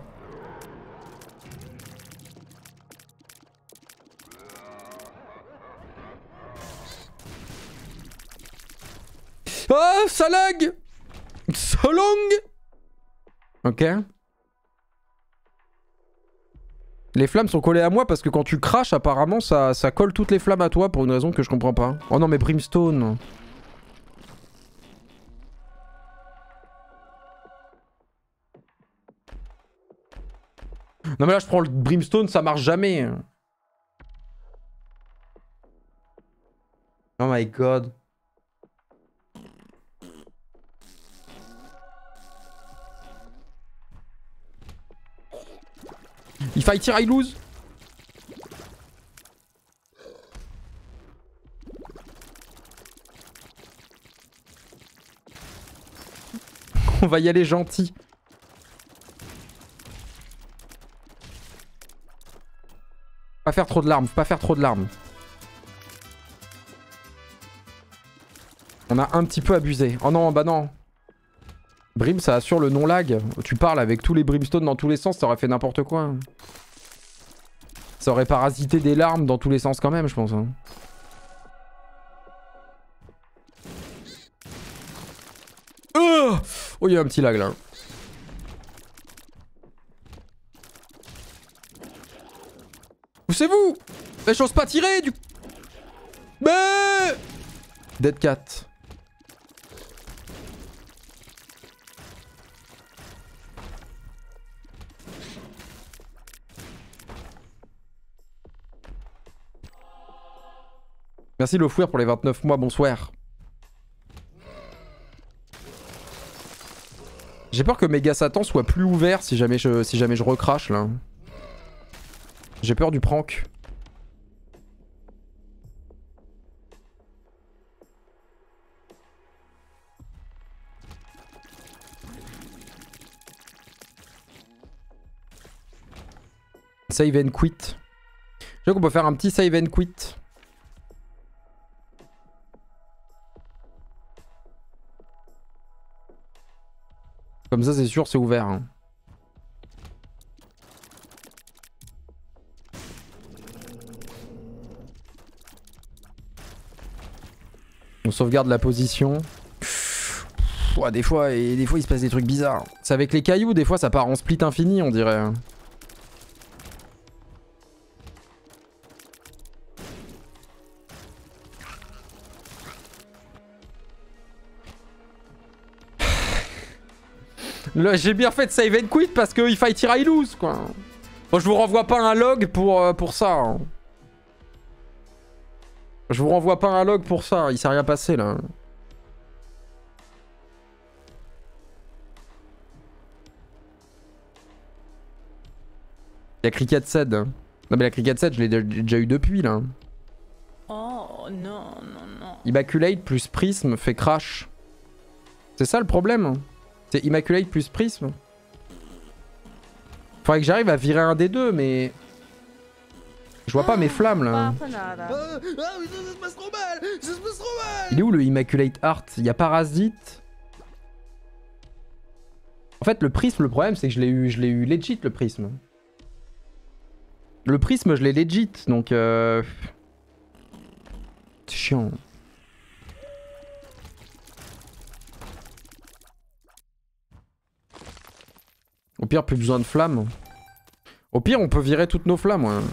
Oh, ça lag. So long. Ok. Les flammes sont collées à moi parce que quand tu craches, apparemment, ça colle toutes les flammes à toi pour une raison que je comprends pas. Oh non, mais Brimstone. Non mais là, je prends le Brimstone, ça marche jamais. Oh my god. If I tear, I lose. va y aller gentil. Pas faire trop de larmes, faut pas faire trop de larmes. On a un petit peu abusé. Oh non, bah non. Brim, ça assure le non-lag. Tu parles avec tous les brimstones dans tous les sens, ça aurait fait n'importe quoi. Ça aurait parasité des larmes dans tous les sens quand même, je pense. Hein. Oh, il y a un petit lag là. Où c'est vous? Mais j'ose pas tirer du... Mais... Dead Cat. Merci Lofouir pour les 29 mois, bonsoir. J'ai peur que Méga Satan soit plus ouvert si jamais je recrache là. J'ai peur du prank. Save and quit. Je crois qu'on peut faire un petit save and quit. Comme ça c'est sûr c'est ouvert. Hein. On sauvegarde la position. Ouah, des fois il se passe des trucs bizarres. C'est avec les cailloux, des fois ça part en split infini on dirait. J'ai bien fait de save and quit parce que if I tire I lose quoi. Bon, je vous renvoie pas un log pour ça. Hein. Je vous renvoie pas un log pour ça, il s'est rien passé là. La Cricket 7. Non mais la Cricket 7 je l'ai déjà eu depuis là. Oh non, non, non. Immaculate plus Prism fait crash. C'est ça le problème. C'est Immaculate plus Prism. Faudrait que j'arrive à virer un des deux mais... Je vois pas mes flammes là. Il est où le Immaculate Heart? Il y a Parasite. En fait le prisme, le problème c'est que je l'ai eu legit le prisme. Le prisme je l'ai legit donc c'est chiant. Au pire plus besoin de flammes. Au pire on peut virer toutes nos flammes ouais.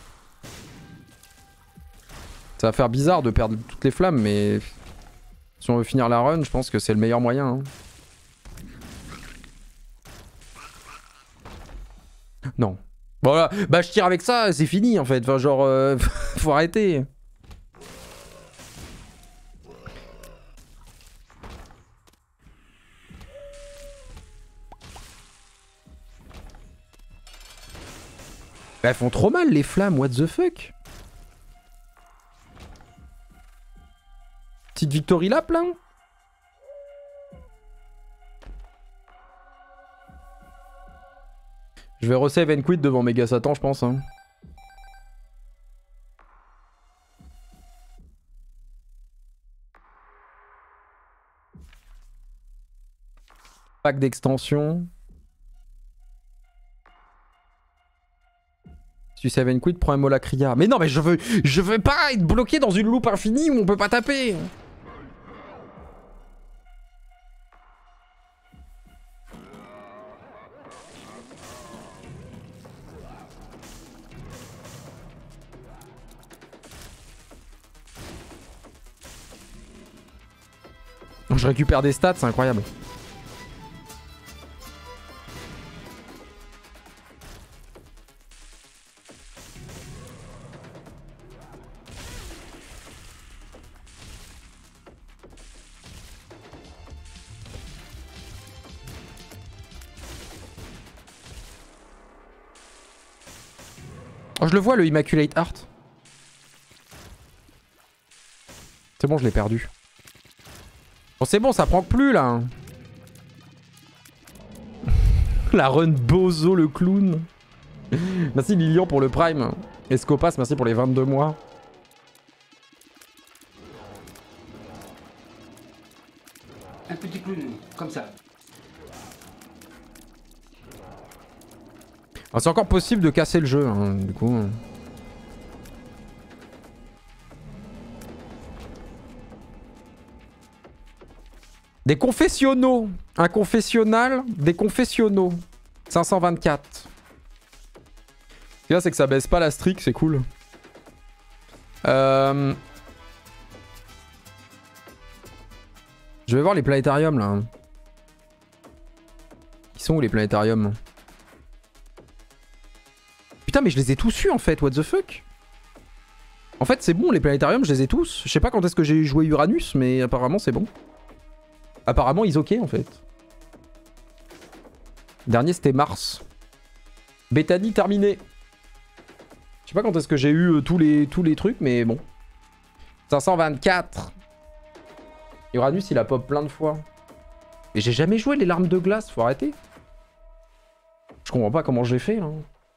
Ça va faire bizarre de perdre toutes les flammes, mais si on veut finir la run, je pense que c'est le meilleur moyen. Hein. Non. Voilà, bah je tire avec ça, c'est fini en fait. Enfin, genre, faut arrêter. Bah, elles font trop mal les flammes, what the fuck? Petite victory lap là. Je vais resave and quit devant Méga Satan je pense. Hein. Pack d'extension. Si tu save and quit, prends un Molacria. Mais non mais je veux pas être bloqué dans une loupe infinie où on peut pas taper. Je récupère des stats, c'est incroyable. Oh, je le vois le Immaculate Heart. C'est bon, je l'ai perdu. Bon, c'est bon, ça prend plus là. La run Bozo le clown. Merci Lilian pour le prime. Escopas, merci pour les 22 mois. Un petit clown, comme ça. C'est encore possible de casser le jeu, hein, du coup. Des confessionnaux. Un confessionnal, des confessionnaux. 524. Ce qu'il y a, c'est que ça baisse pas la streak, c'est cool. Je vais voir les planétariums, là. Ils sont où, les planétariums? Putain, mais je les ai tous eus, en fait. What the fuck? En fait, c'est bon, les planétariums, je les ai tous. Je sais pas quand est-ce que j'ai joué Uranus, mais apparemment, c'est bon. Apparemment, ils ok, en fait. Dernier, c'était Mars. Bethany, terminé. Je sais pas quand est-ce que j'ai eu tous les trucs, mais bon. 524. Uranus, il a pop plein de fois. Mais j'ai jamais joué les larmes de glace, faut arrêter. Je comprends pas comment j'ai fait, là.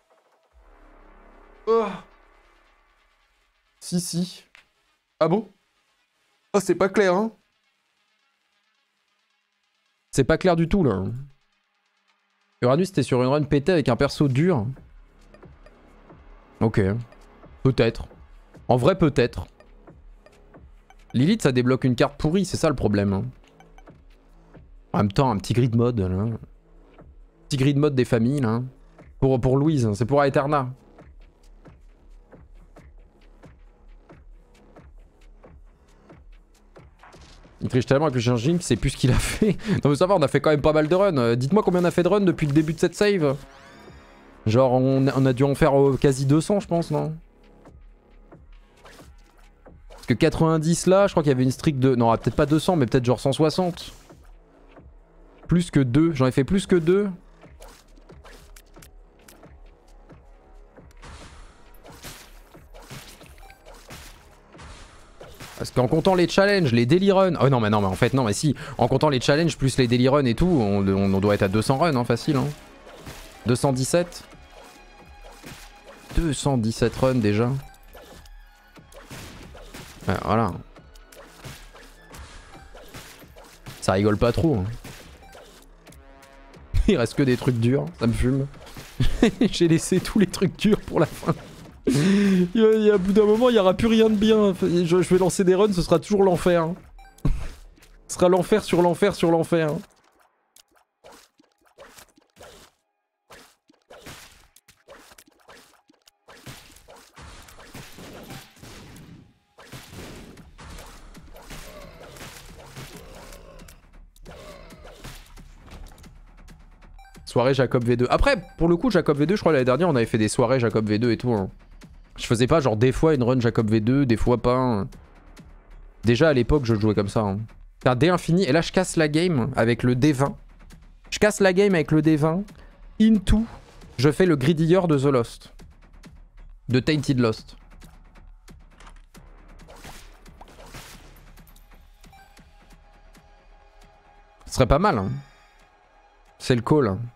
Oh. Si. Ah bon? Oh, c'est pas clair, hein? C'est pas clair du tout, là. Uranus, c'était sur une run pétée avec un perso dur. Ok. Peut-être. En vrai, peut-être. Lilith, ça débloque une carte pourrie, c'est ça le problème. Hein. En même temps, un petit grid mode, là. Petit grid mode des familles, là. Pour Louise, c'est pour Aeterna. Il triche tellement avec le changing qu'il sait plus ce qu'il a fait. Non mais ça va, on a fait quand même pas mal de runs. Dites-moi combien on a fait de runs depuis le début de cette save. Genre on a dû en faire quasi 200 je pense, non? Parce que 90 là, je crois qu'il y avait une streak de... Non, peut-être pas 200 mais peut-être genre 160. Plus que 2, j'en ai fait plus que 2. Parce qu'en comptant les challenges, les daily runs... Oh non mais en fait non mais si. En comptant les challenges plus les daily runs et tout, on doit être à 200 runs hein, facile hein. 217. 217 runs déjà. Ouais, voilà. Ça rigole pas trop. Hein. Il reste que des trucs durs, ça me fume. J'ai laissé tous les trucs durs pour la fin. À bout d'un moment, il n'y aura plus rien de bien. Je vais lancer des runs, ce sera toujours l'enfer. Hein. Ce sera l'enfer sur l'enfer sur l'enfer. Hein. Soirée Jacob V2. Après, pour le coup, Jacob V2, je crois l'année dernière, on avait fait des soirées Jacob V2 et tout. Hein. Je faisais pas genre des fois une run Jacob V2, des fois pas. Hein. Déjà à l'époque, je jouais comme ça. Hein. C'est un dé infini. Et là, je casse la game avec le D20. Je casse la game avec le D20. Into, je fais le Greedier de The Lost. De Tainted Lost. Ce serait pas mal. Hein. C'est le call. Hein.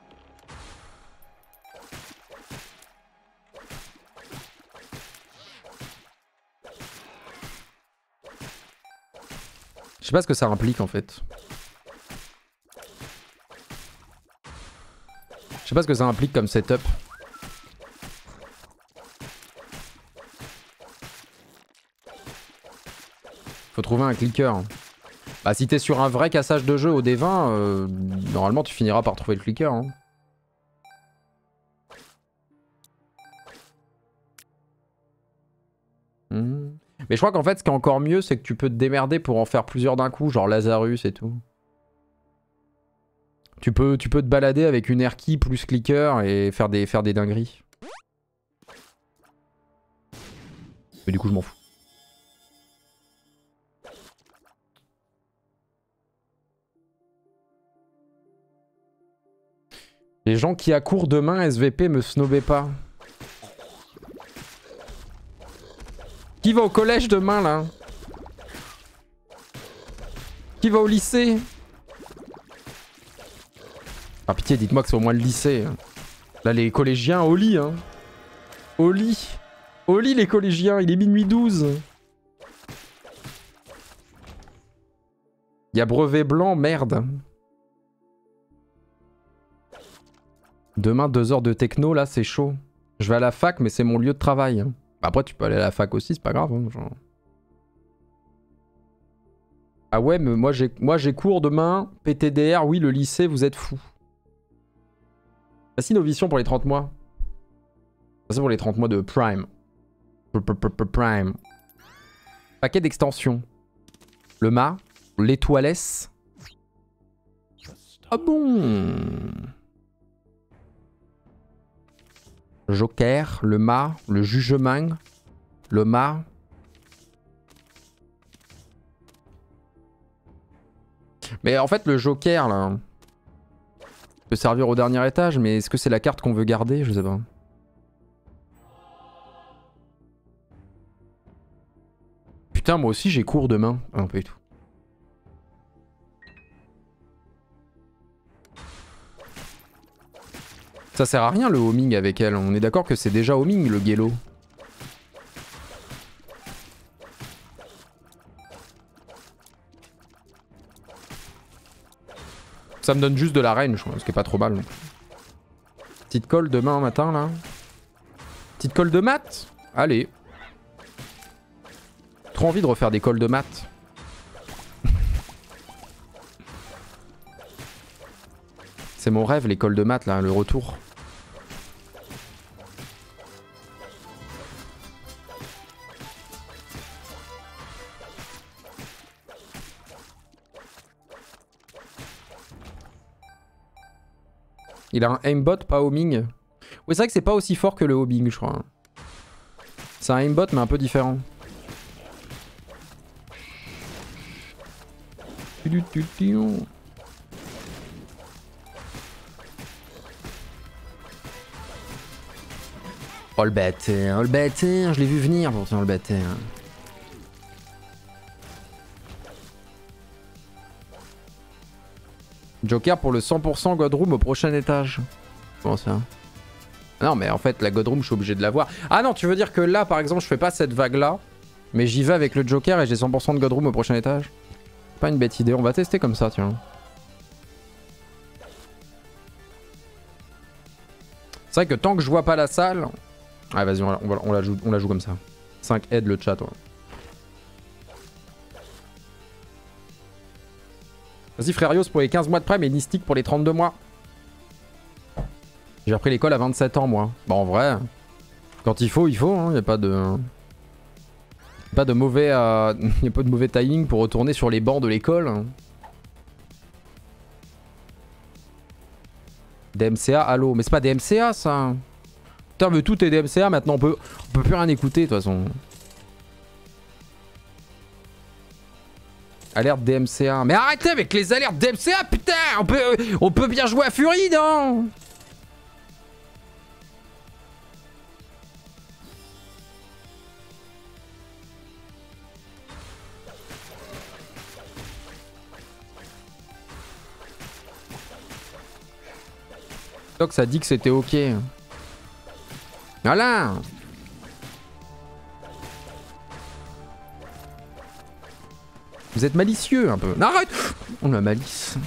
Je sais pas ce que ça implique en fait. Je sais pas ce que ça implique comme setup. Faut trouver un clicker. Bah si t'es sur un vrai cassage de jeu au D20, normalement tu finiras par trouver le clicker. Hein. Mais je crois qu'en fait, ce qui est encore mieux, c'est que tu peux te démerder pour en faire plusieurs d'un coup, genre Lazarus et tout. Tu peux te balader avec une airkey plus clicker et faire des dingueries. Mais du coup, je m'en fous. Les gens qui accourent demain SVP me snobez pas. Qui va au collège demain, là? Qui va au lycée? Ah pitié, dites-moi que c'est au moins le lycée. Là, les collégiens au lit, hein. Au lit. Au lit, les collégiens, il est minuit 12. Il y a brevet blanc, merde. Demain, 2 heures de techno, là, c'est chaud. Je vais à la fac, mais c'est mon lieu de travail. Après, tu peux aller à la fac aussi, c'est pas grave. Hein, genre. Ah ouais, mais moi j'ai cours demain. PTDR, oui, le lycée, vous êtes fous. Voici nos visions pour les 30 mois. C'est pour les 30 mois de Prime. Prime. Paquet d'extensions. Le mât, l'étoilesse. Ah bon. Joker, le mât, le jugement, le mât. Mais en fait, le Joker, là, peut servir au dernier étage, mais est-ce que c'est la carte qu'on veut garder? Je sais pas. Putain, moi aussi, j'ai cours demain. Ah non, pas du tout. Ça sert à rien le homing avec elle. On est d'accord que c'est déjà homing le Gelo. Ça me donne juste de la reine, je crois, ce qui est pas trop mal. Petite colle demain matin là. Petite colle de maths. Allez. Trop envie de refaire des colles de maths. C'est mon rêve, l'école de maths là, le retour. Il a un aimbot, pas homing. Oui, c'est vrai que c'est pas aussi fort que le homing, je crois. C'est un aimbot, mais un peu différent. Oh le bâtard, je l'ai vu venir pourtant le bâtard. Joker pour le 100% Godroom au prochain étage. Comment ça? Non mais en fait la Godroom je suis obligé de la voir. Ah non, tu veux dire que là par exemple je fais pas cette vague là, mais j'y vais avec le Joker et j'ai 100% de Godroom au prochain étage? Pas une bête idée, on va tester comme ça tiens. C'est vrai que tant que je vois pas la salle... Ah vas-y on la joue comme ça. 5 aide le chat ouais. Vas-y Frérios pour les 15 mois de prime et Nistic pour les 32 mois. J'ai repris l'école à 27 ans moi. Bah en vrai, quand il faut, hein. Y a pas de... Pas de mauvais... y a pas de mauvais timing pour retourner sur les bancs de l'école. DMCA, allô. Mais c'est pas DMCA ça. Putain mais tout est DMCA maintenant, on peut plus rien écouter de toute façon. Alerte DMCA. Mais arrêtez avec les alertes DMCA, putain. On peut bien jouer à Fury, non? Donc ça dit que c'était ok. Voilà. Vous êtes malicieux un peu. Non, arrête. On a malice.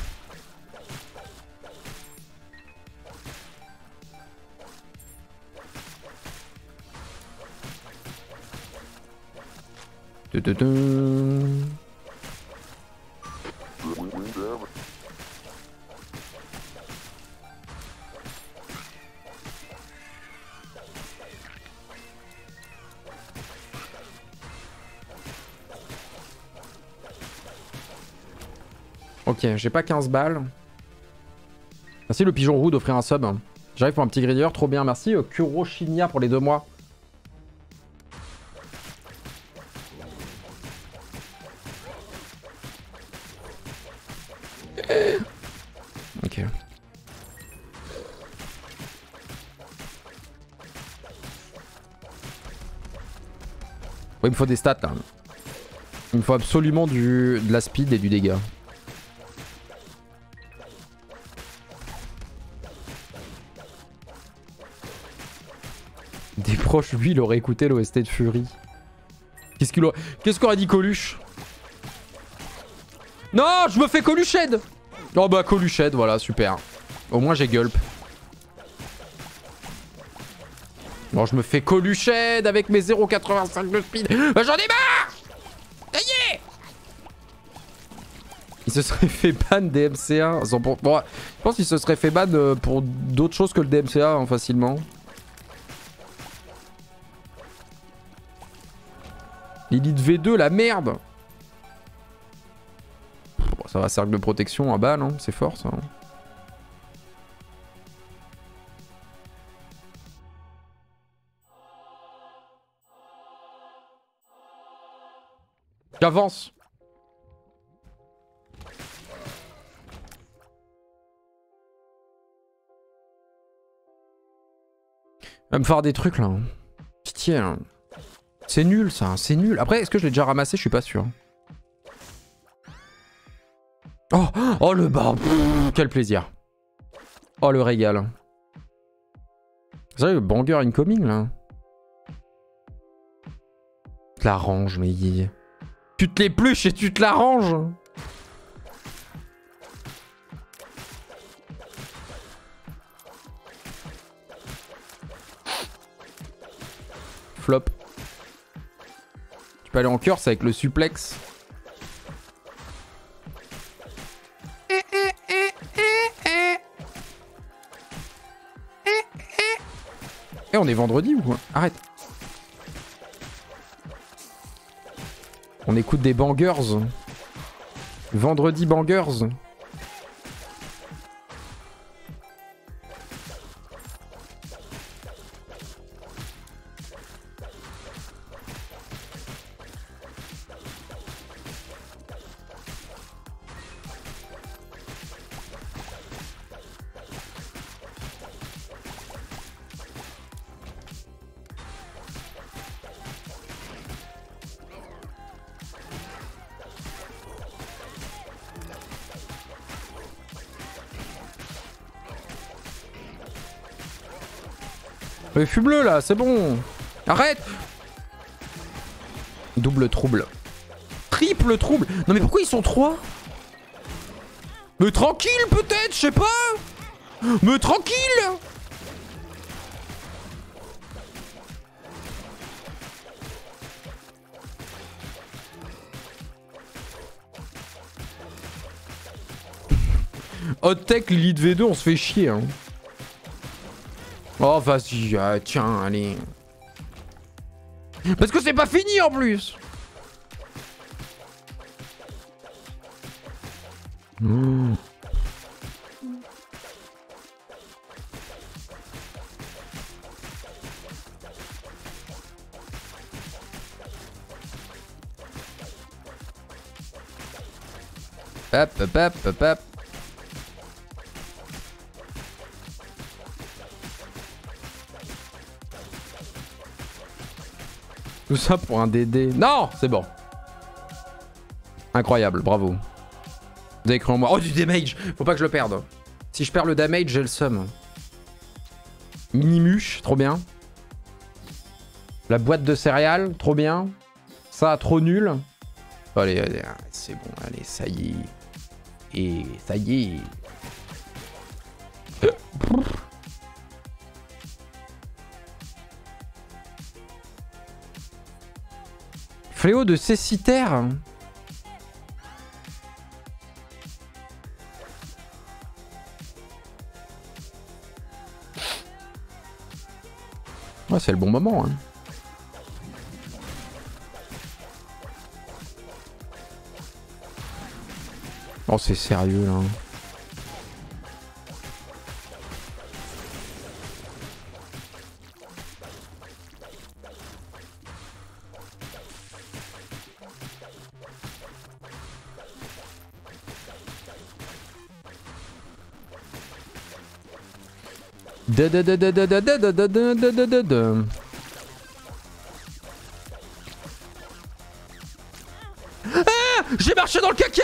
Ok, j'ai pas 15 balles. Merci le pigeon roux d'offrir un sub. J'arrive pour un petit grilleur, trop bien, merci. Kuroshina pour les 2 mois. Ok. Oui, il me faut des stats là. Il me faut absolument de la speed et du dégât. Des proches, lui, il aurait écouté l'OST de Fury. Qu'est-ce qu'aurait dit Coluche? Non, je me fais Coluched. Oh bah Coluched, voilà, super. Au moins j'ai gulp. Bon, je me fais Coluched avec mes 0,85 de speed. Bah, j'en ai marre. Ça y est. Il se serait fait ban DMCA. Bon, je pense qu'il se serait fait ban pour d'autres choses que le DMCA, hein, facilement. L'élite V2, la merde. Bon, ça va, cercle de protection à bas, non? C'est fort, ça. Hein. J'avance. Va me faire des trucs, là. Hein. Pitié, là. C'est nul, ça. C'est nul. Après, est-ce que je l'ai déjà ramassé? Je suis pas sûr. Oh, oh le bas. Quel plaisir. Oh, le régal. C'est vrai, le banger incoming, là. Tu te la ranges, mais... Tu te l'épluches et tu te la ranges. Flop. Tu peux aller en curse avec le suplex. Eh, on est vendredi ou quoi? Arrête. On écoute des bangers. Vendredi bangers. Le fût bleu là, c'est bon. Arrête. Double trouble. Triple trouble. Non mais pourquoi ils sont 3? Mais tranquille peut-être, je sais pas. Mais tranquille. Hot Tech, Lilith V2, on se fait chier hein. Oh vas-y, tiens, allez. Parce que c'est pas fini en plus. Mmh. Hop, hop, hop, hop, hop. Tout ça pour un DD. Non, c'est bon. Incroyable, bravo. Vous avez cru en moi. Oh, du damage. Faut pas que je le perde. Si je perds le damage, j'ai le seum. Minimuche, trop bien. La boîte de céréales, trop bien. Ça, trop nul. Allez, allez, c'est bon, allez, ça y est. Et ça y est. Fléau de cécitaire. Ouais, c'est le bon moment. Hein. Oh, c'est sérieux là. Ah, j'ai marché dans le caca.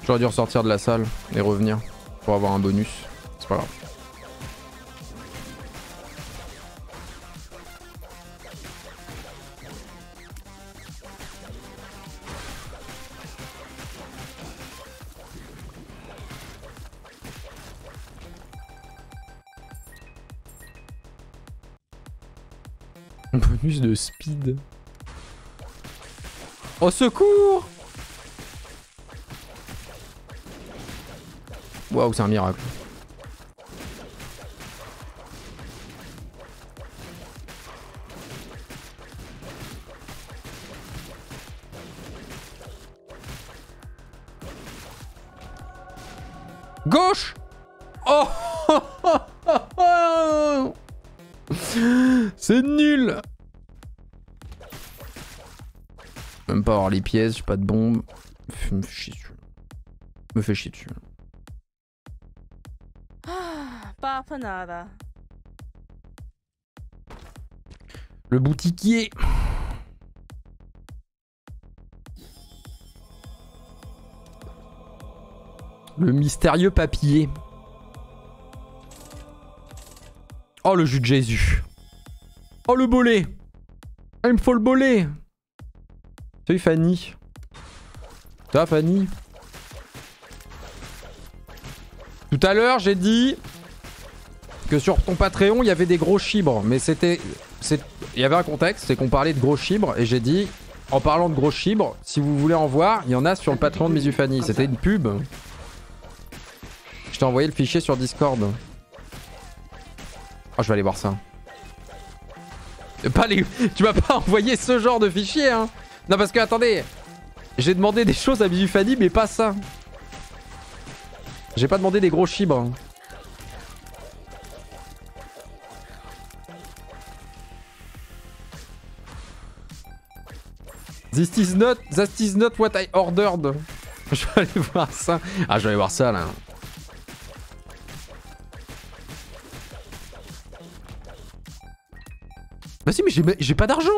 J'aurais dû ressortir de la salle et revenir pour avoir un bonus. C'est pas grave. Bonus de speed. Au secours! Waouh, c'est un miracle. Gauche! Oh! C'est nul! Même pas avoir les pièces, j'ai pas de bombe. Me fait chier dessus. Me fait chier dessus. Pas nada. Le boutiquier. Le mystérieux papier. Oh, le jus de Jésus. Oh, le bolet. Ah, il me faut le bolet. Salut Fanny. Ça va Fanny? Tout à l'heure, j'ai dit que sur ton Patreon, il y avait des gros chibres. Mais c'était... Il y avait un contexte, c'est qu'on parlait de gros chibres. Et j'ai dit, en parlant de gros chibres, si vous voulez en voir, il y en a sur le Patreon de Mizufani. C'était une pub. Je t'ai envoyé le fichier sur Discord. Oh, je vais aller voir ça. Pas les... Tu m'as pas envoyé ce genre de fichier, hein? Non, parce que, attendez. J'ai demandé des choses à Mizufani, mais pas ça. J'ai pas demandé des gros chibres. That is not what I ordered. Je vais aller voir ça. Ah, je vais aller voir ça, là. Bah si, mais j'ai pas d'argent.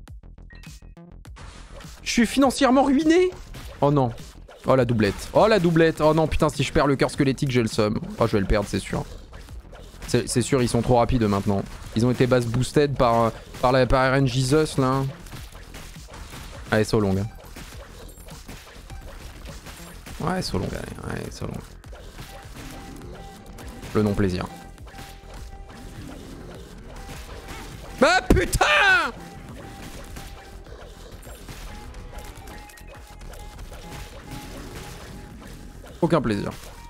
Je suis financièrement ruiné. Oh non. Oh la doublette. Oh la doublette. Oh non, putain, si je perds le cœur squelettique, j'ai le seum. Oh, je vais le perdre, c'est sûr. C'est sûr, ils sont trop rapides maintenant. Ils ont été base boosted par RNG Jesus, là. Allez, so long. Ouais, so long, allez. Ouais, so long. Le non-plaisir. Ah putain! Aucun plaisir.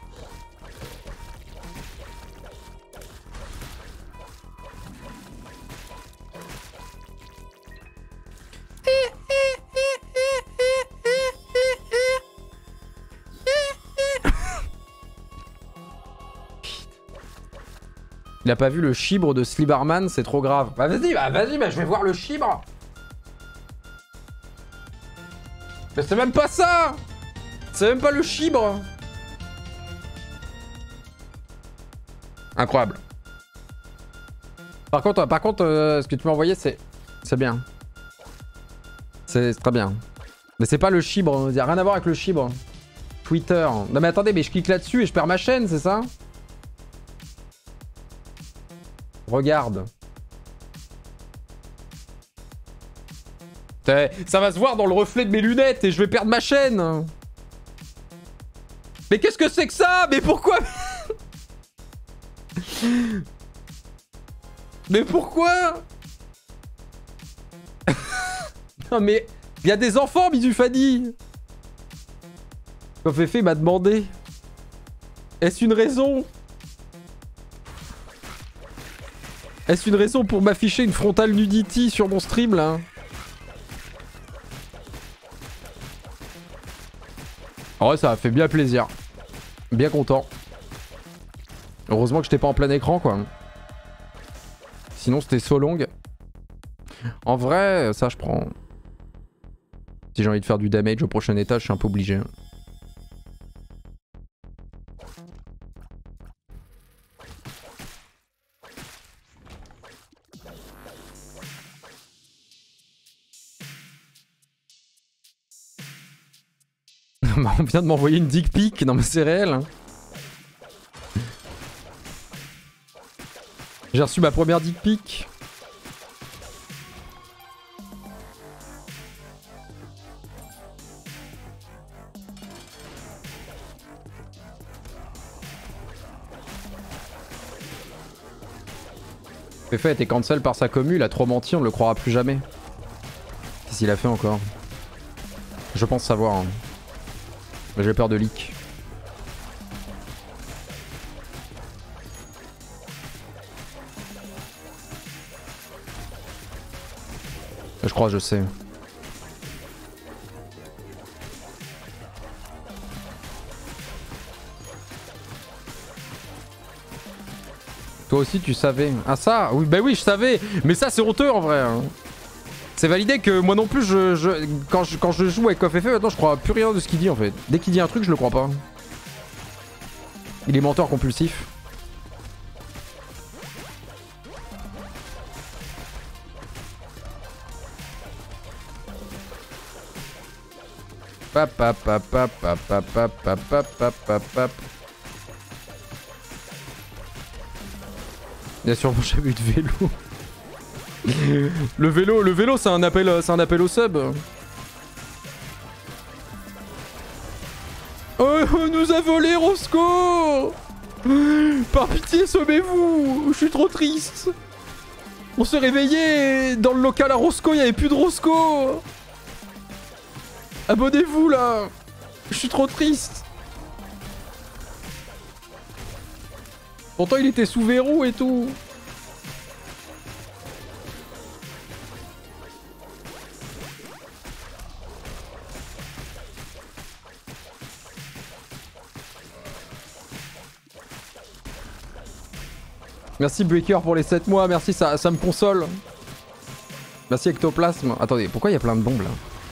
Il a pas vu le chibre de Slibarman, c'est trop grave. Bah vas-y, je vais voir le chibre. Mais c'est même pas ça! C'est même pas le chibre! Incroyable. Par contre, ce que tu m'as envoyé, c'est bien. C'est très bien. Mais c'est pas le chibre, il y a rien à voir avec le chibre. Twitter. Non mais attendez, mais je clique là-dessus et je perds ma chaîne, c'est ça? Regarde. Ça va se voir dans le reflet de mes lunettes et je vais perdre ma chaîne. Mais qu'est-ce que c'est que ça? Mais pourquoi? Mais pourquoi? Non mais... Il y a des enfants, Mizufani. Kofefe m'a demandé. Est-ce une raison? Est-ce une raison pour m'afficher une frontale nudity sur mon stream, là? En vrai, ça a fait bien plaisir. Bien content. Heureusement que j'étais pas en plein écran, quoi. Sinon, c'était so long. En vrai, ça, je prends. Si j'ai envie de faire du damage au prochain étage, je suis un peu obligé. On vient de m'envoyer une dick pic. Non mais c'est réel. Hein. J'ai reçu ma première dick pic. Fefe a été cancel par sa commu, il a trop menti, on ne le croira plus jamais. Qu'est-ce qu'il a fait encore? Je pense savoir. Hein. Mais j'ai peur de leak. Je crois, je sais. Toi aussi tu savais. Ah ça? Oui, bah oui je savais. Mais ça c'est honteux en vrai. Hein. C'est validé que moi non plus quand je joue avec KoffeFe maintenant je crois plus rien de ce qu'il dit en fait. Dès qu'il dit un truc je le crois pas. Il est menteur compulsif. Pap pap pap pap pap pap pap pap pap pap. Il y a sûrement jamais eu de vélo. le vélo c'est un appel au sub. Oh, on nous a volé Roscoe. Par pitié sauvez-vous. Je suis trop triste. On s'est réveillé dans le local à Roscoe, il n'y avait plus de Roscoe. Abonnez-vous là. Je suis trop triste. Pourtant il était sous verrou et tout. Merci Breaker pour les 7 mois, merci, ça me console. Merci Ectoplasme. Attendez, pourquoi il y a plein de bombes là?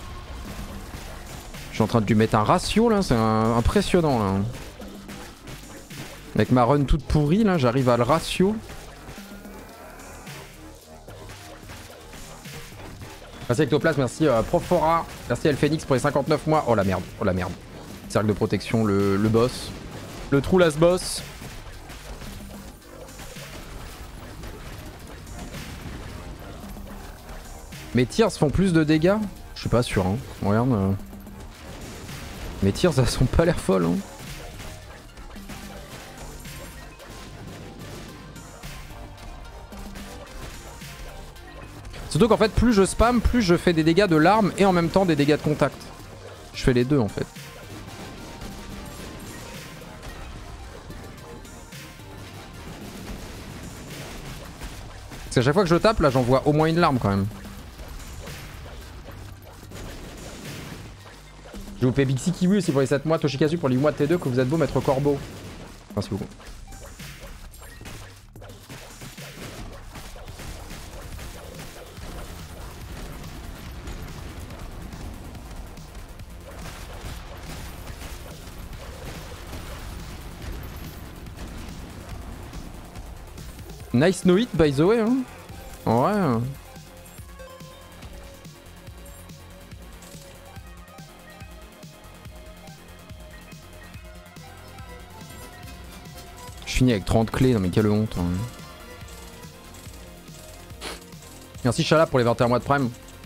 Je suis en train de lui mettre un ratio là, c'est impressionnant là. Avec ma run toute pourrie là, j'arrive à le ratio. Merci Ectoplasme, merci Profora, merci Elphénix pour les 59 mois. Oh la merde, oh la merde. Cercle de protection, le boss. Le trou las boss. Mes tirs font plus de dégâts? Je suis pas sûr hein. Regarde. Mes tirs ça sont pas l'air folles hein. Surtout qu'en fait plus je spam, plus je fais des dégâts de l'arme et en même temps des dégâts de contact. Je fais les deux en fait. Parce qu'à chaque fois que je tape là j'envoie au moins une larme quand même. Je vous fais Bixi Kiwi aussi pour les 7 mois, Toshikazu pour les 8 mois de T2, que vous êtes beau maître Corbeau. Merci beaucoup. Nice no hit by the way hein. Ouais. Je finis avec 30 clés, non mais quelle honte. Hein. Merci Chala pour les 21 mois de prime.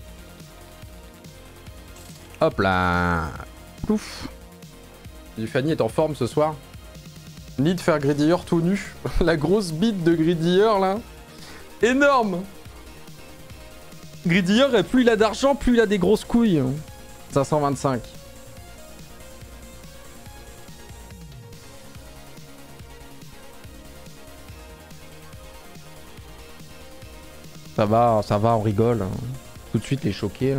Hop là. Ouf. Fanny est en forme ce soir. Need faire Gridier tout nu. La grosse bite de Gridier là. Énorme. Gridier, plus il a d'argent, plus il a des grosses couilles. 525. Ça va, on rigole. Tout de suite les choquer.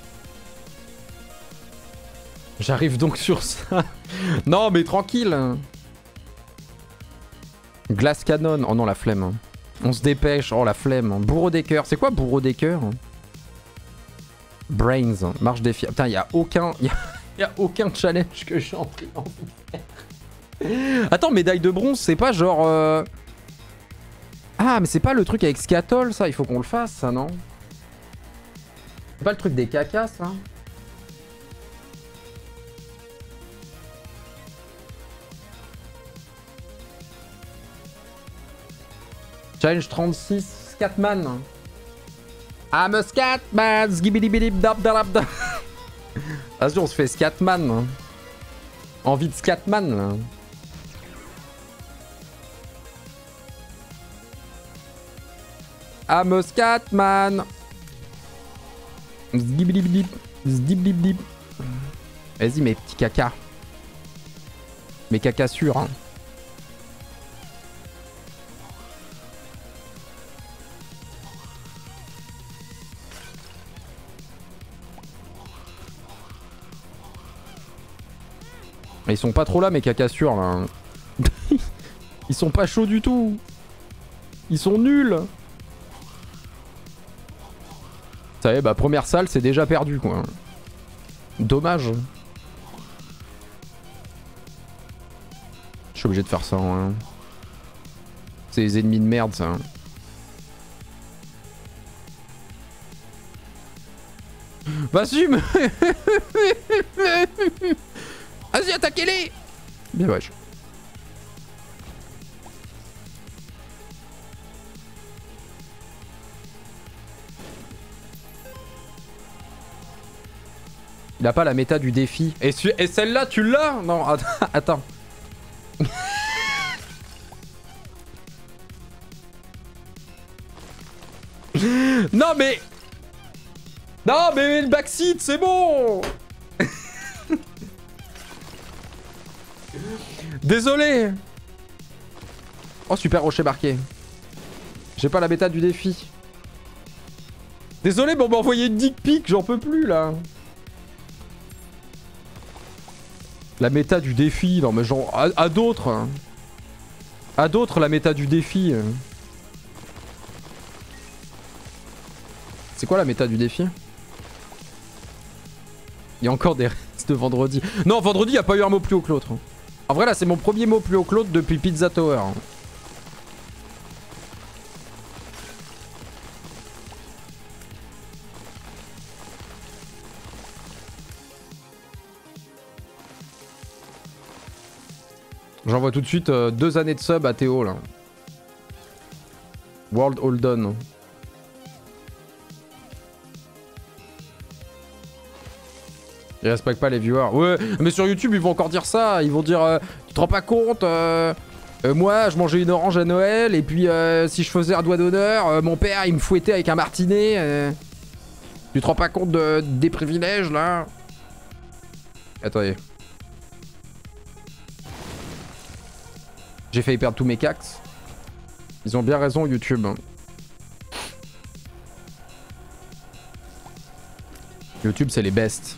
J'arrive donc sur ça. Non mais tranquille. Glace Cannon. Oh non la flemme. On se dépêche. Oh la flemme. Bourreau des cœurs. C'est quoi Bourreau des cœurs? Brains. Marche des fiers. Putain, il n'y a aucun... Il y a aucun challenge que j'ai envie de faire. Attends, médaille de bronze, c'est pas genre... Ah, mais c'est pas le truc avec Scatol, ça. Il faut qu'on le fasse, ça, non? C'est pas le truc des cacas, ça? Challenge 36, Scatman. I'm a Scatman, zgibidibidib dab dab dab. Vas-y, on se fait Scatman. Envie de Scatman, là. I'm a Scatman. Zgibidibidib, zdiblibdib. Vas-y, mes petits cacas. Mes cacas sûrs, hein. Ils sont pas trop là, mes cacassures, là. Ils sont pas chauds du tout. Ils sont nuls. Vous savez, bah première salle, c'est déjà perdu, quoi. Dommage. Je suis obligé de faire ça, hein. C'est les ennemis de merde, ça. Vas-y, mais... Vas-y, attaquez-les! Bien wesh. Il a pas la méta du défi. Et celle-là, tu l'as? Non, attends. Non mais... Non mais le backseat, c'est bon. Désolé. Oh super rocher marqué. J'ai pas la méta du défi. Désolé mais on m'a envoyé une dick pic, j'en peux plus là. La méta du défi, non mais genre à d'autres. Hein. À d'autres la méta du défi. C'est quoi la méta du défi? Il y a encore des restes de vendredi. Non, vendredi, il n'y a pas eu un mot plus haut que l'autre. En vrai, là, c'est mon premier mot plus haut que l'autre depuis Pizza Tower. J'envoie tout de suite 2 années de sub à Théo, là. World Holden. Ils respectent pas les viewers. Ouais, mais sur YouTube, ils vont encore dire ça. Ils vont dire, tu te rends pas compte moi, je mangeais une orange à Noël. Et puis, si je faisais un doigt d'honneur, mon père, il me fouettait avec un martinet. Tu te rends pas compte des privilèges, là? Attendez. J'ai failli perdre tous mes cacs. Ils ont bien raison, YouTube. YouTube, c'est les best.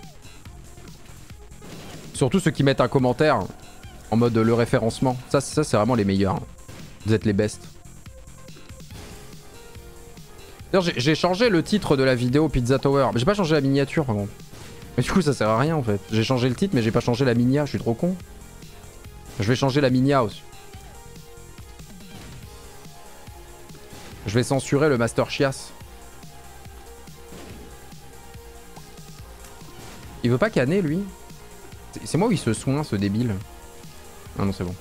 Surtout ceux qui mettent un commentaire en mode le référencement. Ça c'est vraiment les meilleurs. Vous êtes les best. D'ailleurs, j'ai changé le titre de la vidéo Pizza Tower. Mais j'ai pas changé la miniature, par contre. Mais du coup, ça sert à rien, en fait. J'ai changé le titre, mais j'ai pas changé la minia. Je suis trop con. Je vais changer la minia aussi. Je vais censurer le Master Chias. Il veut pas canner, lui? C'est moi où il se soigne, ce débile? Ah non, c'est bon.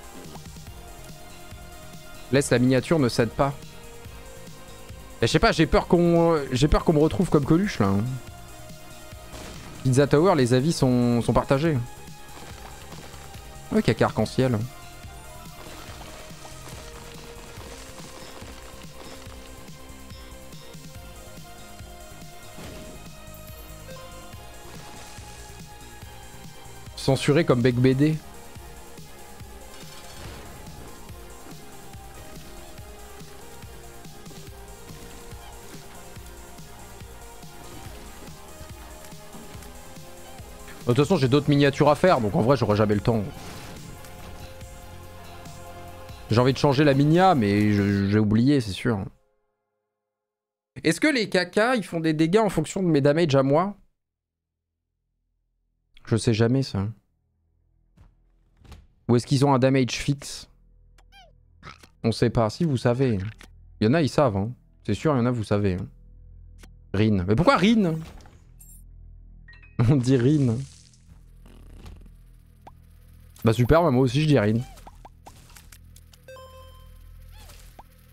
Laisse, la miniature ne cède pas. Et je sais pas, j'ai peur qu'on me retrouve comme Coluche, là. Pizza Tower, les avis sont partagés. Ouais, caca arc-en-ciel. Censuré comme Bec BD. De toute façon, j'ai d'autres miniatures à faire, donc en vrai, j'aurai jamais le temps. J'ai envie de changer la minia, mais j'ai oublié, c'est sûr. Est-ce que les caca, ils font des dégâts en fonction de mes damages à moi? Je sais jamais, ça. Ou est-ce qu'ils ont un damage fixe? On sait pas. Si, vous savez. Il y en a, ils savent. Hein. C'est sûr, il y en a, vous savez. Hein. Rin. Mais pourquoi Rin? On dit Rin. Bah super, bah moi aussi je dis Rin.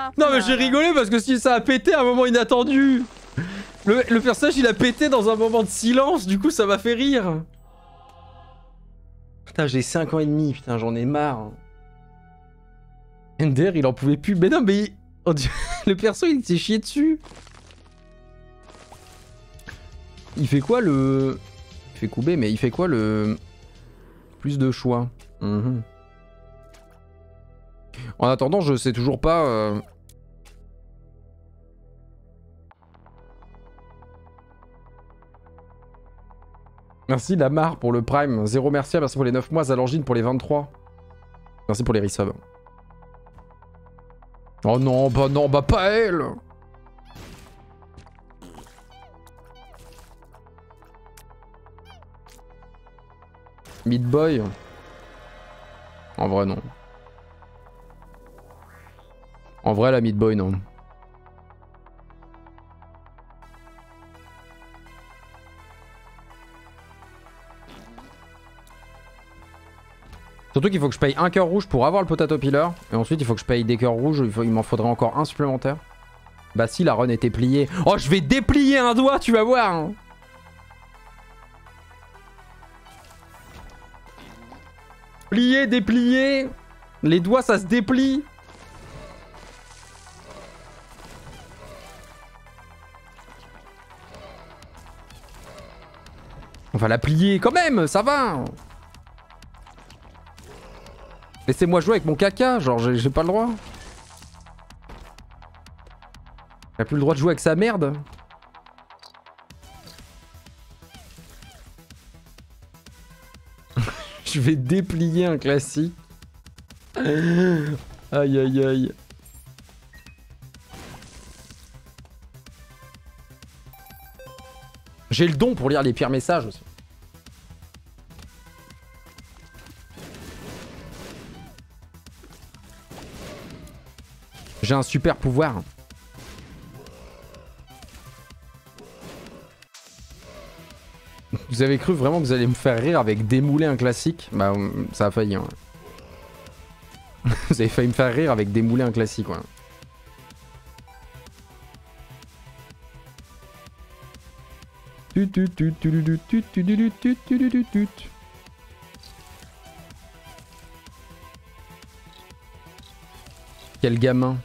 Non mais j'ai rigolé parce que si ça a pété à un moment inattendu. Le personnage il a pété dans un moment de silence, du coup ça m'a fait rire. Putain j'ai 5 ans et demi, putain j'en ai marre. Ender il en pouvait plus, mais non mais... Le perso il s'est chié dessus. Il fait quoi le... Il fait couper mais il fait quoi le... Plus de choix. En attendant je sais toujours pas... Merci Lamar pour le Prime. 0 merci, merci pour les 9 mois. Zalangine pour les 23. Merci pour les resubs. Oh non, bah pas elle. Meat Boy. En vrai non. En vrai la Meat Boy non. Surtout qu'il faut que je paye un cœur rouge pour avoir le potato pillar. Et ensuite il faut que je paye des cœurs rouges. Il m'en faudrait encore un supplémentaire. Bah si la run était pliée. Oh je vais déplier un doigt tu vas voir hein. Plier, déplier. Les doigts ça se déplie. On va la plier quand même, ça va. Laissez-moi jouer avec mon caca, genre j'ai pas le droit. Il a plus le droit de jouer avec sa merde. Je vais déplier un classique. Aïe aïe aïe. J'ai le don pour lire les pires messages aussi. J'ai un super pouvoir. Vous avez cru vraiment que vous allez me faire rire avec démouler un classique? Bah ça a failli. Hein. Vous avez failli me faire rire avec démouler un classique. Ouais. Quel gamin.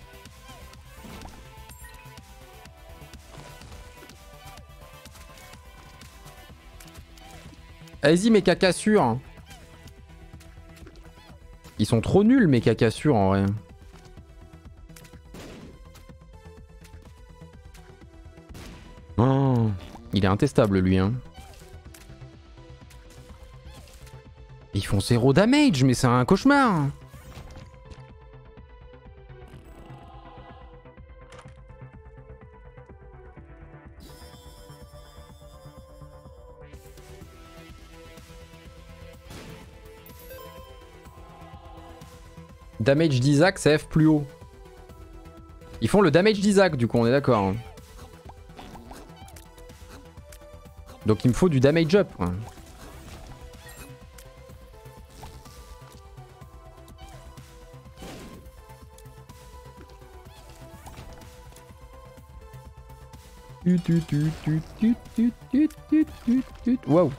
Allez-y mes cacassures. Ils sont trop nuls mes cacassures en vrai. Oh, il est intestable lui hein. Ils font 0 damage mais c'est un cauchemar. Damage d'Isaac, c'est F plus haut. Ils font le damage d'Isaac, du coup, on est d'accord. Hein. Donc il me faut du damage up. Quoi. Wow.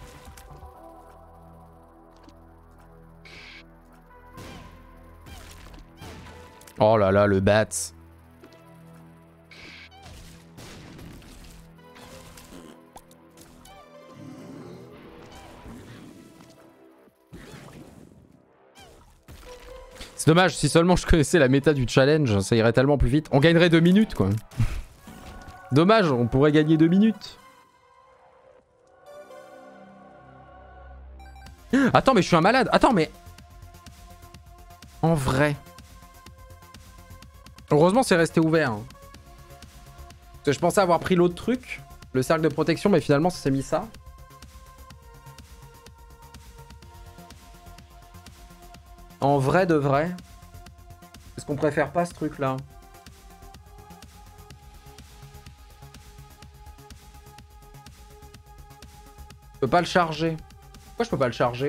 Oh là là, le bats. C'est dommage, si seulement je connaissais la méta du challenge, ça irait tellement plus vite. On gagnerait 2 minutes, quoi. Dommage, on pourrait gagner 2 minutes. Attends, mais je suis un malade. Attends, mais... En vrai... Heureusement c'est resté ouvert. Parce que je pensais avoir pris l'autre truc, le cercle de protection, mais finalement ça s'est mis ça. En vrai de vrai, est-ce qu'on préfère pas ce truc là? Je peux pas le charger. Pourquoi je peux pas le charger?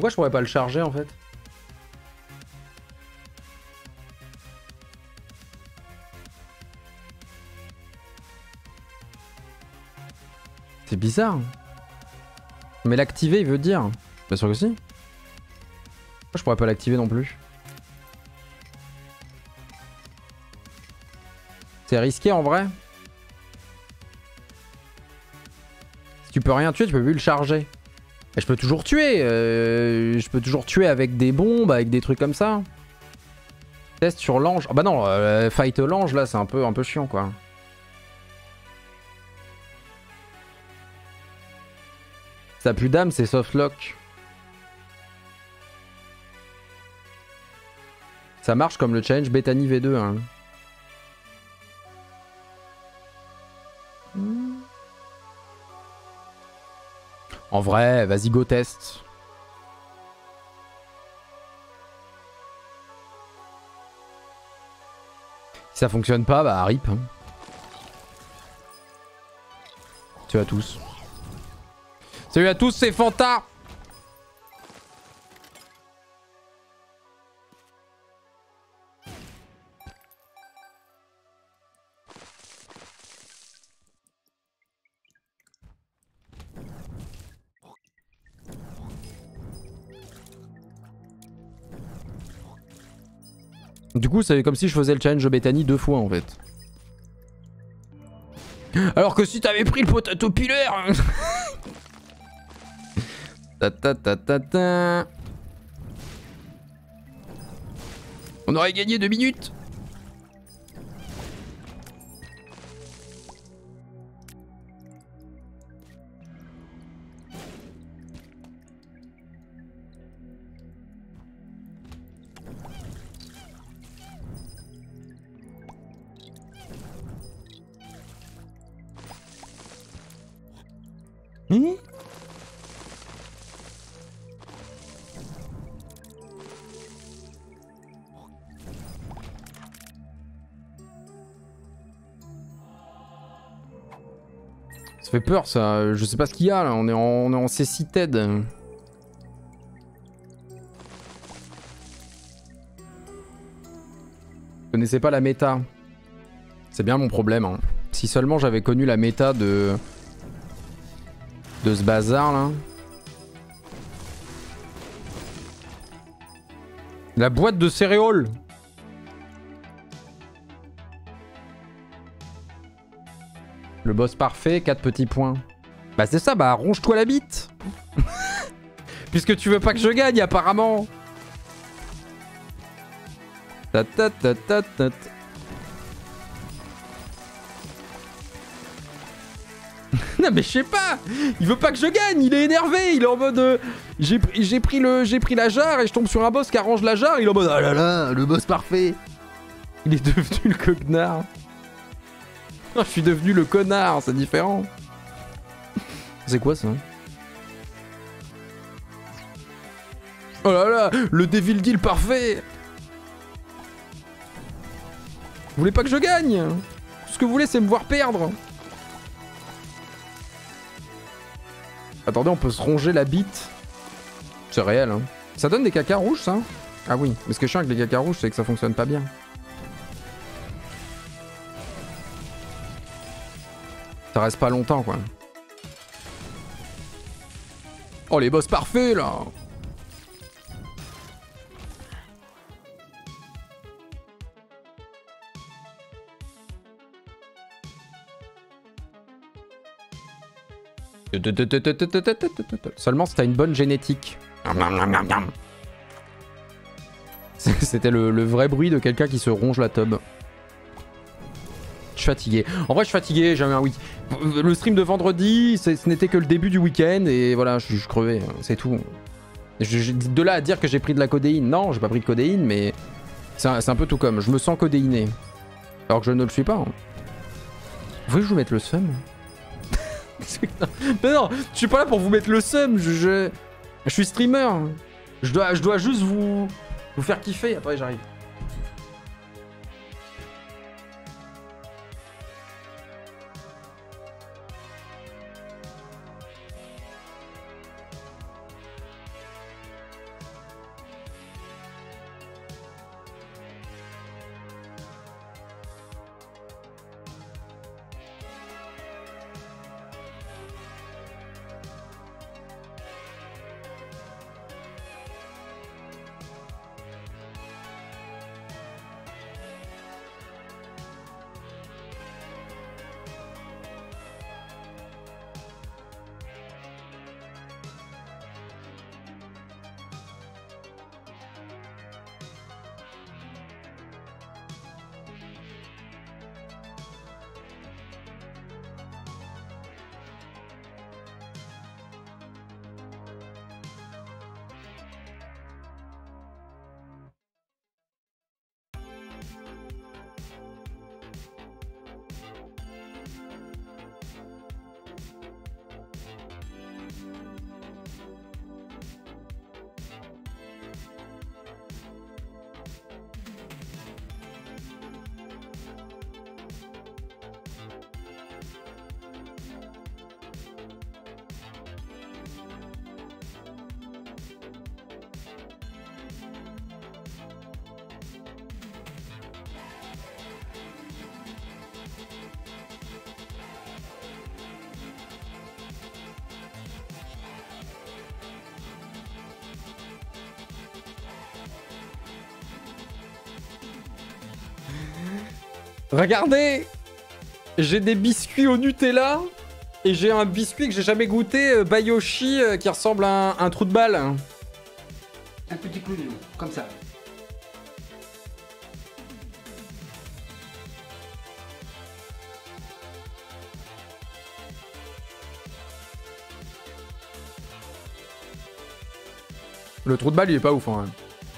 Pourquoi je pourrais pas le charger en fait? C'est bizarre. Mais l'activer, il veut dire. Bien sûr que si. Pourquoi je pourrais pas l'activer non plus? C'est risqué en vrai. Si tu peux rien tuer, tu peux plus le charger. Mais je peux toujours tuer. Je peux toujours tuer avec des bombes, avec des trucs comme ça. Test sur l'ange. Ah bah non, fight l'ange là, c'est un peu chiant quoi. Ça a plus d'âme, c'est softlock. Ça marche comme le challenge Bethany V2. Hein. En vrai, vas-y go test. Si ça fonctionne pas, bah rip. Hein. Salut à tous. Salut à tous, c'est Fanta. Du coup, c'est comme si je faisais le challenge Bethany 2 fois en fait. Alors que si t'avais pris le potato pillar. On aurait gagné 2 minutes. Ça fait peur ça, je sais pas ce qu'il y a là, on est en C6TED. Vous connaissez pas la méta. C'est bien mon problème. Hein. Si seulement j'avais connu la méta de ce bazar là. La boîte de céréales. Le boss parfait, 4 petits points. Bah c'est ça, bah ronge-toi la bite. Puisque tu veux pas que je gagne apparemment. Ta ta ta ta ta. Non mais je sais pas. Il veut pas que je gagne, il est énervé, il est en mode j'ai pris la jarre et je tombe sur un boss qui arrange la jarre, il est en mode ah là là, le boss parfait. Il est devenu le cognard. Je suis devenu le connard, c'est différent. C'est quoi ça? Oh là là, le Devil Deal parfait. Vous voulez pas que je gagne? Tout ce que vous voulez c'est me voir perdre. Attendez, on peut se ronger la bite. C'est réel hein. Ça donne des caca rouges ça? Ah oui, mais ce que je chiant avec les caca rouges c'est que ça fonctionne pas bien. Ça reste pas longtemps quoi. Oh les boss parfaits là. Seulement si t'as une bonne génétique. C'était le vrai bruit de quelqu'un qui se ronge la tub. Je suis fatigué. En vrai, je suis fatigué. J'ai eu un week. Le stream de vendredi, ce n'était que le début du week-end et voilà, je suis crevé. C'est tout. De là à dire que j'ai pris de la codéine, non, j'ai pas pris de codéine, mais c'est un peu tout comme. Je me sens codéiné. Alors que je ne le suis pas. Hein. Vous voulez que je vous mette le seum? Mais non, je suis pas là pour vous mettre le seum. Je suis streamer. Je dois juste vous faire kiffer. Attendez, j'arrive. Regardez, j'ai des biscuits au Nutella et j'ai un biscuit que j'ai jamais goûté, Bayoshi, qui ressemble à un trou de balle. Un petit clou, comme ça. Le trou de balle, il est pas ouf, hein.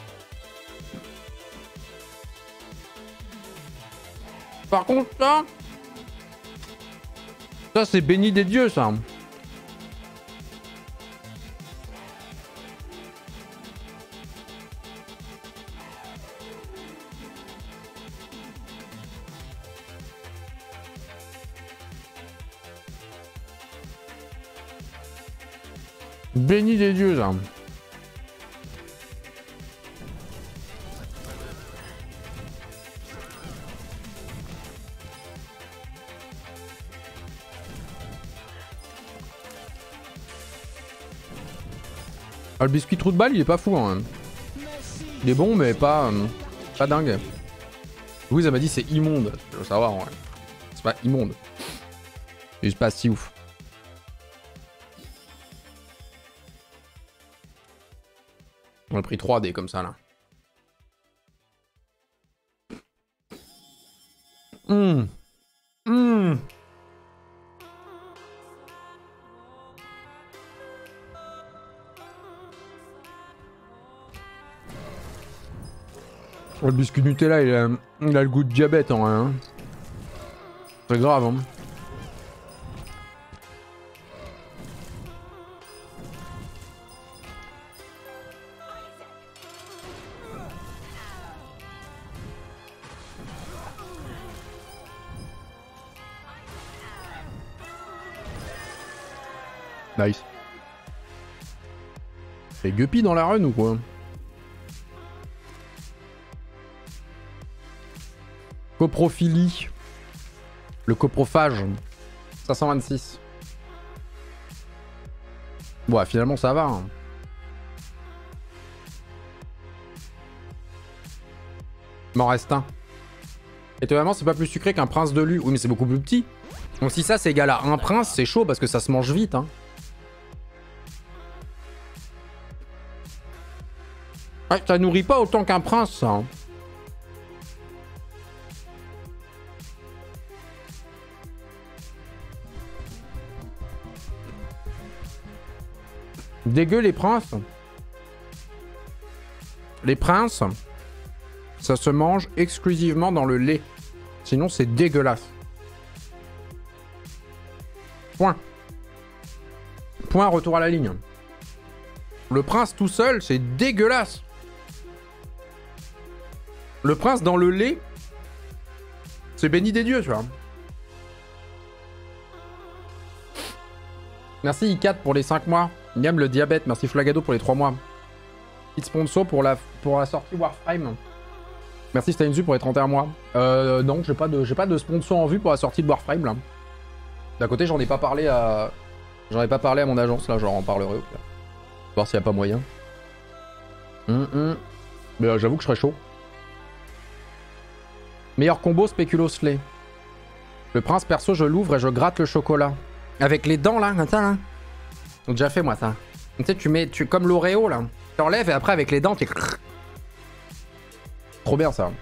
Par contre, ça c'est béni des dieux, ça. Béni des dieux, ça. Ah, le biscuit trou de balle, il est pas fou, hein. Il est bon, mais pas dingue. Louise, elle m'a dit c'est immonde. Je veux savoir, ouais. C'est pas immonde. C'est juste pas si ouf. On a pris 3D comme ça, là. Le biscuit Nutella, il a le goût de diabète en vrai. Hein. C'est grave. Hein. Nice. C'est Guppy dans la run ou quoi? Coprophilie. Le coprophage. 526. Bon, finalement ça va. Hein. Il m'en reste un. Étonnamment, c'est pas plus sucré qu'un prince de Lu. Oui, mais c'est beaucoup plus petit. Donc si ça c'est égal à un prince, c'est chaud parce que ça se mange vite. Hein. Ouais, ça nourrit pas autant qu'un prince, ça. Hein. Dégueu les princes. Les princes, ça se mange exclusivement dans le lait. Sinon c'est dégueulasse. Point. Point, retour à la ligne. Le prince tout seul, c'est dégueulasse. Le prince dans le lait, c'est béni des dieux, tu vois. Merci I4 pour les 5 mois. Niam le diabète, merci Flagado pour les 3 mois. Petit sponsor pour la sortie Warframe. Merci Steinzu pour les 31 mois. Non, j'ai pas de sponsor en vue pour la sortie de Warframe là. D'un côté, j'en ai pas parlé à mon agence là, j'en parlerai au pire. Voir s'il y a pas moyen. Mais j'avoue que je serais chaud. Meilleur combo spéculoos lait. Le prince perso, je l'ouvre et je gratte le chocolat. Avec les dents là, comme ça là. J'ai déjà fait moi ça. Tu sais, comme l'Oreo là. Tu enlèves et après avec les dents, tu... Trop bien ça.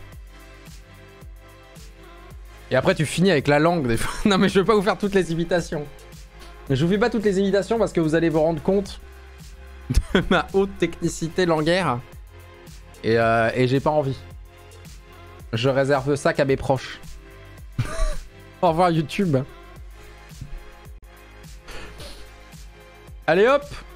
Et après tu finis avec la langue des fois. Non mais je vais pas vous faire toutes les imitations. Je vous fais pas toutes les imitations parce que vous allez vous rendre compte de ma haute technicité langaire. Et j'ai pas envie. Je réserve ça qu'à mes proches. Au revoir YouTube. Allez hop!